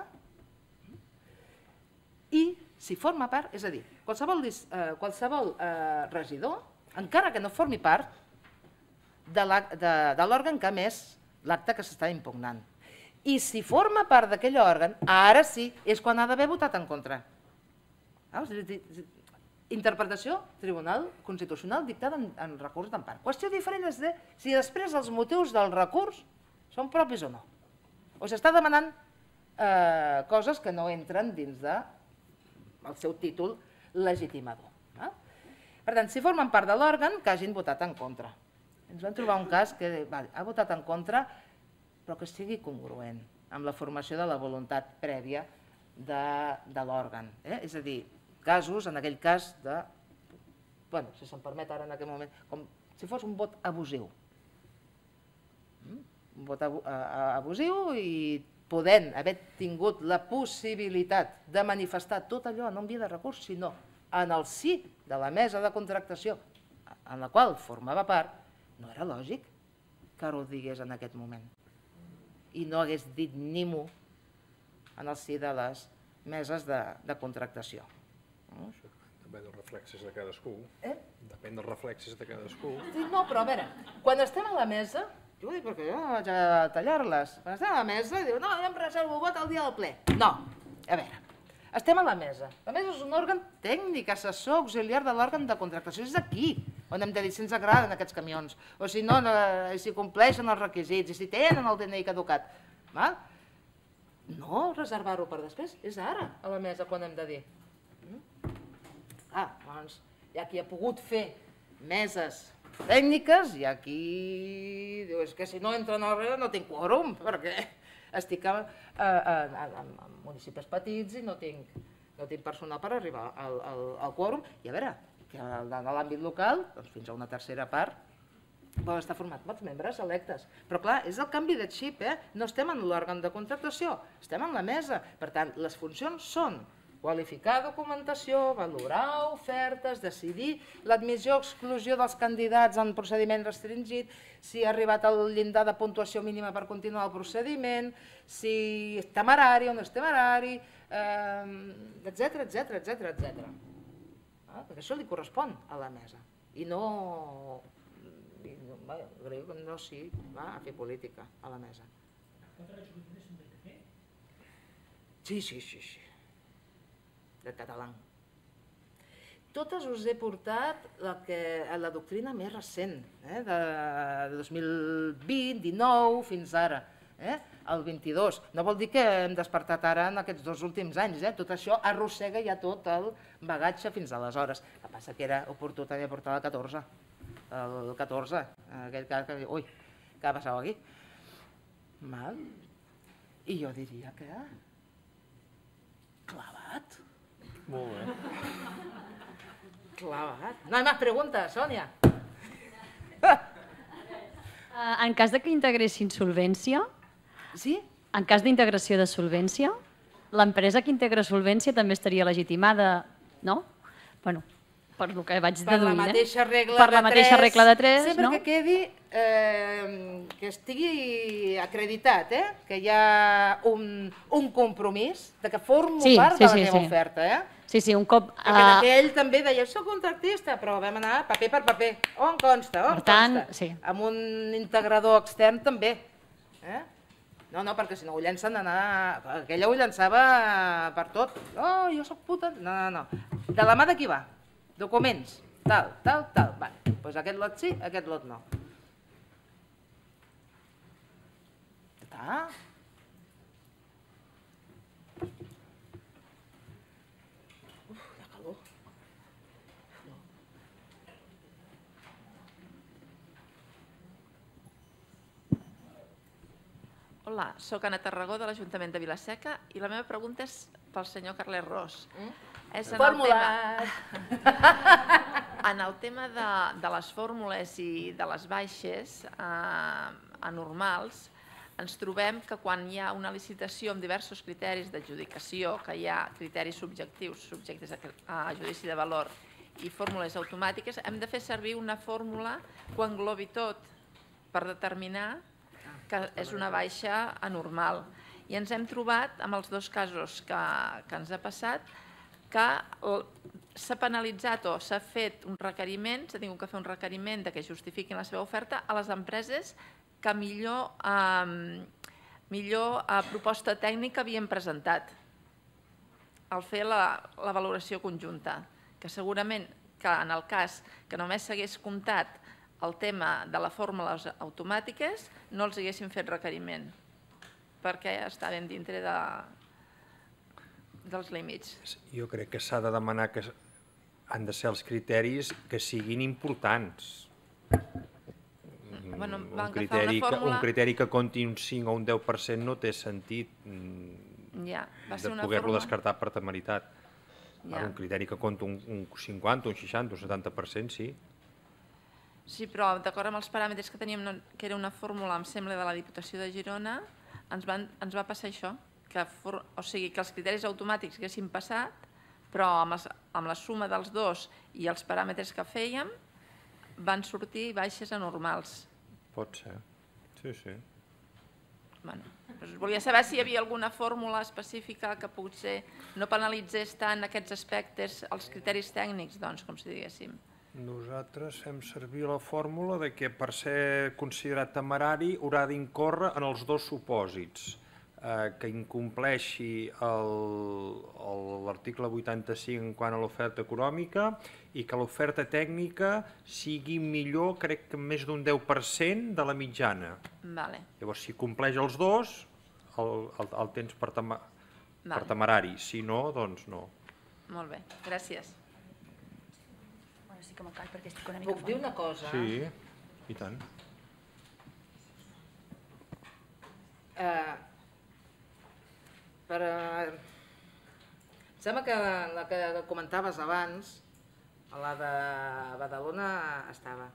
I si forma part, és a dir, qualsevol regidor, encara que no formi part de l'òrgan que ha emès l'acte que s'està impugnant. I si forma part d'aquell òrgan, ara sí, és quan ha d'haver votat en contra. Interpretació, Tribunal Constitucional dictada en recurs d'empara. Qüestió diferent és de si després els motius del recurs són propis o no. O s'està demanant coses que no entren dins del seu títol legitimador. Per tant, si formen part de l'òrgan, que hagin votat en contra. Ens vam trobar un cas que ha votat en contra, però que sigui congruent amb la formació de la voluntat prèvia de l'òrgan. És a dir, casos, en aquell cas de, bueno, si se'm permet ara en aquest moment, com si fos un vot abusiu. Un vot abusiu i podent haver tingut la possibilitat de manifestar tot allò no en via de recurs, sinó en el si de la mesa de contractació en la qual formava part, no era lògic que ara ho digués en aquest moment i no hagués dit ni mu en el si de les meses de contractació. Depèn dels reflexes de cadascú. Depèn dels reflexes de cadascú. No, però a veure, quan estem a la mesa, jo ho dic perquè jo vaig a tallar-les, quan estem a la mesa diu, no, jo em reservo vot el dia del ple. No, a veure, estem a la mesa. La mesa és un òrgan tècnic, assessor, auxiliar de l'òrgan de contractació. És aquí on hem de dir si ens agraden aquests camions, o si no, si compleixen els requisits, i si tenen el D N I caducat. No reservar-ho per després, és ara a la mesa quan hem de dir. Ah, doncs hi ha qui ha pogut fer meses tècniques i aquí diu, és que si no entren a la no tinc quòrum, perquè estic en municipis petits i no tinc personal per arribar al quòrum. I a veure, que en l'àmbit local, fins a una tercera part, pot estar format pels membres electes. Però clar, és el canvi de xip, no estem en l'òrgan de contractació, estem en la mesa. Per tant, les funcions són qualificar documentació, valorar ofertes, decidir l'admissió o exclusió dels candidats en procediment restringit, si ha arribat al llindar de puntuació mínima per continuar el procediment, si és temerari o no és temerari, etcètera, etcètera, etcètera, etcètera. Perquè això li correspon a la mesa. I no... no sí, va a fer política a la mesa. Sí, sí, sí, sí. Del català. Totes us he portat la doctrina més recent, de dos mil vint, dinou, fins ara, el vint-i-dos. No vol dir que hem despertat ara en aquests dos últims anys. Tot això arrossega ja tot el bagatge fins aleshores. El que passa que era oportú també portar el catorze. El catorze, aquell cas que diu, ui, què ha passat aquí? Mal. I jo diria que... clavat. Molt bé. Clavat. No hi ha més preguntes, Sònia. En cas que integressin solvència, sí? En cas d'integració de solvència, l'empresa que integra solvència també estaria legitimada, no? Bueno, per el que vaig deduir. Per la mateixa regla de tres. Per la mateixa regla de tres, no? Sempre que quedi, que estigui acreditat, que hi ha un compromís de que formo part de la meva oferta. Sí, sí, un cop... Perquè aquell també deia, soc contractista, però vam anar paper per paper. On consta, on consta. Amb un integrador extern també. No, no, perquè si no ho llencen, aquella ho llançava per tot. Oh, jo soc puta... No, no, no. De la mà de qui va? Documents, tal, tal, tal. Doncs aquest lot sí, aquest lot no. Està. Uf, hi ha calor. Hola, soc Anna Tarragó de l'Ajuntament de Vila-seca i la meva pregunta és pel senyor Carles Ros. Fórmules! En el tema de les fórmules i de les baixes anormals, ens trobem que quan hi ha una licitació amb diversos criteris d'adjudicació, que hi ha criteris subjectius, subjectes a judici de valor i fórmules automàtiques, hem de fer servir una fórmula que ho englobi tot per determinar que és una baixa anormal. I ens hem trobat, amb els dos casos que ens ha passat, que s'ha penalitzat o s'ha fet un requeriment, s'ha tingut que fer un requeriment que justifiquin la seva oferta a les empreses que millor proposta tècnica havien presentat al fer la valoració conjunta, que que segurament que en el cas que només s'hagués comptat el tema de les fórmules automàtiques no els haguessin fet requeriment, perquè estaven dintre dels límits. Jo crec que s'ha de demanar que han de ser els criteris que siguin importants. Un criteri que compti un cinc o un deu per cent no té sentit de poder-lo descartar per temeritat. Un criteri que compti un cinquanta, un seixanta, un setanta per cent, sí. Sí, però d'acord amb els paràmetres que teníem, que era una fórmula, em sembla, de la Diputació de Girona, ens va passar això, o sigui, que els criteris automàtics haguessin passat, però amb la suma dels dos i els paràmetres que fèiem van sortir baixes anormals. Pot ser, sí, sí. Volia saber si hi havia alguna fórmula específica que potser no penalitzés tant aquests aspectes, els criteris tècnics, doncs, com si diguéssim. Nosaltres fem servir la fórmula que per ser considerat temerari haurà d'incórrer en els dos supòsits, que incompleixi l'article vuitanta-cinc quant a l'oferta econòmica i que l'oferta tècnica sigui millor, crec que més d'un deu per cent de la mitjana. Llavors, si compleix els dos, el tens per temerari, si no, doncs no. Molt bé, gràcies. Puc dir una cosa? Sí, i tant. Em sembla que la que comentaves abans, la de Badalona, estava.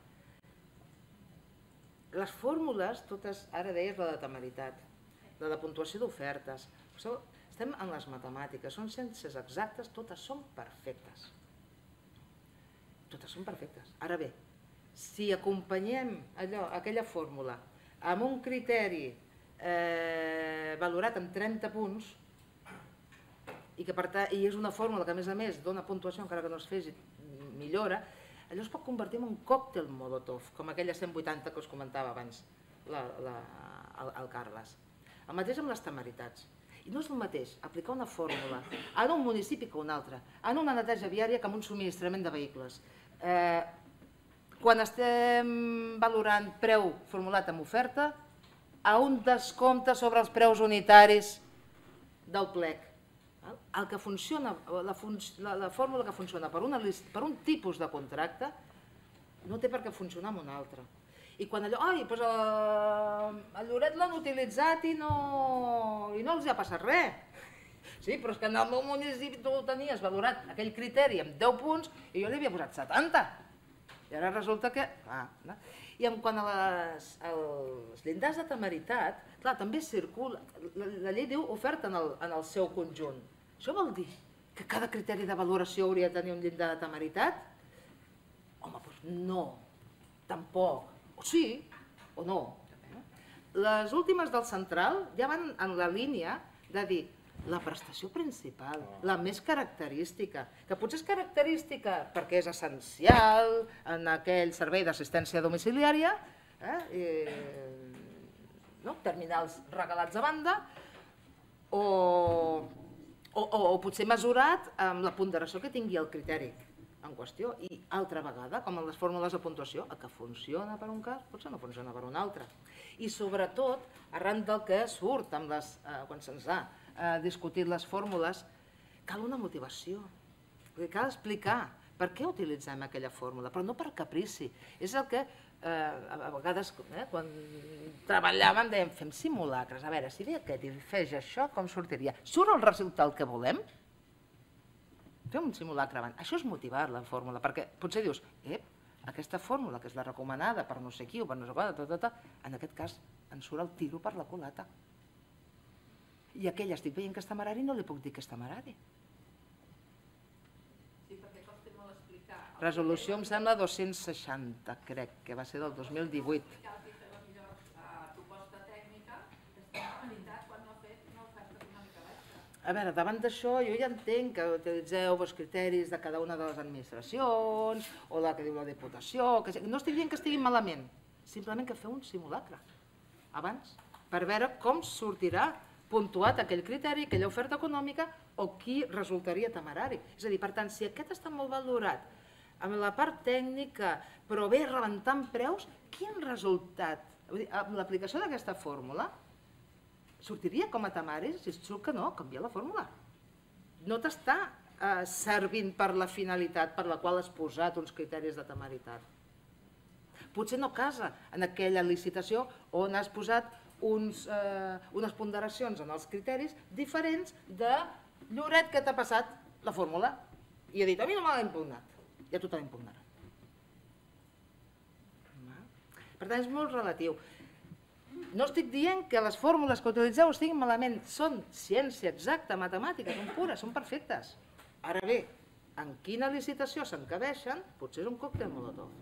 Les fórmules, totes, ara deies la de temeritat, la de puntuació d'ofertes, estem en les matemàtiques, són ciències exactes, totes són perfectes. Totes són perfectes. Ara bé, si acompanyem aquella fórmula amb un criteri valorat amb trenta punts i és una fórmula que a més a més dona puntuació encara que no es fes millora, allò es pot convertir en un còctel Molotov, com aquella cent vuitanta que us comentava abans el Carles. El mateix amb les temeritats. I no és el mateix aplicar una fórmula en un municipi que un altre, en una neteja viària que en un subministrament de vehicles. Quan estem valorant preu formulat amb oferta, a un descompte sobre els preus unitaris del plec. El que funciona, la fórmula que funciona per un tipus de contracte no té per què funcionar en un altre. I quan allò, ai, doncs el Lloret l'han utilitzat i no els ha passat res. Sí, però és que en el meu municipi tu tenies valorat aquell criteri amb deu punts i jo li havia posat setanta. I ara resulta que... I en quant als llindars de temeritat, clar, també circula, la llei diu oferta en el seu conjunt. Això vol dir que cada criteri de valoració hauria de tenir un llindar de temeritat? Home, doncs no, tampoc. O sí, o no. Les últimes del Central ja van en la línia de dir la prestació principal, la més característica, que potser és característica perquè és essencial en aquell servei d'assistència domiciliària, terminals regalats a banda, o potser mesurat amb la ponderació que tingui el criteri en qüestió. I altra vegada, com en les fórmules de puntuació, el que funciona per un cas potser no funciona per un altre. I sobretot, arran del que surt quan se'ns ha discutit les fórmules, cal una motivació. Cal explicar per què utilitzem aquella fórmula, però no per caprici. És el que a vegades, quan treballàvem, dèiem, fem simulacres. A veure, si ve aquest i fes això, com sortiria? Surt el resultat que volem? Fem un simulacre abans. Això és motivar la fórmula, perquè potser dius, ep, aquesta fórmula, que és la recomanada per no sé qui o per no sé què, en aquest cas ens surt el tiro per la culata. I aquell estic veient que és temerari i no li puc dir que és temerari. Sí, perquè costa molt explicar. Resolució em sembla dos-cents seixanta, crec, que va ser del dos mil divuit. Cal dir que la millor proposta tècnica és temeritat quan no ha fet una oferta econòmica baixa. A veure, davant d'això jo ja entenc que utilitzeu els criteris de cada una de les administracions o la que diu la Diputació, no estic dient que estiguin malament, simplement que feu un simulacre abans per veure com sortirà puntuat aquell criteri, aquella oferta econòmica o qui resultaria temerari. És a dir, per tant, si aquest està molt valorat amb la part tècnica, però bé rebentant preus, quin resultat? Amb l'aplicació d'aquesta fórmula sortiria com a temari? Si surt que no, canvia la fórmula. No t'està servint per la finalitat per la qual has posat uns criteris de temeritat. Potser no casa en aquella licitació on has posat unes ponderacions en els criteris diferents de Lloret que t'ha passat la fórmula i ha dit, a mi no me l'ha impugnat, i a tu te l'ha impugnat. Per tant, és molt relatiu. No estic dient que les fórmules que utilitzeu estiguin malament, són ciència exacta, matemàtica, són pures, són perfectes. Ara bé, en quina licitació s'encabeixen, potser és un còctel molotov.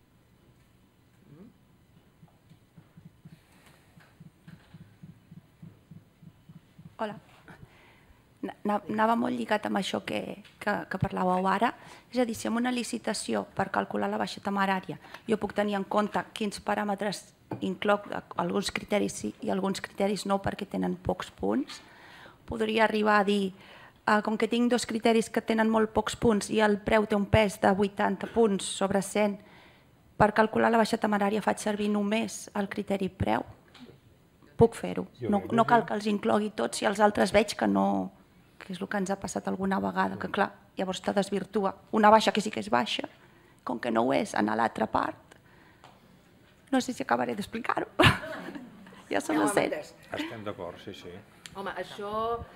Hola. Anava molt lligat amb això que parlàveu ara. És a dir, si en una licitació per calcular la baixa temerària jo puc tenir en compte quins paràmetres incloc, alguns criteris sí i alguns criteris no perquè tenen pocs punts, podria arribar a dir, com que tinc dos criteris que tenen molt pocs punts i el preu té un pes de vuitanta punts sobre cent, per calcular la baixa temerària faig servir només el criteri preu? Puc fer-ho. No cal que els inclogui tots i els altres veig que no, que és el que ens ha passat alguna vegada, que clar, llavors te desvirtua. Una baixa que sí que és baixa, com que no ho és en l'altra part. No sé si acabaré d'explicar-ho. Ja són les set. Estem d'acord, sí, sí. Home, això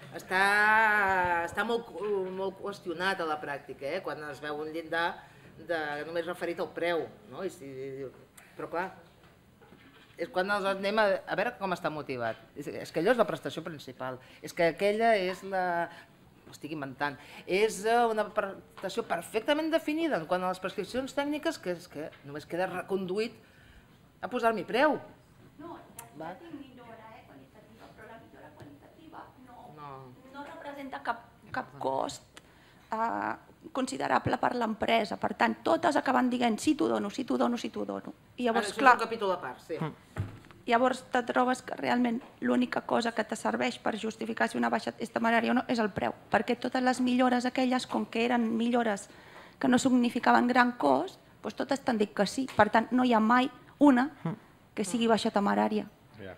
està molt qüestionat a la pràctica, quan es veu un llindar només referit al preu. Però clar, és quan anem a veure com està motivat. És que allò és la prestació principal. És que aquella és la... Ho estic inventant. És una prestació perfectament definida en quant a les prescripcions tècniques que és que només queda reconduït a posar-m'hi preu. No, ja tinc millora qualitativa, però la millora qualitativa no representa cap cost considerable per l'empresa. Per tant, totes acaben dient sí t'ho dono, sí t'ho dono, sí t'ho dono. Això és un capítol a part, sí. Llavors te trobes que realment l'única cosa que te serveix per justificar si una baixa és temerària o no és el preu, perquè totes les millores aquelles, com que eren millores que no significaven gran cost, doncs totes t'han dit que sí. Per tant, no hi ha mai una que sigui baixa temerària.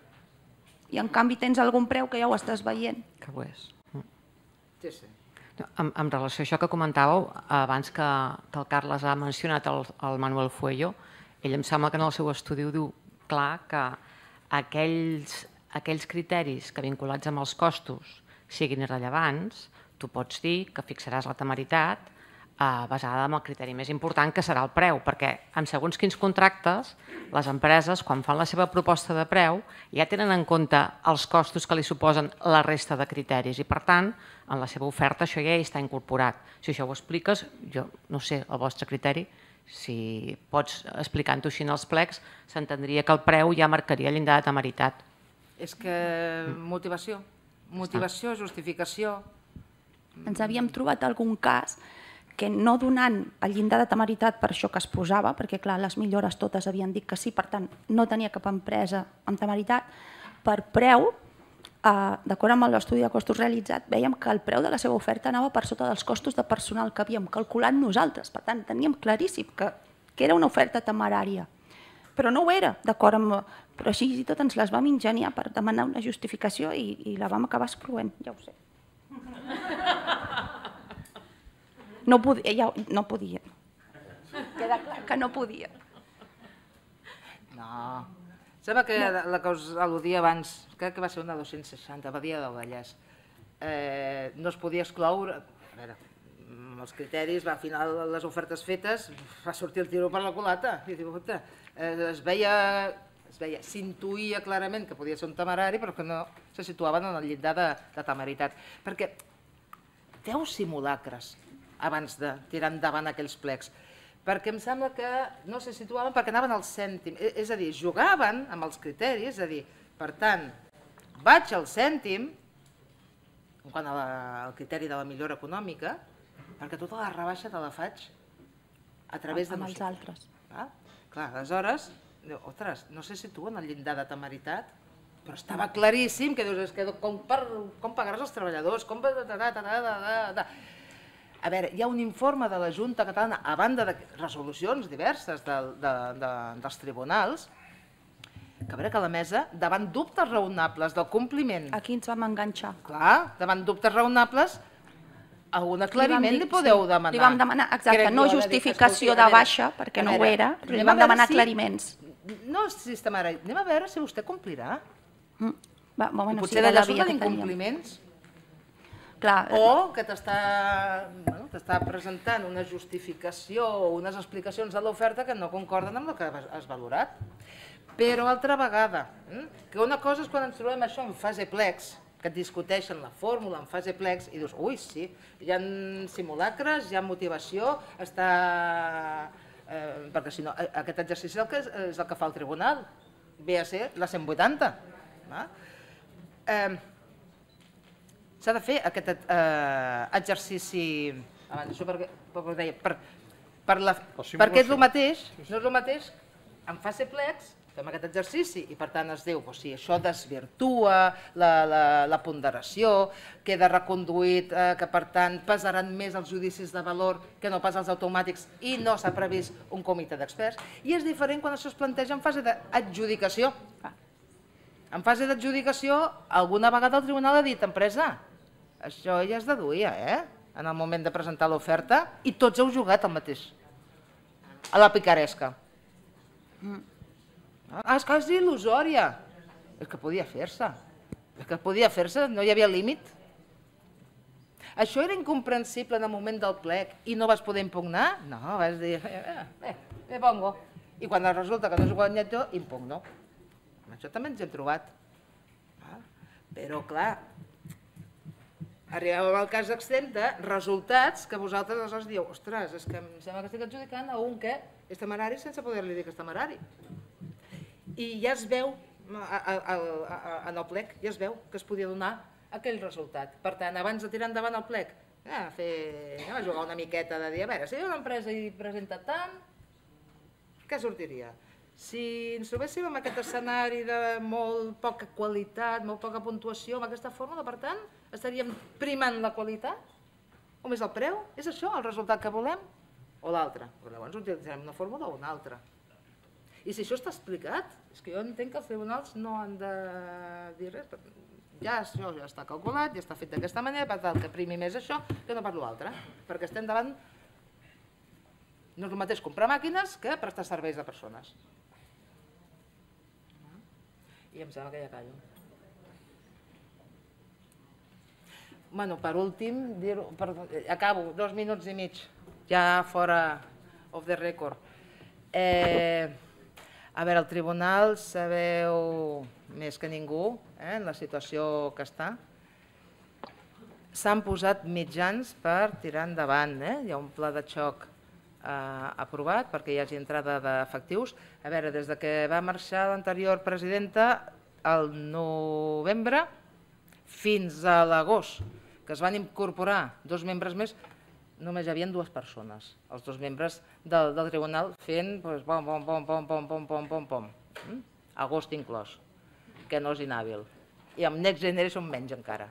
I en canvi tens algun preu que ja ho estàs veient. Que ho és. Sí, sí. En relació a això que comentàveu, abans que el Carles ha mencionat el Manuel Fuello, ell em sembla que en el seu estudi ho diu clar que aquells criteris que vinculats amb els costos siguin irrellevants, tu pots dir que fixaràs la temeritat basada en el criteri més important, que serà el preu, perquè en segons quins contractes les empreses, quan fan la seva proposta de preu, ja tenen en compte els costos que li suposen la resta de criteris i, per tant, en la seva oferta això ja hi està incorporat. Si això ho expliques, jo no sé, el vostre criteri, si pots explicant-ho així en els plecs, s'entendria que el preu ja marcaria el llindar de temeritat. És que motivació, motivació, justificació... Ens havíem trobat algun cas que no donant el llindar de temeritat per això que es posava, perquè clar, les millores totes havien dit que sí, per tant, no tenia cap empresa amb temeritat, per preu, d'acord amb l'estudi de costos realitzat, veiem que el preu de la seva oferta anava per sota dels costos de personal que havíem calculat nosaltres. Per tant, teníem claríssim que era una oferta temerària. Però no ho era, d'acord amb... Però així i tot ens les vam ingeniar per demanar una justificació i la vam acabar excloent, ja ho sé. No podia, no podia. Queda clar que no podia. No. Sembla que la que us al·ludia abans, crec que va ser una dos-cents seixanta, Badia del Vallès, no es podia excloure, a veure, amb els criteris, al final les ofertes fetes, va sortir el tiro per la culata, es veia, s'intuïa clarament que podia ser un temerari, però que no se situaven en el llindar de temeritat. Perquè deu simulacres abans de tirar endavant aquells plecs, perquè em sembla que no se situaven perquè anaven al cèntim, és a dir, jugaven amb els criteris, és a dir, per tant, vaig al cèntim, en quant al criteri de la millora econòmica, perquè tota la rebaixa te la faig a través de... Amb els altres. Clar, aleshores, ostres, no se situen al llindar de temeritat Però estava claríssim que dius, com pagaràs els treballadors, com... A veure, hi ha un informe de la Junta Catalana, a banda de resolucions diverses dels tribunals, que a veure que la mesa, davant dubtes raonables del compliment... Aquí ens vam enganxar. Clar, davant dubtes raonables, algun aclariment li podeu demanar. Li vam demanar, exacte, no justificació de baixa, perquè no ho era, però li vam demanar aclariments. No és sistemari, anem a veure si vostè complirà. Potser d'allà surten incompliments. O que t'està presentant una justificació o unes explicacions de l'oferta que no concorden amb el que has valorat. Però altra vegada, que una cosa és quan ens trobem això en fase plecs, que et discuteixen la fórmula en fase plecs i dius, ui, sí, hi ha simulacres, hi ha motivació, està... perquè si no, aquest exercici és el que fa el tribunal, ve a ser la cent vuitanta. S'ha de fer aquest exercici, perquè és el mateix, no és el mateix, en fase plecs, fem aquest exercici i per tant es diu, si això desvirtua la ponderació, queda reconduït que per tant pesaran més els judicis de valor que no pas els automàtics i no s'ha previst un comitè d'experts, i és diferent quan això es planteja en fase d'adjudicació. En fase d'adjudicació, alguna vegada el tribunal ha dit, empresa, això ja es deduïa, eh? En el moment de presentar l'oferta, i tots heu jugat el mateix. A la picaresca. Ah, és que és il·lusòria. És que podia fer-se. És que podia fer-se, no hi havia límit. Això era incomprensible en el moment del plec i no vas poder impugnar? No, vas dir, bé, me pongo. I quan resulta que no has guanyat jo, impugno. Això també ens hem trobat. Però, clar, arribeu al cas extrem de resultats que vosaltres aleshores dieu, ostres, és que em sembla que estic adjudicant a un que és temerari sense poder-li dir que és temerari. I ja es veu, en el plec, ja es veu que es podia donar aquell resultat. Per tant, abans de tirar endavant el plec, anem a jugar una miqueta de dir, a veure, si una empresa hi presenta tant, què sortiria? Si ens trobéssim en aquest escenari de molt poca qualitat, molt poca puntuació, amb aquesta fórmula, per tant, estaríem primant la qualitat? O més el preu? És això el resultat que volem? O l'altre? Però llavors utilitzarem una fórmula o una altra. I si això està explicat, és que jo entenc que els tribunals no han de dir res. Ja això ja està calculat, ja està fet d'aquesta manera, per tant, que primi més això que no pas l'altre. Perquè estem davant... No és el mateix comprar màquines que prestar serveis de persones. I em sembla que ja callo. Bueno, per últim, acabo, dos minuts i mig, ja fora of the record. A veure, el tribunal sabeu més que ningú en la situació que està. S'han posat mitjans per tirar endavant, hi ha un pla de xoc aprovat perquè hi hagi entrada d'efectius. A veure, des que va marxar l'anterior presidenta, al novembre fins a l'agost, que es van incorporar dos membres més, només hi havia dues persones, els dos membres del tribunal fent pom, pom, pom, pom, pom, pom, pom, pom, pom, agost inclòs, que no és inhàbil. I amb Next Generation menys encara.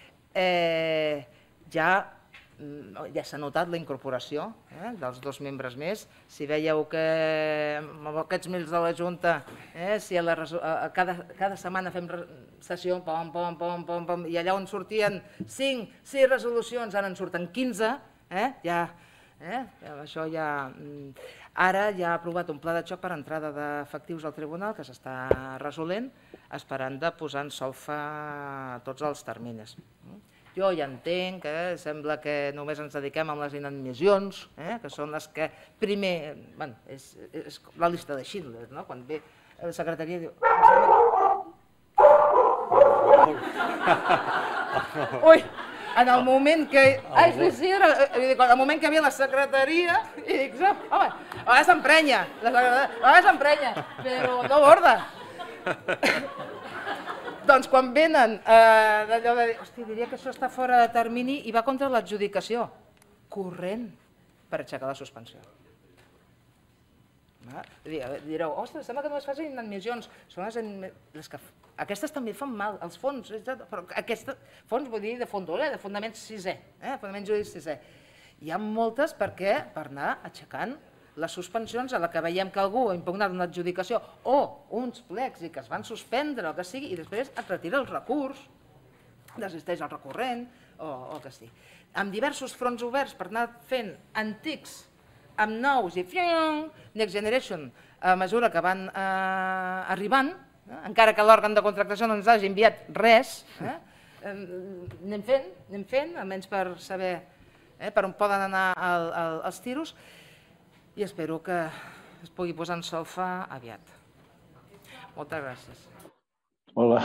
Ja ja s'ha notat la incorporació dels dos membres més. Si veieu que amb aquests mails de la Junta, si cada setmana fem sessió, pom, pom, pom, pom, pom, i allà on sortien cinc, sis resolucions, ara en surten quinze, ja, això ja... Ara ja ha aprovat un pla de xoc per entrada d'efectius al tribunal que s'està resolent, esperant de posar en solfa tots els terminis. Jo ja entenc que sembla que només ens dediquem a les inadmissions, que són les que primer... Bé, és la llista de Schindler, no? Quan ve la secretaria i diu... Ui, en el moment que... Ai, sí, sí, en el moment que ve la secretaria i dic, home, a vegades s'emprenya, a vegades s'emprenya, però no borda. Doncs quan venen d'allò de dir, hòstia, diria que això està fora de termini i va contra l'adjudicació, corrent per aixecar la suspensió. Direu, ostres, sembla que no es facin admissions. Aquestes també fan mal, els fons, però aquests fons, vull dir, de fondol, de fundament sisè, fundament jurídic sisè. Hi ha moltes perquè per anar aixecant les suspensions a la que veiem que algú ha impugnat una adjudicació o uns plecs i que es van suspendre o que sigui, i després es retira el recurs, desisteix el recurrent o el que sigui. Amb diversos fronts oberts per anar fent antics amb nous i Next Generation a mesura que van arribant, encara que l'òrgan de contractació no ens hagi enviat res, anem fent, anem fent, almenys per saber per on poden anar els tiros, i espero que es pugui posar en solfa aviat. Moltes gràcies. Hola.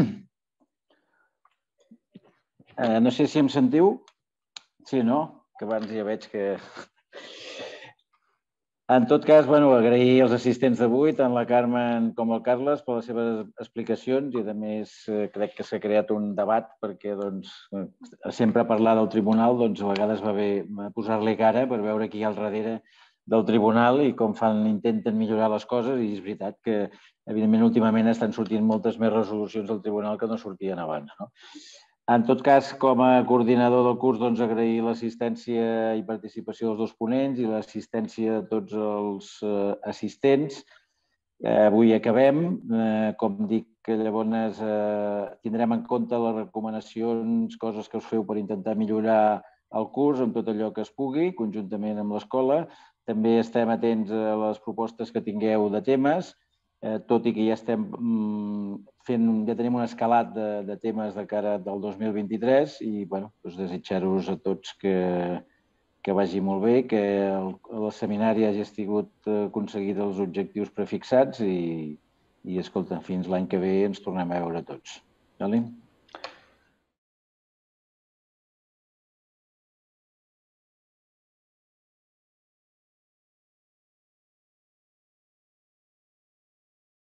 No sé si em sentiu. Sí, no? Que abans ja veig que... En tot cas, agrair als assistents d'avui, tant la Carmen com el Carles, per les seves explicacions i, a més, crec que s'ha creat un debat perquè sempre parlar del tribunal a vegades va bé posar-li cara per veure qui hi ha al darrere del tribunal i com fan, intenten millorar les coses, i és veritat que, evidentment, últimament estan sortint moltes més resolucions del tribunal que no sortien abans. En tot cas, com a coordinador del curs, agrair l'assistència i participació dels dos ponents i l'assistència de tots els assistents. Avui acabem. Com dic, llavors tindrem en compte les recomanacions, coses que us feu per intentar millorar el curs amb tot allò que es pugui, conjuntament amb l'escola. També estem atents a les propostes que tingueu de temes, tot i que ja estem fent, ja tenim un escalat de temes de cara del dos mil vint-i-tres i desitjar-vos a tots que vagi molt bé, que el seminari hagi aconseguit els objectius prefixats i, escolta, fins l'any que ve ens tornem a veure tots. D'acord?